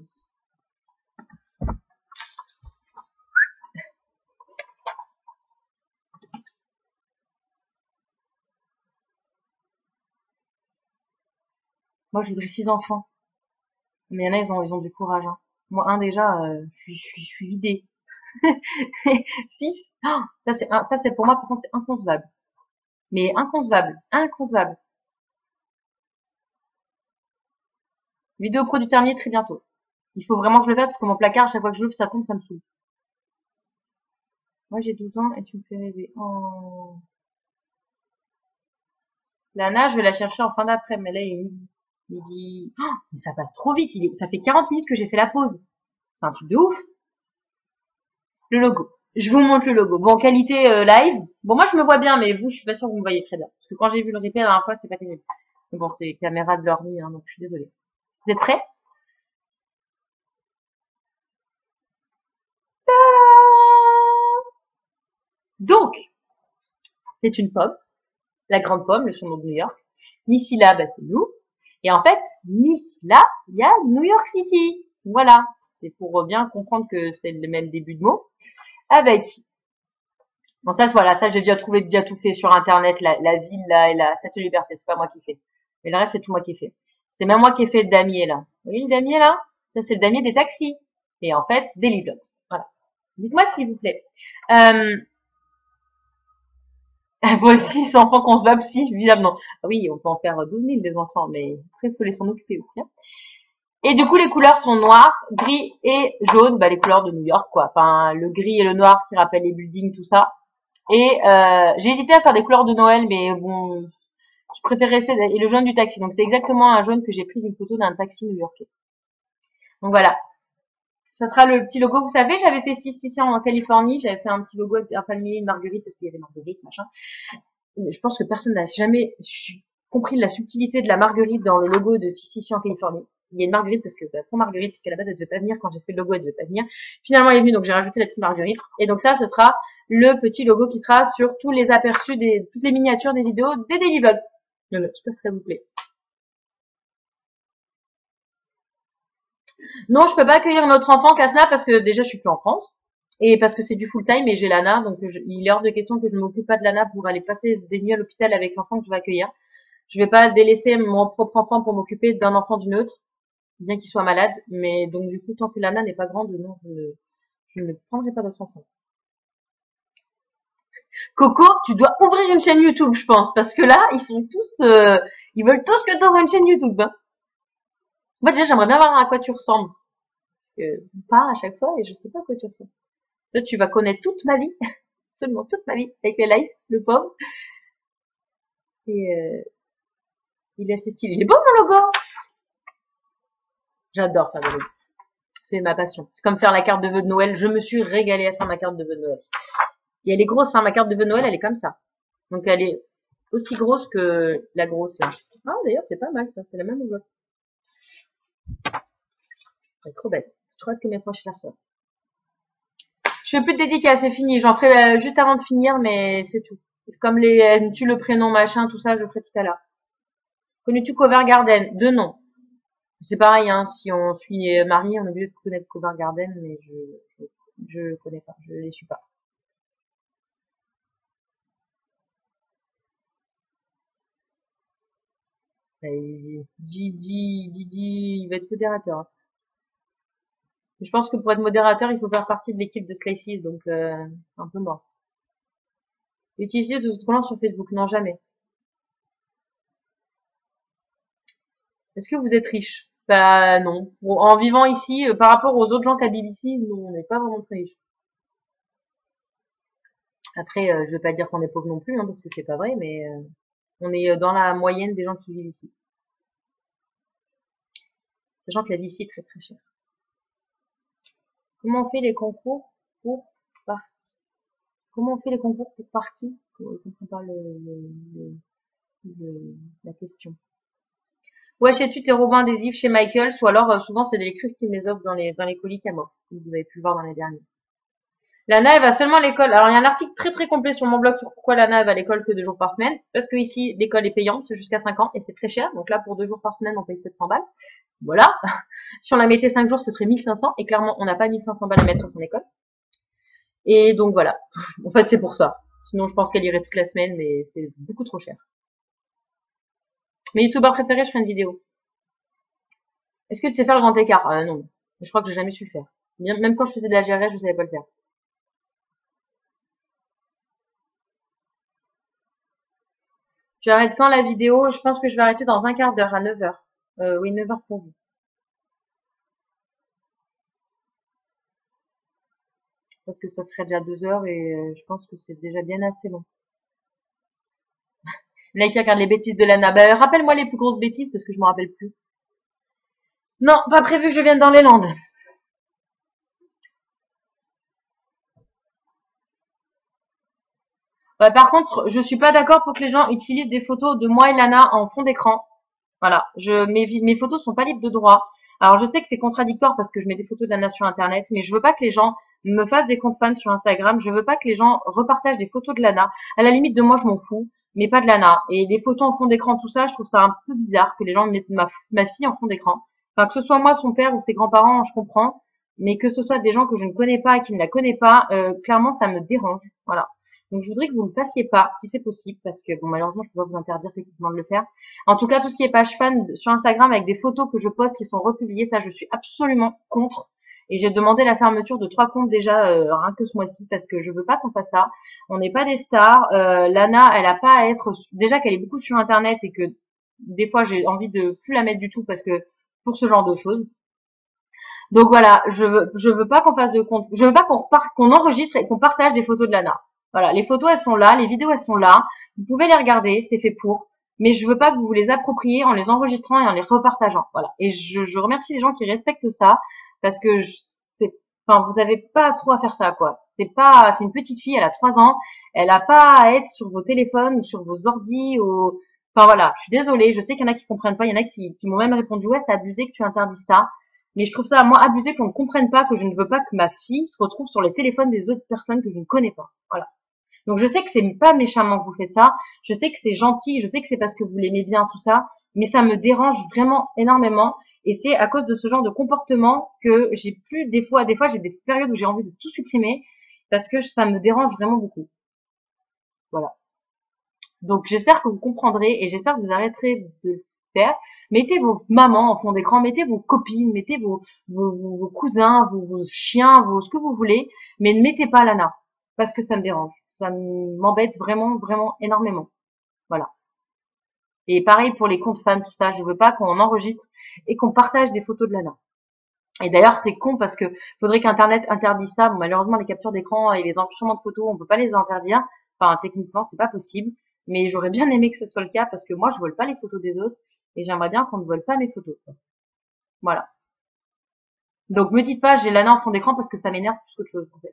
Moi, je voudrais six enfants. Mais il y en a, ils ont, ils ont du courage. Hein. Moi, un déjà, euh, je suis, je suis, je suis vidée. Six, oh, ça c'est, ça c'est pour moi, par contre, c'est inconcevable. Mais inconcevable, inconcevable. Vidéo pro du termier très bientôt. Il faut vraiment que je le fasse parce que mon placard, à chaque fois que je l'ouvre, ça tombe, ça me saoule. Moi, j'ai douze ans et tu me fais rêver. Oh. Lana, je vais la chercher en fin d'après, mais là, il est midi. Midi. Oh, mais ça passe trop vite. Il est... Ça fait quarante minutes que j'ai fait la pause. C'est un truc de ouf. Le logo. Je vous montre le logo. Bon, qualité euh, live. Bon, moi, je me vois bien, mais vous, je suis pas sûre que vous me voyez très bien. Parce que quand j'ai vu le replay la dernière fois, c'était pas terrible. Mais bon, c'est caméra de l'ordi, hein, donc je suis désolée. Vous êtes prêts? Donc, c'est une pomme. La grande pomme, le surnom de New York. Ici, là, bah, c'est nous. Et en fait, Nice, là, il y a New York City. Voilà. C'est pour bien comprendre que c'est le même début de mot. Avec, bon, ça, voilà, ça, j'ai déjà trouvé, déjà tout fait sur Internet, la, la ville, là, et la Statue de Liberté. C'est pas moi qui fais. Mais le reste, c'est tout moi qui fais. C'est même moi qui ai fait le damier, là. Vous voyez le damier, là? Ça, c'est le damier des taxis. Et en fait, des livres. Voilà. Dites-moi, s'il vous plaît. Euh, Pour six enfants concevables, si, évidemment. Oui, on peut en faire douze mille des enfants, mais après, il faut les s'en occuper aussi. Hein. Et du coup, les couleurs sont noires, gris et jaune, bah, les couleurs de New York, quoi. Enfin, le gris et le noir qui rappellent les buildings, tout ça. Et euh, j'ai hésité à faire des couleurs de Noël, mais bon, je préfère rester... Et le jaune du taxi, donc c'est exactement un jaune que j'ai pris d'une photo d'un taxi new-yorkais. Donc voilà. Ça sera le petit logo. Vous savez, j'avais fait six ici en Californie. J'avais fait un petit logo avec un palmier, une marguerite, parce qu'il y avait marguerite, machin. Je pense que personne n'a jamais compris la subtilité de la marguerite dans le logo de six ici en Californie. Il y a une marguerite parce que, bah, pour marguerite, puisqu'à la base, elle devait pas venir. Quand j'ai fait le logo, elle devait pas venir. Finalement, elle est venue, donc j'ai rajouté la petite marguerite. Et donc ça, ce sera le petit logo qui sera sur tous les aperçus des, toutes les miniatures des vidéos des Daily Vlogs. J'espère que ça vous plaît. Non, je peux pas accueillir notre enfant Casna parce que déjà je suis plus en France et parce que c'est du full time et j'ai Lana, donc je, il est hors de question que je m'occupe pas de Lana pour aller passer des nuits à l'hôpital avec l'enfant que je vais accueillir. Je vais pas délaisser mon propre enfant pour m'occuper d'un enfant d'une autre, bien qu'il soit malade. Mais donc du coup, tant que Lana n'est pas grande, non, je, je ne prendrai pas d'autre enfant. Coco, tu dois ouvrir une chaîne YouTube, je pense, parce que là, ils sont tous, euh, ils veulent tous que tu ouvres une chaîne YouTube. Hein. Moi déjà, j'aimerais bien voir à quoi tu ressembles. Parce que on parle à chaque fois et je sais pas à quoi tu ressembles. Là, tu vas connaître toute ma vie, seulement toute ma vie, avec les lives, le pauvre. Et euh, il est assez stylé. Il est beau mon logo. J'adore faire des logos. C'est ma passion. C'est comme faire la carte de vœux de Noël. Je me suis régalée à faire ma carte de vœux de Noël. Et elle est grosse, hein. Ma carte de vœux de Noël, elle est comme ça. Donc elle est aussi grosse que la grosse. Ah d'ailleurs, c'est pas mal ça. C'est la même enveloppe. Elle est trop belle. Je trouve que mes proches la reçoivent. Je fais plus de dédicaces, c'est fini. J'en ferai euh, juste avant de finir, mais c'est tout. Comme les, euh, tu le prénom, machin, tout ça, je ferai tout à l'heure. Connais-tu Cover Garden? De nom. C'est pareil, hein, si on suit Marie, on est obligé de connaître Cover Garden, mais je, je, je connais pas, je les suis pas. Gigi, Gigi, il va être modérateur. Hein. Je pense que pour être modérateur, il faut faire partie de l'équipe de Slices, donc euh, un peu mort. Utiliser de autres sur Facebook? Non, jamais. Est-ce que vous êtes riche? Bah non. Bon, en vivant ici, euh, par rapport aux autres gens qui habitent ici, nous, on n'est pas vraiment très riches. Après, euh, je veux pas dire qu'on est pauvre non plus, hein, parce que c'est pas vrai, mais euh, on est euh, dans la moyenne des gens qui vivent ici. Sachant que la vie ici est très très chère. Comment on fait les concours pour partie? Comment on fait les concours pour partie? Je ne comprends pas le, le, le, le, la question. Où achètes-tu tes robins adhésifs chez Michael? Ou alors, euh, souvent, c'est des lectrices qui me les offrent dans les, dans les colis Camo, comme vous avez pu le voir dans les derniers. Lana, elle va seulement à l'école. Alors, il y a un article très très complet sur mon blog sur pourquoi Lana, elle va à l'école que deux jours par semaine. Parce que ici, l'école est payante jusqu'à cinq ans et c'est très cher. Donc là, pour deux jours par semaine, on paye sept cents balles. Voilà. Si on la mettait cinq jours, ce serait mille cinq cents. Et clairement, on n'a pas mille cinq cents balles à mettre à son école. Et donc voilà. En fait, c'est pour ça. Sinon, je pense qu'elle irait toute la semaine, mais c'est beaucoup trop cher. Mes youtubeurs préférés, je ferai une vidéo. Est-ce que tu sais faire le grand écart? euh, Non. Je crois que j'ai jamais su le faire. Même quand je faisais de la G R S, je savais pas le faire. Tu arrêtes quand la vidéo? Je pense que je vais arrêter dans un quart d'heure, à neuf heures. Euh, oui, neuf heures pour vous. Parce que ça ferait déjà deux heures et euh, je pense que c'est déjà bien assez long. Là, qui regarde les bêtises de Lana. Bah, rappelle-moi les plus grosses bêtises parce que je m'en rappelle plus. Non, pas prévu que je vienne dans les Landes. Ouais, par contre, je suis pas d'accord pour que les gens utilisent des photos de moi et Lana en fond d'écran. Voilà, je mes, mes photos sont pas libres de droit. Alors je sais que c'est contradictoire parce que je mets des photos de Lana sur internet, mais je veux pas que les gens me fassent des comptes fans sur Instagram. Je veux pas que les gens repartagent des photos de Lana. À la limite de moi, je m'en fous, mais pas de Lana. Et les photos en fond d'écran, tout ça, je trouve ça un peu bizarre que les gens mettent ma, ma fille en fond d'écran. Enfin, que ce soit moi, son père ou ses grands-parents, je comprends, mais que ce soit des gens que je ne connais pas et qui ne la connaissent pas, euh, clairement, ça me dérange. Voilà. Donc je voudrais que vous ne le fassiez pas, si c'est possible, parce que bon, malheureusement, je peux pas vous interdire techniquement de le faire. En tout cas, tout ce qui est page fan sur Instagram avec des photos que je poste qui sont republiées, ça, je suis absolument contre. Et j'ai demandé la fermeture de trois comptes déjà euh, rien que ce mois-ci parce que je veux pas qu'on fasse ça. On n'est pas des stars. Euh, Lana, elle a pas à être déjà qu'elle est beaucoup sur Internet et que des fois j'ai envie de plus la mettre du tout parce que pour ce genre de choses. Donc voilà, je veux, je veux pas qu'on fasse de compte, je veux pas qu'on reparte, qu'on enregistre et qu'on partage des photos de Lana. Voilà, les photos elles sont là, les vidéos elles sont là. Vous pouvez les regarder, c'est fait pour. Mais je veux pas que vous vous les appropriez en les enregistrant et en les repartageant. Voilà. Et je, je remercie les gens qui respectent ça parce que c'est, enfin, vous avez pas trop à faire ça, quoi. C'est pas, c'est une petite fille, elle a trois ans, elle a pas à être sur vos téléphones ou sur vos ordis ou, enfin voilà. Je suis désolée, je sais qu'il y en a qui comprennent pas, il y en a qui, qui m'ont même répondu ouais, c'est abusé que tu interdis ça. Mais je trouve ça, moi, abusé qu'on ne comprenne pas que je ne veux pas que ma fille se retrouve sur les téléphones des autres personnes que je ne connais pas. Voilà. Donc je sais que c'est pas méchamment que vous faites ça, je sais que c'est gentil, je sais que c'est parce que vous l'aimez bien, tout ça, mais ça me dérange vraiment énormément. Et c'est à cause de ce genre de comportement que j'ai plus, des fois, des fois j'ai des périodes où j'ai envie de tout supprimer parce que ça me dérange vraiment beaucoup. Voilà. Donc j'espère que vous comprendrez et j'espère que vous arrêterez de le faire. Mettez vos mamans en fond d'écran, mettez vos copines, mettez vos, vos, vos, vos cousins, vos, vos chiens, vos, ce que vous voulez, mais ne mettez pas Lana parce que ça me dérange. Ça m'embête vraiment, vraiment énormément. Voilà. Et pareil pour les comptes fans, tout ça. Je veux pas qu'on enregistre et qu'on partage des photos de Lana. Et d'ailleurs, c'est con parce que faudrait qu'Internet interdise ça. Bon, malheureusement, les captures d'écran et les enregistrements de photos, on peut pas les interdire. Enfin, techniquement, c'est pas possible. Mais j'aurais bien aimé que ce soit le cas parce que moi, je vole pas les photos des autres et j'aimerais bien qu'on ne vole pas mes photos. Voilà. Donc, me dites pas, j'ai Lana en fond d'écran parce que ça m'énerve plus qu'autre chose, en fait.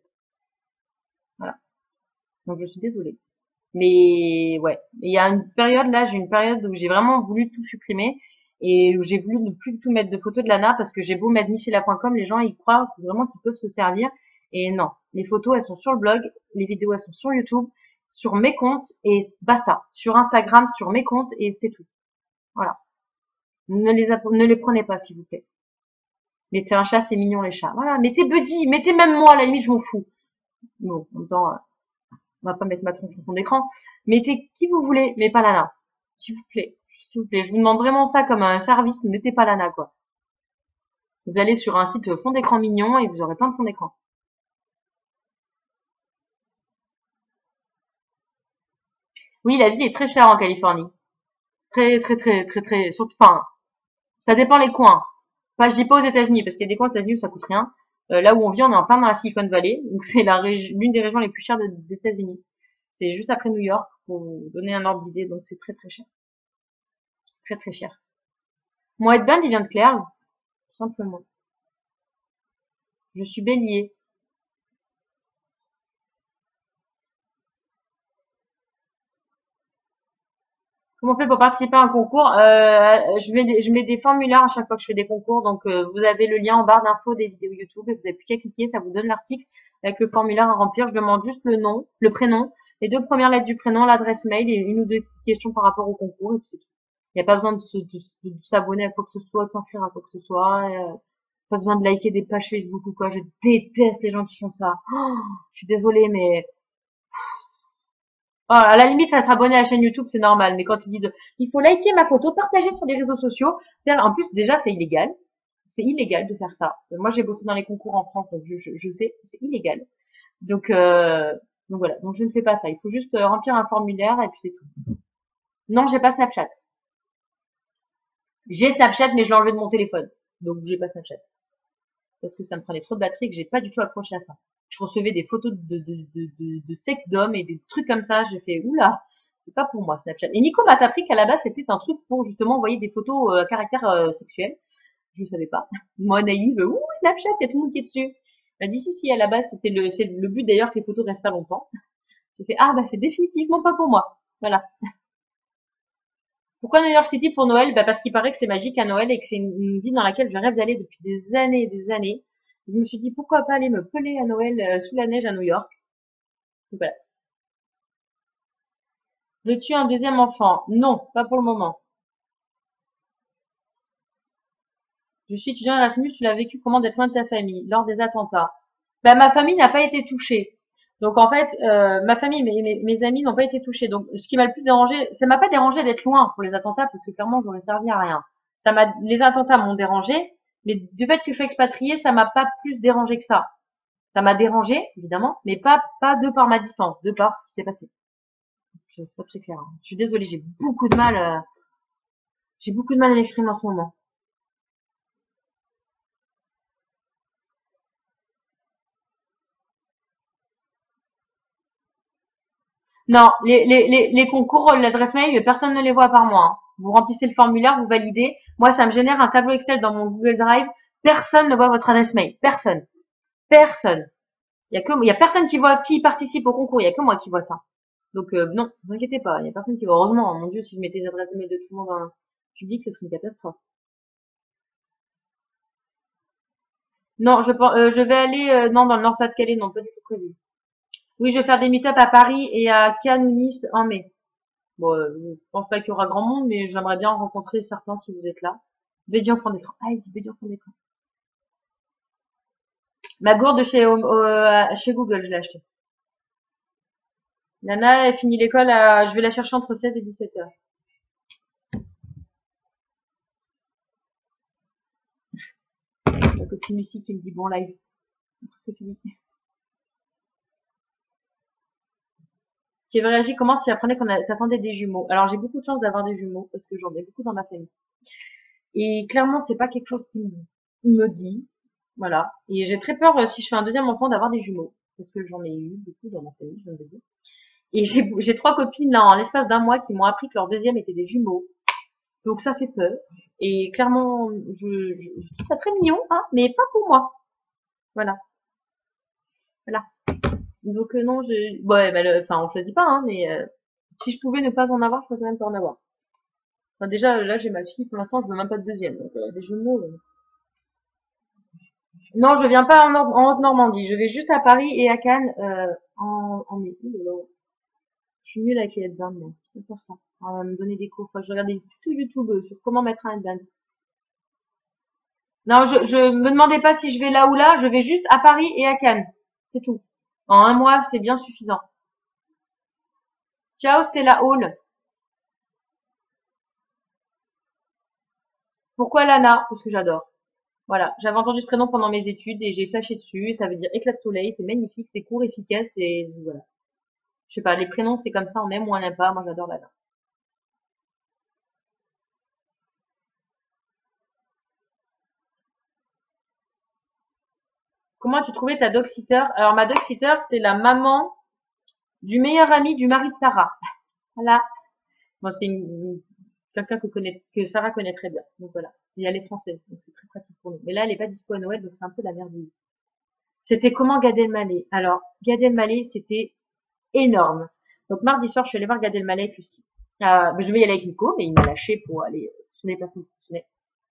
Voilà. Donc, je suis désolée. Mais ouais, il y a une période là, j'ai une période où j'ai vraiment voulu tout supprimer Et j'ai voulu ne plus du tout mettre de photos de Lana parce que j'ai beau mettre missila point com, les gens ils croient vraiment qu'ils peuvent se servir. Et non, les photos elles sont sur le blog, les vidéos elles sont sur YouTube, sur mes comptes et basta. Sur Instagram, sur mes comptes et c'est tout. Voilà. Ne les ne les prenez pas s'il vous plaît. Mettez un chat, c'est mignon les chats. Voilà, mettez Buddy, mettez même moi, à la limite je m'en fous. Bon, en même temps, euh, on va pas mettre ma tronche sur fond d'écran. Mettez qui vous voulez, mais pas Lana. S'il vous plaît. S'il vous plaît. Je vous demande vraiment ça comme un service, ne mettez pas Lana, quoi. Vous allez sur un site fond d'écran mignon et vous aurez plein de fond d'écran. Oui, la vie est très chère en Californie. Très, très, très, très, très, surtout, enfin, ça dépend les coins. Enfin, je dis pas aux États-Unis, parce qu'il y a des coins aux États-Unis où ça coûte rien. Euh, là où on vit, on est en plein dans la Silicon Valley, donc c'est la région, l'une des régions les plus chères de- des États-Unis. C'est juste après New York, pour vous donner un ordre d'idée, donc c'est très très cher. Très très cher. Mon headband, il vient de Claire, tout simplement. Je suis bélier. Comment on fait pour participer à un concours? Euh, je mets des, je mets des formulaires à chaque fois que je fais des concours, donc euh, vous avez le lien en barre d'infos des vidéos YouTube et vous avez plus qu'à cliquer, ça vous donne l'article avec le formulaire à remplir. Je demande juste le nom, le prénom, les deux premières lettres du prénom, l'adresse mail et une ou deux petites questions par rapport au concours et puis c'est tout. Il n'y a pas besoin de, se- de, de- de s'abonner à quoi que ce soit, de s'inscrire à quoi que ce soit, euh, pas besoin de liker des pages Facebook ou quoi. Je déteste les gens qui font ça. Oh, je suis désolée, mais ah, à la limite, être abonné à la chaîne YouTube, c'est normal. Mais quand ils disent, il faut liker ma photo, partager sur les réseaux sociaux, faire- en plus, déjà, c'est illégal. C'est illégal de faire ça. Euh, Moi, j'ai bossé dans les concours en France, donc je, je, je sais, c'est illégal. Donc, euh, donc voilà. Donc, je ne fais pas ça. Il faut juste euh, remplir un formulaire et puis c'est tout. Non, j'ai pas Snapchat. J'ai Snapchat, mais je l'ai enlevé de mon téléphone. Donc, j'ai pas Snapchat. Parce que ça me prenait trop de batterie et que j'ai pas du tout accroché à ça. Je recevais des photos de, de, de, de, de sexe d'hommes et des trucs comme ça. J'ai fait, oula, c'est pas pour moi Snapchat. Et Nico m'a appris qu'à la base c'était un truc pour justement envoyer des photos euh, à caractère euh, sexuel. Je ne savais pas. Moi naïve, ouh Snapchat, il y a tout le monde qui est dessus. Elle a dit si si à la base c'était le c'est le but d'ailleurs que les photos restent pas longtemps. J'ai fait ah bah c'est définitivement pas pour moi. Voilà. Pourquoi New York City pour Noël? Bah parce qu'il paraît que c'est magique à Noël et que c'est une, une ville dans laquelle je rêve d'aller depuis des années et des années. Je me suis dit pourquoi pas aller me peler à Noël euh, sous la neige à New York. Donc, voilà. Veux-tu un deuxième enfant? Non, pas pour le moment. Je suis étudiant Erasmus, tu l'as vécu comment d'être loin de ta famille lors des attentats? Ben, ma famille n'a pas été touchée. Donc en fait, euh, ma famille, mes, mes, mes amis n'ont pas été touchés. Donc ce qui m'a le plus dérangé, ça m'a pas dérangé d'être loin pour les attentats parce que clairement j'aurais servi à rien. Ça m'a, les attentats m'ont dérangé, mais du fait que je sois expatriée, ça m'a pas plus dérangé que ça. Ça m'a dérangé évidemment, mais pas pas de par ma distance, de par ce qui s'est passé. C'est pas très clair. Hein. Je suis désolée, j'ai beaucoup de mal, euh, j'ai beaucoup de mal à m'exprimer en ce moment. Non, les, les, les, les concours, l'adresse mail, personne ne les voit par moi. Hein. Vous remplissez le formulaire, vous validez. Moi, ça me génère un tableau Excel dans mon Google Drive. Personne ne voit votre adresse mail. Personne. Personne. Il y a que, il y a personne qui voit, qui participe au concours. Il y a que moi qui vois ça. Donc, euh, non, ne vous inquiétez pas. Il y a personne qui voit. Heureusement, hein. Mon Dieu, si je mettais les adresses mail de tout le monde en public, ce serait une catastrophe. Non, je, pen- euh, je vais aller, euh, non, dans le Nord-Pas-de-Calais, non, pas du tout prévu. Oui, je vais faire des meet-up à Paris et à Cannes ou Nice en mai. Bon, euh, je pense pas qu'il y aura grand monde, mais j'aimerais bien rencontrer certains si vous êtes là. Bédi en fond d'écran. Ah, ici, Bédi en fond d'écran. Ma gourde chez, euh, chez Google, je l'ai achetée. Nana, elle finit l'école à, je vais la chercher entre seize et dix-sept heures. La copine Lucie qui me dit bon live. C'est fini. Tu avais réagi comment si apprenais qu'on t'attendait des jumeaux? Alors, j'ai beaucoup de chance d'avoir des jumeaux parce que j'en ai beaucoup dans ma famille. Et clairement, c'est pas quelque chose qui me dit. Voilà. Et j'ai très peur, euh, si je fais un deuxième enfant, d'avoir des jumeaux. Parce que j'en ai eu beaucoup dans ma famille, je viens de dire. Et j'ai j'ai trois copines là en l'espace d'un mois qui m'ont appris que leur deuxième était des jumeaux. Donc ça fait peur. Et clairement, je, je, je trouve ça très mignon, hein, mais pas pour moi. Voilà, voilà. Donc euh, non, je, ouais, bah, le- enfin on choisit pas, hein, mais euh, si je pouvais ne pas en avoir, je pourrais même pas en avoir. Enfin, déjà, là, j'ai ma fille, pour l'instant, je veux même pas de deuxième. Donc, euh, des jeux de mots. euh. Non, je viens pas en, Nor- en Haute-Normandie. Je vais juste à Paris et à Cannes, euh, en, en mai. Ouh là là. Je suis nulle avec les headbands, moi. Je peux faire ça. On va me donner des cours. Enfin, je regarde des tutos YouTube euh, sur comment mettre un headband. Non, je, je me demandais pas si je vais là ou là. Je vais juste à Paris et à Cannes. C'est tout. En un mois, c'est bien suffisant. Ciao, Stella Hall. Pourquoi Lana? Parce que j'adore. Voilà. J'avais entendu ce prénom pendant mes études et j'ai flashé dessus. Ça veut dire éclat de soleil. C'est magnifique, c'est court, efficace et voilà. Je sais pas, les prénoms, c'est comme ça. On aime ou on n'aime pas. Moi, j'adore Lana. Comment as-tu trouvé ta dog sitter? Alors, ma dog sitter, c'est la maman du meilleur ami du mari de Sarah. Voilà. Bon, c'est une, une- quelqu'un que connaît, que Sarah connaît très bien. Donc voilà. Et elle est française, donc c'est très pratique pour nous. Mais là, elle est pas dispo à Noël, donc c'est un peu la merde. C'était comment Gad Elmaleh? Alors, Gad Elmaleh, c'était énorme. Donc mardi soir, je suis allée voir Gad Elmaleh avec Lucie. Euh, je devais y aller avec Nico, mais il m'a lâché pour aller sur les placements professionnels.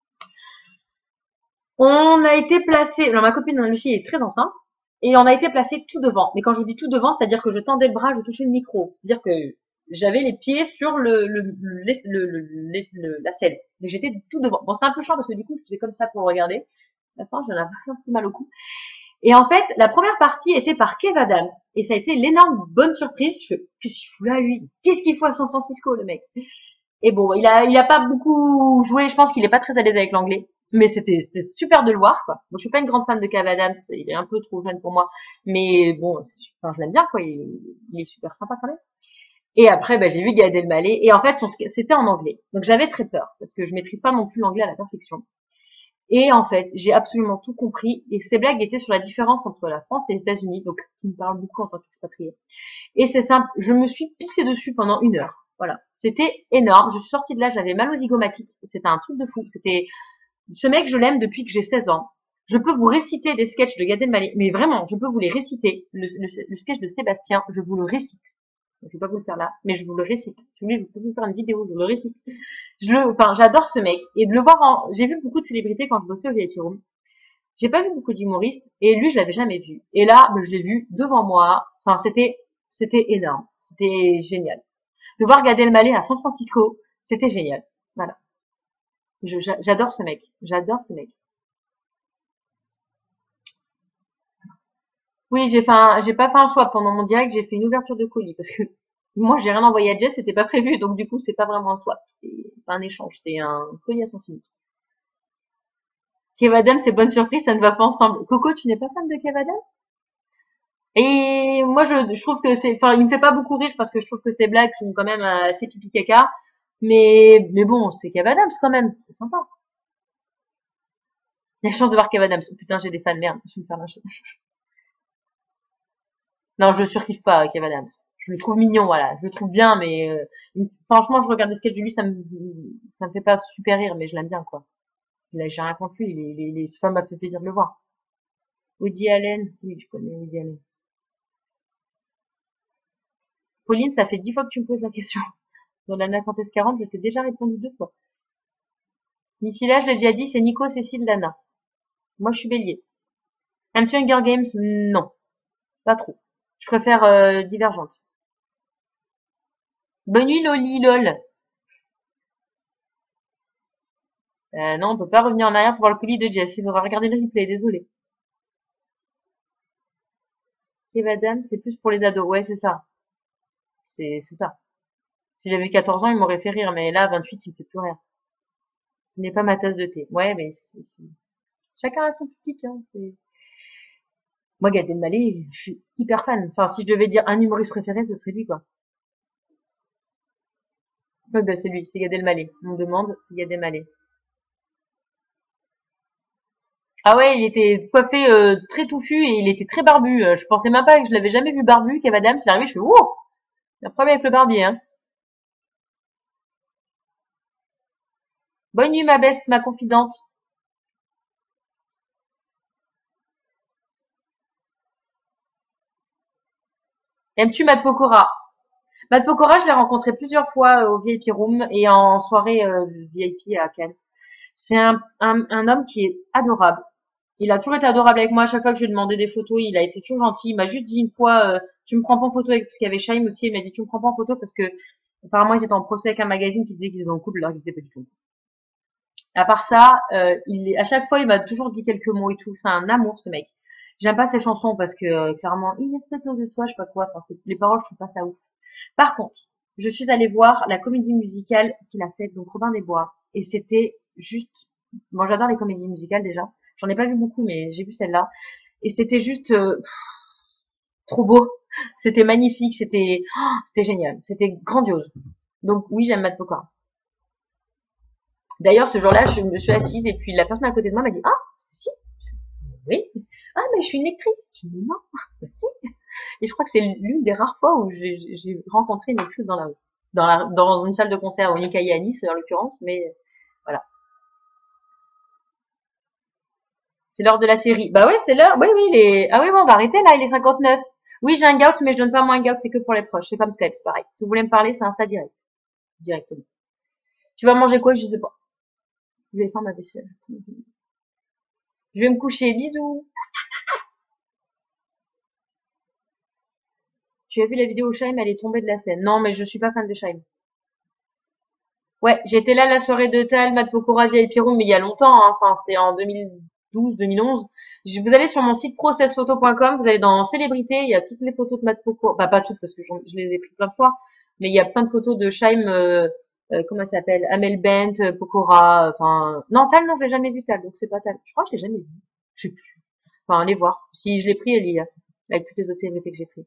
On a été placé. Alors ma copine Lucie est très enceinte et on a été placé tout devant. Mais quand je vous dis tout devant, c'est-à-dire que je tendais le bras, je touchais le micro. C'est-à-dire que j'avais les pieds sur le, le, le, le, le, le- le- la selle. Mais j'étais tout devant. Bon, c'était un peu chiant parce que du coup, je faisais comme ça pour regarder. À la fin, j'en avais un peu mal au cou. Et en fait, la première partie était par Kev Adams. Et ça a été l'énorme bonne surprise. Je fais, qu'est-ce qu'il fout là, lui? Qu'est-ce qu'il fout à San Francisco, le mec? Et bon, il a, il a pas beaucoup joué. Je pense qu'il est pas très à l'aise avec l'anglais. Mais c'était, c'était super de le voir, quoi. Moi, je suis pas une grande fan de Kev Adams. Il est un peu trop jeune pour moi. Mais bon, enfin, je l'aime bien, quoi. Il, il est super sympa quand même. Et après, bah, j'ai vu Gad Elmaleh. Et en fait, son, c'était en anglais. Donc j'avais très peur. Parce que je maîtrise pas non plus l'anglais à la perfection. Et en fait, j'ai absolument tout compris. Et ces blagues étaient sur la différence entre la France et les États-Unis, donc qui me parle beaucoup en tant qu'expatrié. Et c'est simple, je me suis pissée dessus pendant une heure. Voilà, c'était énorme. Je suis sortie de là, j'avais mal aux zygomatiques. C'était un truc de fou. C'était ce mec, je l'aime depuis que j'ai seize ans. Je peux vous réciter des sketchs de Gad Elmaleh, mais vraiment, je peux vous les réciter. Le, le, le sketch de Sébastien, je vous le récite. Je vais pas vous le faire là, mais je vous le récite. Si vous voulez, je peux vous faire une vidéo, je vous le récite. Je le, enfin, j'adore ce mec. Et de le voir en, j'ai vu beaucoup de célébrités quand je bossais au V I P Room. J'ai pas vu beaucoup d'humoristes, et lui, je l'avais jamais vu. Et là, ben, je l'ai vu devant moi. Enfin, c'était, c'était énorme. C'était génial. De voir Gad Elmaleh à San Francisco, c'était génial. Voilà. Je, j'adore ce mec. J'adore ce mec. Oui, j'ai fait un, j'ai pas fait un swap pendant mon direct, j'ai fait une ouverture de colis parce que moi, j'ai rien envoyé à Jess, c'était pas prévu, donc du coup, c'est pas vraiment un swap. C'est pas un échange, c'est un colis à sens unique. Kev Adams, c'est bonne surprise, ça ne va pas ensemble. Coco, tu n'es pas fan de Kev Adams? Et moi, je, je trouve que c'est, enfin, il me fait pas beaucoup rire parce que je trouve que ses blagues sont quand même euh, assez pipi caca. Mais, mais bon, c'est Kev Adams quand même, c'est sympa. Il y a la chance de voir Kev Adams. Oh, putain, j'ai des fans, merde, je vais me faire lyncher. Non, je le surkiffe pas, Kev Adams. Je le trouve mignon, voilà. Je le trouve bien, mais euh, franchement, je regarde des sketchs de lui, ça me, ça me fait pas super rire, mais je l'aime bien, quoi. Là, j'ai rien contre lui, il est, il est, il m'a fait plaisir de le voir. Woody Allen, oui, je connais Woody Allen. Pauline, ça fait dix fois que tu me poses la question. Dans l'Anna Comtesse quarante, je t'ai déjà répondu deux fois. D'ici là, je l'ai déjà dit, c'est Nico, Cécile, Lana. Moi, je suis bélier. Aimes-tu Hunger Games? Non, pas trop. Je préfère euh, Divergente. Bonne nuit, Loli, lol. Euh, non, on peut pas revenir en arrière pour voir le colis de Jess. Il faudra regarder le replay, désolé. Kev Adams, c'est plus pour les ados. Ouais, c'est ça. C'est, c'est ça. Si j'avais quatorze ans, il m'aurait fait rire, mais là, vingt-huit, il me fait plus rire. Ce n'est pas ma tasse de thé. Ouais, mais c'est, c'est- chacun a son public, hein. C'est... Moi, Gad Elmaleh, je suis hyper fan. Enfin, si je devais dire un humoriste préféré, ce serait lui, quoi. Ouais, bah, c'est lui, c'est Gad Elmaleh. On me demande, c'est Gad Elmaleh. Ah ouais, il était coiffé euh, très touffu et il était très barbu. Euh, je pensais même pas que je l'avais jamais vu barbu. Kev Adams, il est arrivé, je fais oh, il y a un problème avec le barbier, hein. Bonne nuit, ma beste, ma confidente. Aimes-tu Matt Pokora? Matt Pokora, je l'ai rencontré plusieurs fois euh, au V I P Room et en soirée euh, V I P à Cannes. C'est un, un, un homme qui est adorable. Il a toujours été adorable avec moi. À chaque fois que je lui ai demandé des photos, il a été toujours gentil. Il m'a juste dit une fois, euh, tu me prends pas en photo avec, parce qu'il y avait Shaim aussi. Il m'a dit, tu me prends pas en photo parce que, apparemment, ils étaient en procès avec un magazine qui disait qu'ils étaient en couple alors qu'ils étaient pas du tout. À part ça, euh, il est, à chaque fois, il m'a toujours dit quelques mots et tout. C'est un amour, ce mec. J'aime pas ses chansons parce que, euh, clairement, il est peut-être de toi, je sais pas quoi. Enfin, les paroles, je trouve pas ça ouf. Par contre, je suis allée voir la comédie musicale qu'il a faite, donc Robin des Bois. Et c'était juste, bon, j'adore les comédies musicales déjà. J'en ai pas vu beaucoup, mais j'ai vu celle-là. Et c'était juste euh, pff, trop beau. C'était magnifique, c'était oh, c'était génial, c'était grandiose. Donc oui, j'aime Matt Pokora. D'ailleurs, ce jour-là, je me suis assise et puis la personne à côté de moi m'a dit « Ah, c'est si ?» Oui. « Ah, mais je suis une actrice. » Je dis « Non, si. » Et je crois que c'est l'une des rares fois où j'ai rencontré une actrice dans la dans la dans une salle de concert, au Nicaï à Nice en l'occurrence, mais voilà. C'est l'heure de la série. Bah ouais, c'est l'heure. Oui, oui, les... Ah oui, bon, on va arrêter là, il est cinquante-neuf. Oui, j'ai un gout, mais je donne pas moins un gout, c'est que pour les proches. C'est comme Skype, c'est pareil. Si vous voulez me parler, c'est Insta direct. Directement. Tu vas manger quoi? Je sais pas. Je vais faire ma vaisselle. Je vais me coucher. Bisous. Tu as vu la vidéo où Shaim, elle est tombée de la scène. Non, mais je suis pas fan de Shaim. Ouais, j'étais là la soirée de Tal, Matt Pokora, V I P Room, mais il y a longtemps, hein. Enfin, c'était en deux mille douze, deux mille onze. Je, vous allez sur mon site process photo point com, vous allez dans célébrités, il y a toutes les photos de Matt Pokora, bah pas toutes parce que je les ai prises plein de fois, mais il y a plein de photos de Shaim, euh, euh, comment ça s'appelle, Amel Bent, euh, Pokora, enfin, non, Tal, non, je l'ai jamais vu Tal, donc c'est pas Tal. Je crois que je l'ai jamais vu. Je sais plus. Enfin, allez voir. Si je l'ai pris, elle y est, avec toutes les autres célébrités que j'ai pris.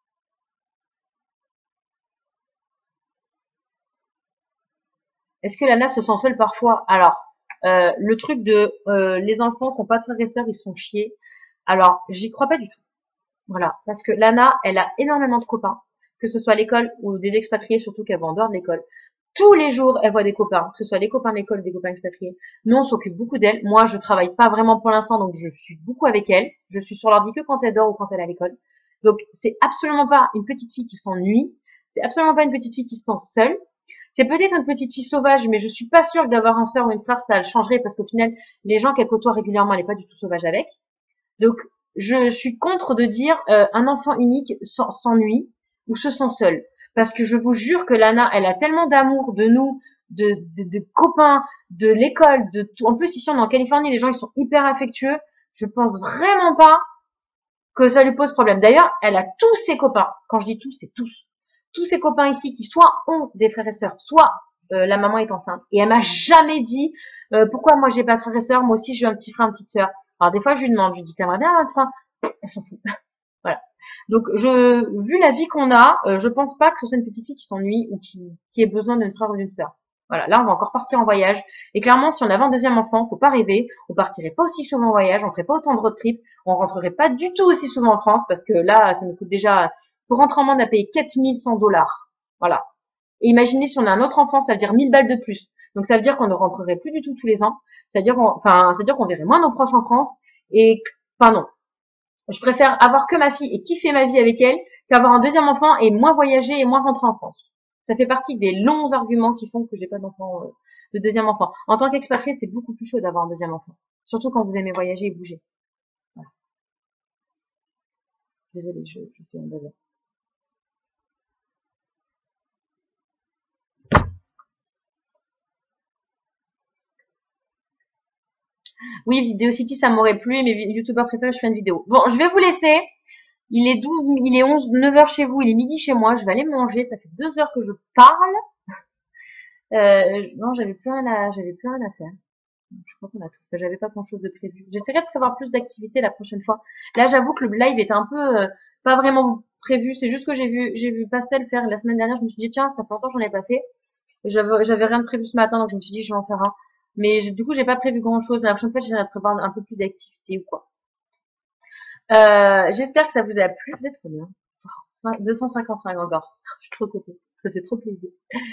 Est-ce que Lana se sent seule parfois? Alors, euh, le truc de euh, les enfants qui n'ont pas de frères et sœurs, ils sont chiés. Alors, j'y crois pas du tout. Voilà, parce que Lana, elle a énormément de copains, que ce soit à l'école ou des expatriés, surtout qu'elle va en dehors de l'école. Tous les jours, elle voit des copains, que ce soit des copains de l'école, des copains expatriés. Nous, on s'occupe beaucoup d'elle. Moi, je travaille pas vraiment pour l'instant, donc je suis beaucoup avec elle. Je suis sur l'ordi que quand elle dort ou quand elle est à l'école. Donc, c'est absolument pas une petite fille qui s'ennuie. C'est absolument pas une petite fille qui se sent seule. C'est peut-être une petite fille sauvage, mais je suis pas sûre que d'avoir un sœur ou une frère, ça le changerait parce qu'au final, les gens qu'elle côtoie régulièrement, elle est pas du tout sauvage avec. Donc, je suis contre de dire euh, un enfant unique s'ennuie ou se sent seul. Parce que je vous jure que Lana, elle a tellement d'amour de nous, de, de, de copains, de l'école, de tout. En plus, ici, on est en Californie, les gens, ils sont hyper affectueux. Je pense vraiment pas que ça lui pose problème. D'ailleurs, elle a tous ses copains. Quand je dis tous, c'est tous. Tous ses copains ici qui soit ont des frères et sœurs, soit euh, la maman est enceinte. Et elle m'a jamais dit euh, pourquoi moi j'ai pas de frères et sœurs, moi aussi j'ai un petit frère, une petite sœur. Alors des fois je lui demande, je lui dis t'aimerais bien un frère? Elle s'en fout. Voilà. Donc je, vu la vie qu'on a, euh, je pense pas que ce soit une petite fille qui s'ennuie ou qui, qui ait besoin d'un frère ou d'une sœur. Voilà, là on va encore partir en voyage. Et clairement, si on avait un deuxième enfant, faut pas rêver, on partirait pas aussi souvent en voyage, on ferait pas autant de road trip, on rentrerait pas du tout aussi souvent en France parce que là, ça nous coûte déjà, pour rentrer en monde, on a payé quatre mille cent dollars. Voilà. Et imaginez si on a un autre enfant, ça veut dire mille balles de plus. Donc ça veut dire qu'on ne rentrerait plus du tout tous les ans. Ça veut dire qu'on, enfin, ça veut dire qu'on verrait moins nos proches en France. Et, enfin non. Je préfère avoir que ma fille et kiffer ma vie avec elle qu'avoir un deuxième enfant et moins voyager et moins rentrer en France. Ça fait partie des longs arguments qui font que j'ai pas d'enfant, euh, de deuxième enfant. En tant qu'expatrié, c'est beaucoup plus chaud d'avoir un deuxième enfant. Surtout quand vous aimez voyager et bouger. Voilà. Désolée, je, je fais un bazar. Oui, Vidéo City, ça m'aurait plu, mais youtubeur préféré, je fais une vidéo. Bon, je vais vous laisser. Il est douze, il est onze, neuf heures chez vous, il est midi chez moi, je vais aller manger, ça fait deux heures que je parle. Euh, non, j'avais plus rien à, j'avais plus rien à faire. Je crois qu'on a tout fait, j'avais pas grand chose de prévu. J'essaierai de prévoir plus d'activités la prochaine fois. Là, j'avoue que le live était un peu, euh, pas vraiment prévu, c'est juste que j'ai vu, j'ai vu Pastel faire la semaine dernière, je me suis dit, tiens, ça fait longtemps que j'en ai pas fait. J'avais, j'avais rien de prévu ce matin, donc je me suis dit, je vais en faire un. Mais du coup, j'ai pas prévu grand chose. La prochaine fois, j'essaierai de prévoir un peu plus d'activités ou quoi. Euh, j'espère que ça vous a plu. Vous êtes combien? deux cent cinquante-cinq encore. Je suis trop contente. Ça fait trop plaisir.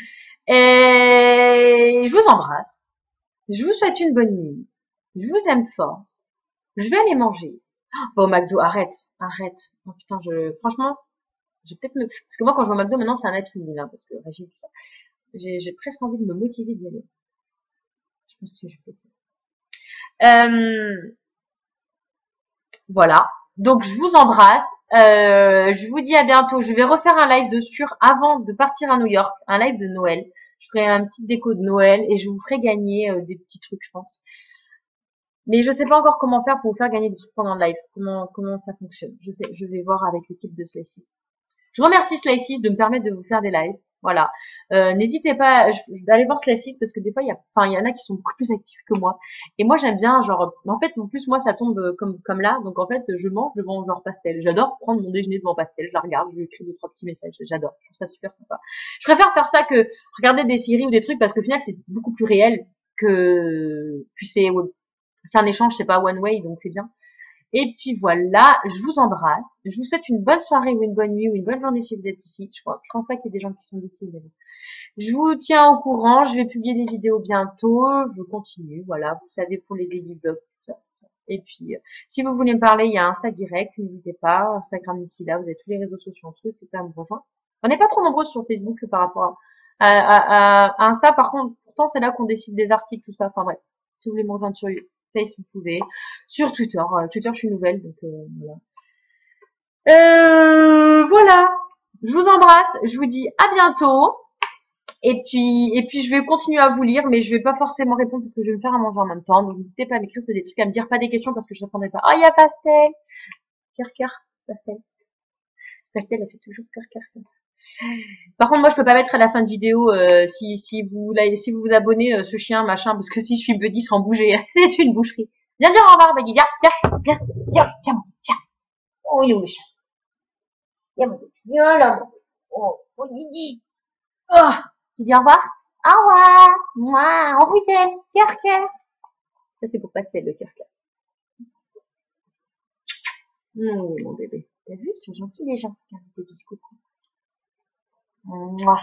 Et je vous embrasse. Je vous souhaite une bonne nuit. Je vous aime fort. Je vais aller manger. Oh, McDo, arrête. Arrête. Oh putain, je, franchement, J'ai peut-être me... Parce que moi, quand je vais au McDo, maintenant, c'est un Happy Meal, hein, parce que régime, tout ça. J'ai, j'ai presque envie de me motiver d'y aller. Je pense que je vais peut-être ça. Euh, voilà. Donc, je vous embrasse. Euh, je vous dis à bientôt. Je vais refaire un live de sur avant de partir à New York. Un live de Noël. Je ferai un petit déco de Noël et je vous ferai gagner euh, des petits trucs, je pense. Mais je sais pas encore comment faire pour vous faire gagner des trucs pendant le live. Comment, comment ça fonctionne. Je sais, je vais voir avec l'équipe de Slices. Je remercie Slices de me permettre de vous faire des lives. Voilà. Euh, n'hésitez pas d'aller voir Slices parce que des fois, il y a, enfin, il y en a qui sont beaucoup plus actifs que moi. Et moi, j'aime bien, genre, en fait, en plus, moi, ça tombe comme, comme là. Donc, en fait, je mange devant genre pastel. J'adore prendre mon déjeuner devant pastel. Je la regarde, je lui écris deux, trois petits messages. J'adore. Je trouve ça super sympa. Je préfère faire ça que regarder des séries ou des trucs parce qu'au final, c'est beaucoup plus réel que, puis c'est, c'est un échange, c'est pas one way, donc c'est bien. Et puis voilà, je vous embrasse. Je vous souhaite une bonne soirée ou une bonne nuit ou une bonne journée si vous êtes ici. Je crois, je pense pas qu'il y ait des gens qui sont d'ici, mais bon. Je vous tiens au courant. Je vais publier des vidéos bientôt. Je continue, voilà. Vous savez, pour les daily vlogs, tout ça. Et puis, euh, si vous voulez me parler, il y a Insta direct. N'hésitez pas. Instagram ici, là. Vous avez tous les réseaux sociaux entre eux. C'est pas à me rejoindre. On n'est pas trop nombreux sur Facebook par rapport à, à, à, à Insta. Par contre, pourtant, c'est là qu'on décide des articles, tout ça. Enfin bref. Si vous voulez me rejoindre sur Facebook, vous pouvez. Sur Twitter. Euh, Twitter, je suis nouvelle, donc euh, voilà. Euh, voilà. Je vous embrasse. Je vous dis à bientôt. Et puis, et puis, je vais continuer à vous lire, mais je vais pas forcément répondre parce que je vais me faire à manger en même temps. Donc, n'hésitez pas à m'écrire, c'est des trucs à me dire, pas des questions parce que je répondrai pas. Oh, il y a Pastel. Cœur, cœur. Pastel. Pastel, elle fait toujours cœur, cœur comme ça. Par contre, moi, je peux pas mettre à la fin de vidéo, euh, si, si vous, là, si vous vous abonnez, euh, ce chien, machin, parce que si je suis buddy sans bouger, c'est une boucherie. Viens dire au revoir, Baggy. Viens, viens, viens, viens, viens, viens. Oh, il est où le chien? Viens, mon bébé. Viens là, mon bébé. Oh, oh, Didi. Oh, tu dis au revoir? Au revoir. Moi, on vous aime. Cœur, cœur. Ça, c'est pour Pastel, le cœur, cœur. Mmh, mon bébé. T'as vu, ils sont gentils, les gens, qui arrivent des discours. Mouah.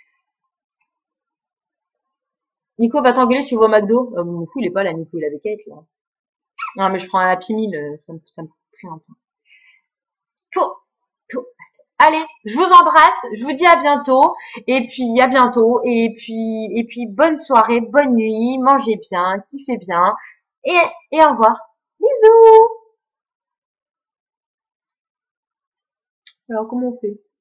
Nico va t'engueuler si tu vas au McDo. Euh, mon fou, il est pas là, Nico, il est avec Kate, là. Non, mais je prends un Happy Meal, euh, ça me, ça me prie un peu. Tout, tout. Allez, je vous embrasse, je vous dis à bientôt, et puis à bientôt, et puis, et puis bonne soirée, bonne nuit, mangez bien, kiffez bien, et, et au revoir. Bisous! Alors, comment on fait?